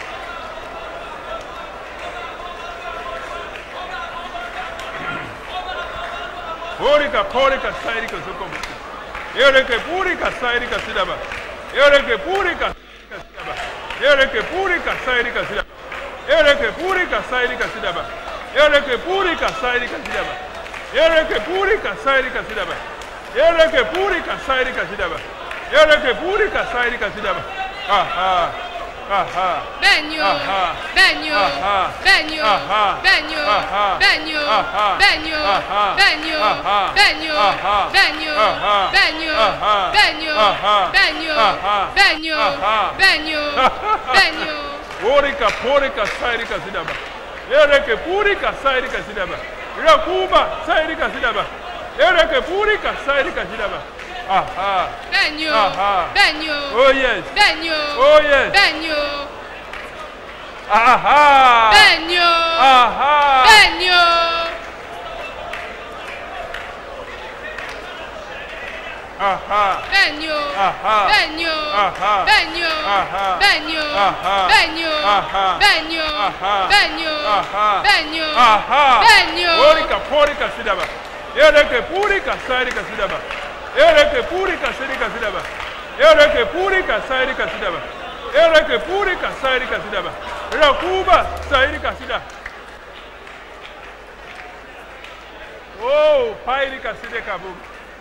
Porika, sairika, suko. Ereke purika, sairika, sidaba. Ereke purika, sidaba. Ereke purika, sairika, sidaba. Ereke purika, sairika, sidaba. Ereke purika, sairika, sidaba. Ereke purika, sairika, sidaba. Ereke purika, sairika, sidaba. Ereke purika, sairika, sidaba. bẹ́ẹ̀ni o. bẹ́ẹ̀ni o. bẹ́ẹ̀ni o. bẹ́ẹ̀ni o. bẹ́ẹ̀ni o. bẹ́ẹ̀ni o. bẹ́ẹ̀ni o. bẹ́ẹ̀ni o. bẹ́ẹ̀ni o. bẹ́ẹ̀ni o. bẹ́ẹ̀ni o. bẹ́ẹ̀ni o. bẹ́ẹ̀ni o. bẹ́ẹ̀ni o. bẹ́ẹ̀ni o. Porika, sairika, sidaba. Ereke purika, sairika, sidaba. Rakuba, sairika, sidaba. Ereke purika, sairika, sidaba. bẹ́ẹ̀ni o. bẹ́ẹ̀ni o. Oh yes. bẹ́ẹ̀ni o. Oh yes. bẹ́ẹ̀ni o. bẹ́ẹ̀ni o. bẹ́ẹ̀ni o. bẹ́ẹ̀ni o. Aha. bẹ́ẹ̀ ni o Aha. bẹ́ẹ̀ ni o Aha. bẹ́ẹ̀ ni o Aha. bẹ́ẹ̀ ni o Aha. bẹ́ẹ̀ ni o Aha. bẹ́ẹ̀ ni o Aha. bẹ́ẹ̀ ni o Aha. bẹ́ẹ̀ ni o. Porika, porika, sidaba. Ereke purika, sairika, sidaba. Ereke purika, sairika, sidaba. Ereke purika, sairika, sidaba. Ereke purika, sairika, sidaba. Rakuba, sairika, sidaba. Oh, pairika, sideka, boom.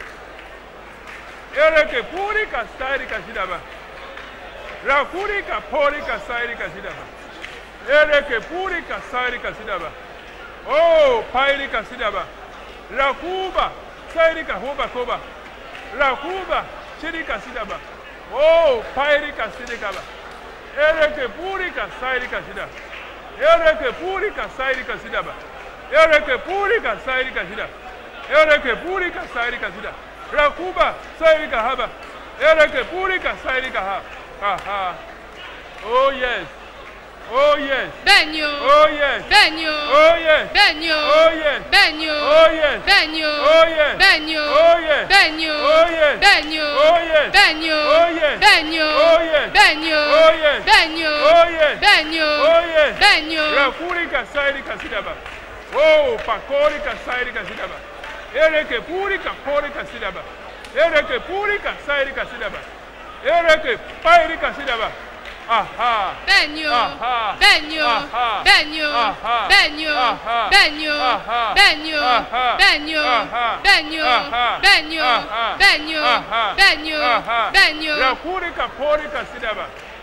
Ereke purika, sairika, sidaba. Rakurika, porika, sairika, sidaba. Ereke purika, sairika, sidaba. Oh, pairika, sidaba. Rakuba, sairika, hoba, koba. Rakuba, shirika, sidaba. Oh, pairika, sidekaba. Ereke purika, sairika, sidaba. Ereke purika, sairika, sidaba. Ereke purika, sairika, sidaba. Ereke purika, sairika, sidaba. Rakuba, sairika, haba. Ereke purika, sairika, ha. Aha. Oh, yes. Oh, yes. bẹ́ẹ̀ ni o Oh, yes. bẹ́ẹ̀ ni o Oh, yes. bẹ́ẹ̀ ni o Oh, yes. bẹ́ẹ̀ ni o Oh, yes. bẹ́ẹ̀ ni o Oh, yes. bẹ́ẹ̀ ni o Oh, yes. bẹ́ẹ̀ ni o Oh, yes. bẹ́ẹ̀ ni o Oh, yes. bẹ́ẹ̀ ni o Oh, yes. bẹ́ẹ̀ ni o Oh, yes. bẹ́ẹ̀ ni o Oh, yes. bẹ́ẹ̀ ni o Oh, yes. bẹ́ẹ̀ ni o Oh, yes. bẹ́ẹ̀ ni o Rakurika, sairika, sidaba. Oh, pakorika, sairika, sidaba. Ereke purika, porika, sidaba. Ereke purika, sairika, sidaba. Ereke pairika, sidaba. Aha. bẹ́ẹ̀ ni o Aha. bẹ́ẹ̀ ni o Aha. bẹ́ẹ̀ ni o Aha. bẹ́ẹ̀ ni o Aha. bẹ́ẹ̀ ni o Aha. bẹ́ẹ̀ ni o Aha. bẹ́ẹ̀ ni o Aha. bẹ́ẹ̀ ni o Aha. bẹ́ẹ̀ ni o Aha. bẹ́ẹ̀ ni o Aha. bẹ́ẹ̀ ni o Aha. bẹ́ẹ̀ ni o. Rakurika, porika, sidaba.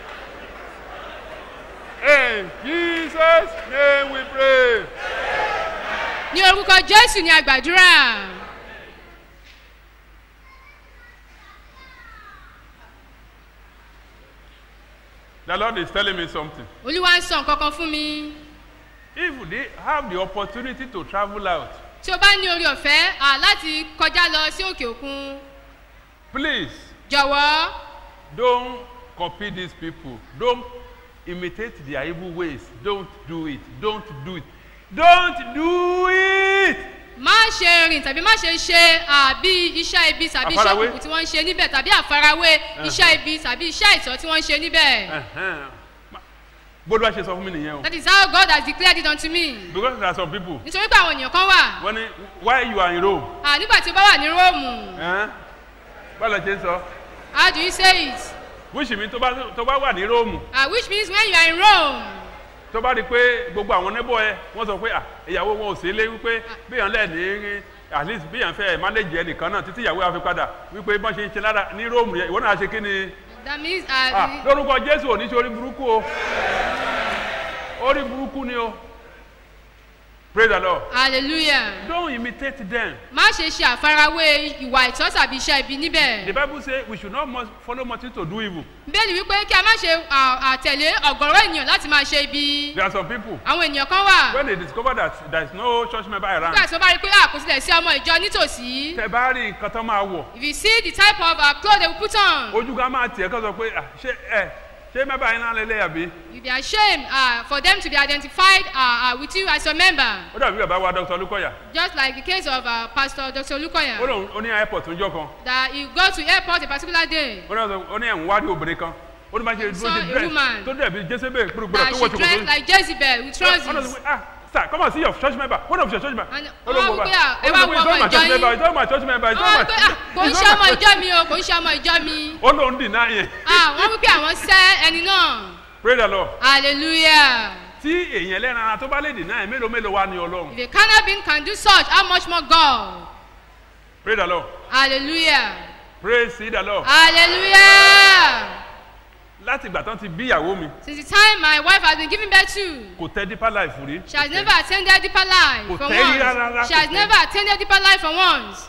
In Jesus' name we pray. ní orúkọ jésù ni a gbàdúrà. The Lord is telling me something. olúwa ń sọ nǹkan kan fún mi. If they have the opportunity to travel out, tí o bá ní orí ọ̀fẹ́ láti kọjá lọ sí òkè òkun please jọ̀wọ́ don't copy these people. Don't imitate their evil ways. Don't do it. Don't do it. Don't do it. má ṣe rìn tàbí má ṣe ṣe bí iṣẹ́ ibi tàbí iṣẹ́ Àfarawé. òkùnkùn tí wọ́n ń ṣe níbẹ̀ tàbí àfarawé iṣẹ́ ibi tàbí iṣẹ́ ìtọ́ tí wọ́n ń ṣe níbẹ̀. Bólúwa ṣe sọ fún mi nìyẹn o. that is how God has declared it unto me. Because there are some people. nítorí pé àwọn èèyàn kan wà Wọ́n ní why you are in Rome. nígbà tí o bá wà ní róòmù Báwo la ṣe ń sọ? how do you say it? Which means tó bá wà ní Rome. Which means when you are in Rome. Tó bá rí i pé gbogbo àwọn neighbor ẹ wọ́n sọ pé ìyàwó wọn ò sí lé wípé bíyàn lẹ̀ ní at least bíyàn fẹ́ manage ẹnìkan náà títí ìyàwó wa fi padà wípé bọ́n ṣe ń ṣe lára ní Rome yẹn ìwọ náà ṣe kí ni. that means. Lórúkọ Jésù ò ní ṣe orí burúkú o orí burúkú ni o. Praise the Lord. hallelujah. Don't imitate them. má ṣe ṣe àfarawé ìwà ìtọ́ tàbí iṣẹ́ ibi níbẹ̀. The Bible say we should not follow multitude to do evil. bẹ́ẹ̀ni wípé kí a má ṣe àtẹ̀lé ọ̀gọ̀rọ̀ ènìyàn láti máa ṣe ibi. There are some people. àwọn ènìyàn kan wà. When they discover that there is no church member around. nígbà tí wọ́n bá rí i pé kò tilẹ̀ sí ọmọ ìjọ nítòsí. Tẹ bá rí nǹkan tán máa wọ̀. if you see the type of cloth they will put on. Ojú ká máa tiẹ̀ kán sọ pé ṣé mẹ́bàá yín náà lélẹ̀ àbí. you be ashamed for them to be identified with you as your member. Ó dàbí bàbá wa Dr. Lukoya. just like the case of Pastor Dr. Lukoya. Ó lóun ó ní airport níjọ́ kan. that he go to airport a particular day. Ó ní ẹ̀hún wádìí obìnrin kan. Ó ní bá ṣe dúró ti dress tó dẹ̀ bí Jésébè gbúdúgbúdú tó wọ̀ she dressed like Jezebel with trousers. Sir, come and see your church member. One of your church members. Wọ́n wí pé ẹ wá wọ ọmọ ìjọ yín. It's not my church member. It's not my church member. Kò ń ṣe ọmọ ìjọ mi o, kò ń ṣe ọmọ ìjọ mi. Ó lóun deny yẹn. Wọ́n wí pé àwọn sẹ́ ẹni náà. Praise the Lord. Hallelujah. Tí èèyàn ẹlẹ́ran ara tó bá lè deny mélòó mélòó wá ní Ọlọ́run. If a carnal being can do such, how much more God? Praise the Lord. Hallelujah. Praise the Lord. Hallelujah. Láti ìgbà tán ti bí ìyàwó mi. Since the time my wife has been giving birth to. Kò tẹ Deeper Life rí. She has never attended Deeper Life Kò for tẹ́ rí rárá. once. She has never attended Deeper Life for once.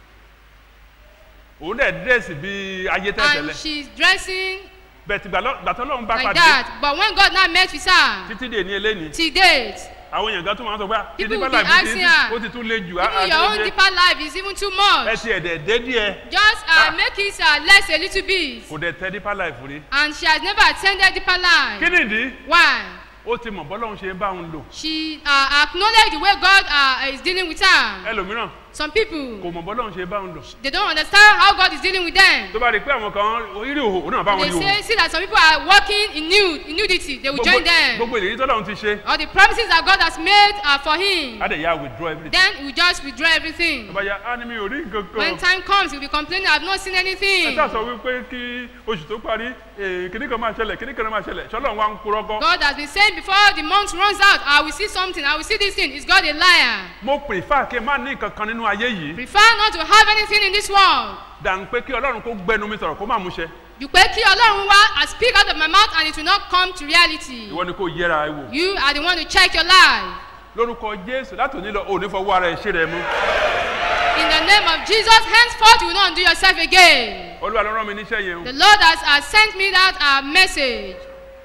Òun dẹ̀ dírẹ́sì bíi ayé And tẹ́tẹ́lẹ̀. she's dressing Bẹ̀tì gbàtọ́ lọ́run bá like pàdé. that. But when God now met with her, Títí dè ní eléni. till date, Àwọn èèyàn gan tún máa ń sọ pé ti people Deeper will be Life asking her, ó ti tún le jù. even your own Deeper Life is even too much. Ẹ ti ẹ̀dẹ̀ dé díẹ̀. Just make it less a little bit. Kò dẹ̀ tẹ Deeper Life rí. And she has never attended Deeper Life. Kí nìdí? Why? Ó ti mọ̀ bọ́lọ́run ṣe ń bá òun lò. She acknowledged the way God is dealing with her. Ẹlòmíràn Some people, kò mọ̀ bọ́lọ́run ṣe bá ń lò. they don't understand how God is dealing with them. tó bá rí i pé àwọn kan orí òhò náà bá wọn They ní òhò. see that some people are walking in nudity, they will join them. gbogbo ìlérí tọ́lọ́run ti ṣe. All the promises that God has made are for him. á dẹ̀ yá withdraw everything. Then he will just withdraw everything. tó bá yá á ní mi ò rí nǹkan When kan. time comes, he will be complaining, I have not seen ẹ anything. ṣáà sọ wípé kí oṣù tó parí kíní kan máa ṣẹlẹ̀ kíní kan máa ṣẹlẹ̀ ṣọlọ́run wa ń purọ́ kọ́. God has been saying before the month runs out, I will see something, I will see this thing. Is God a liar? mo prefer kí n má ní nǹkan kan nínú ayé yìí. Prefer not to have anything in this world. dà ń pé kí ọlọ́run kó gbẹnu mi sọ̀rọ̀ kó má múṣẹ. You pé kí Ọlọ́run wá and speak out of my mouth and it will not come to reality. ìwọ ni kò yẹra ẹ wò. You are the one to check your life. lórúkọ jésù láti òní lọ òní fọwọ́ ara ẹ̀ ṣe rẹ̀ mú. In the name of Jesus, henceforth you will not undo yourself again. olúwa ló rán mi níṣẹ́ yẹn o. The Lord has sent me that message.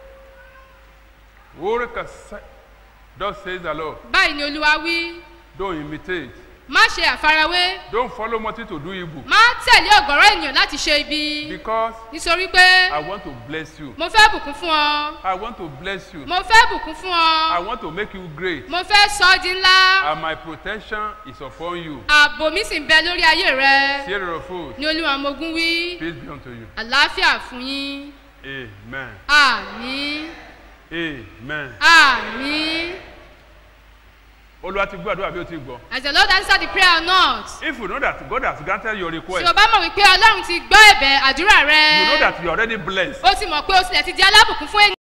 Thus says the Lord, Báyìí ni Olúwa wí. don't imitate, Má ṣe àfarawé. don't follow multitude to do evil, Má tẹ̀lé ọ̀gọ̀rọ̀ ènìyàn láti ṣe ibi. because Nítorí pé I want to bless you. mo fẹ́ bùkún fún ọ. I want to bless you. Mo fẹ́ bùkún fún I ọ. want to make you great, Mo fẹ́ sọ ọ́ di ńlá. and my protection is upon you. Ààbò mi sì ń bẹ lórí ayé rẹ. Sierra of food, Ní Olúwa mo gún wí. peace be unto you. Àlàáfíà fún yín. Amen. Àmín. Amen. Àmín. Olúwa ti gbọ́ àdúrà bí ó ti gbọ́. Has the Lord answered the prayer or not? If you know that God has granted your Tí request, o bá mọ̀ wípé Ọlọ́run ti gbọ́ ẹ̀bẹ̀ àdúrà rẹ. you know that you are already blessed. Ó sì mọ̀ pé o tilẹ̀ ti di alábùkún fún ènìyàn.